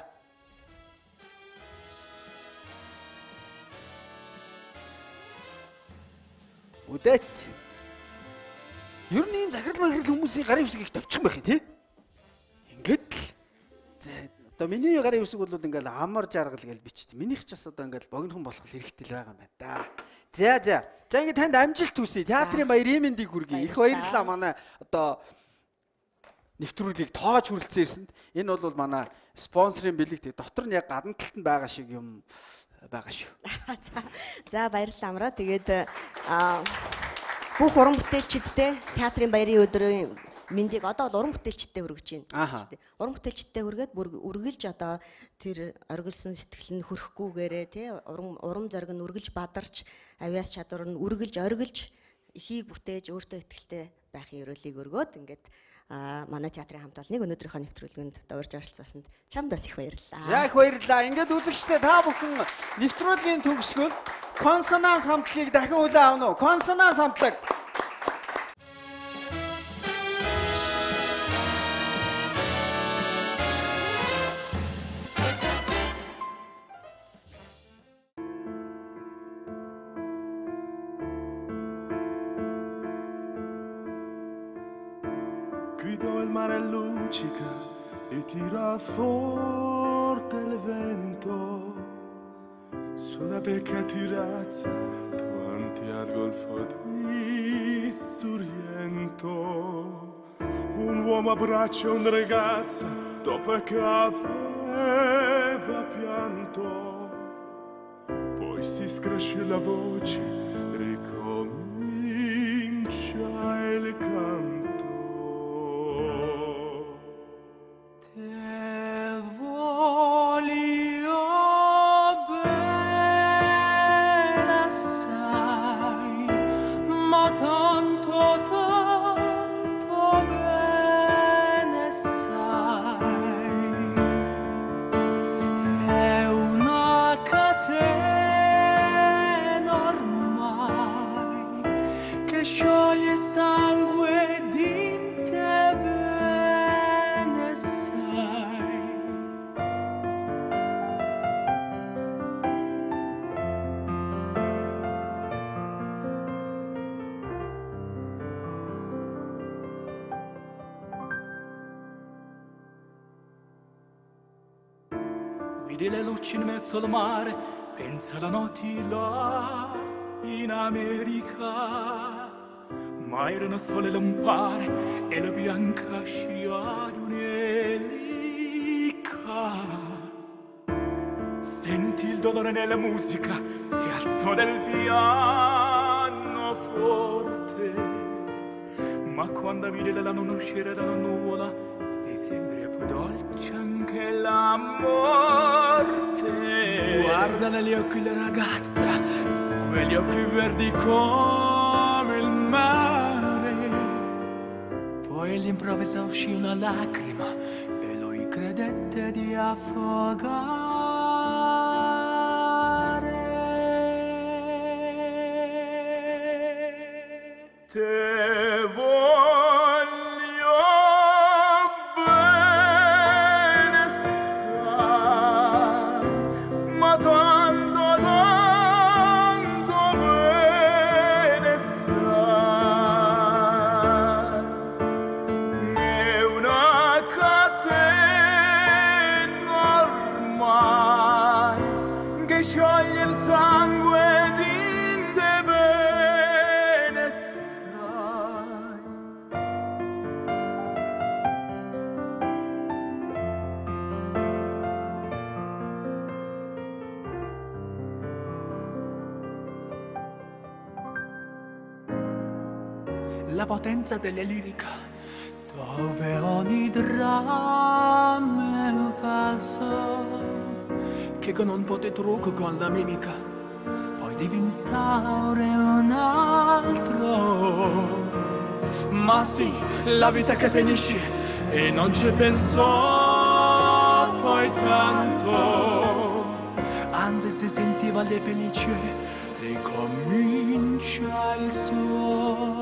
Үдээт. Ер нь ийм захирал махирал хүмүүсийн гарын үсгийг товчих байх юм тий. Ингээд л. Одоо миний гарын үсэг бол ингээл амар жаргал гэж бичсэн. Минийх ч бас одоо ингээл богинохон болох хэрэгтэй л байгаа юм байна да. За. За ингээд танд амжилт хүсье. Театрын баяр эмэндийг хүргэе. Их баярлалаа манай одоо нэвтрүүлгийг тоож хүрэлцэн ирсэнд. Энэ бол манай спонсорын бэлэг. Дотор нь яг гадна талд нь байгаа шиг юм байгаа шүү. За баярлалаа амраа. Тэгээд бүх уран бүтээлчдтэй театрын баярын өдрийн мэндийг одоо бол уран бүтээлчдтэй хүргэж байна. Уран бүтээлчдтэй хүргээд бүр үргэлж одоо тэр оргилсон сэтгэл нь хөрөхгүйгээрээ тий урам зориг нь үргэлж бадарч авяас чадвар нь үргэлж оргилж ихийг бүтээж өөртөө ихтэй байхын ерөөлийг өргөөд ингээд манай театрын хамт олныг өнөөдрийнхөө нэвтрүүлгэнд урьж оролцсонд чамдаас их баярлалаа. За их баярлалаа. Ингээд үзэгчдээ та бүхэн нэвтрүүлгийн төгсгөл консонанс хамтлагийг дахин хүлээн авна уу? Консонанс хамтлаг. Qui dove il mare luccica e tira forte il vento su una vecchia tirazza davanti al golfo di Sorrento. Un uomo abbraccia una ragazza dopo che aveva pianto, poi si scresce la voce, ricomincia il canto. Vidi le luci in mezzo al mare, pensa la notte là in America, ma erano sole lampare e la bianca scia di un'elica. Senti il dolore nella musica, si alzò del pianoforte, ma quando vide la luna uscire dalla nuvola è sempre più dolce anche la morte. Guarda negli occhi la ragazza, quegli occhi verdi come il mare. Poi all'improvviso uscì una lacrima e lui credette di affogare. Te voglio bene assai, ma tanto, tanto bene assai. È una catena ormai che scioglie il sangue di te bene assai. La potenza delle lirica, dove ogni dramma è un falso, che con un po' di trucco con la mimica puoi diventare un altro. Ma sì, la vita che finisce e non ci pensò poi tanto, anzi si sentiva le pellicce, ricomincia il suo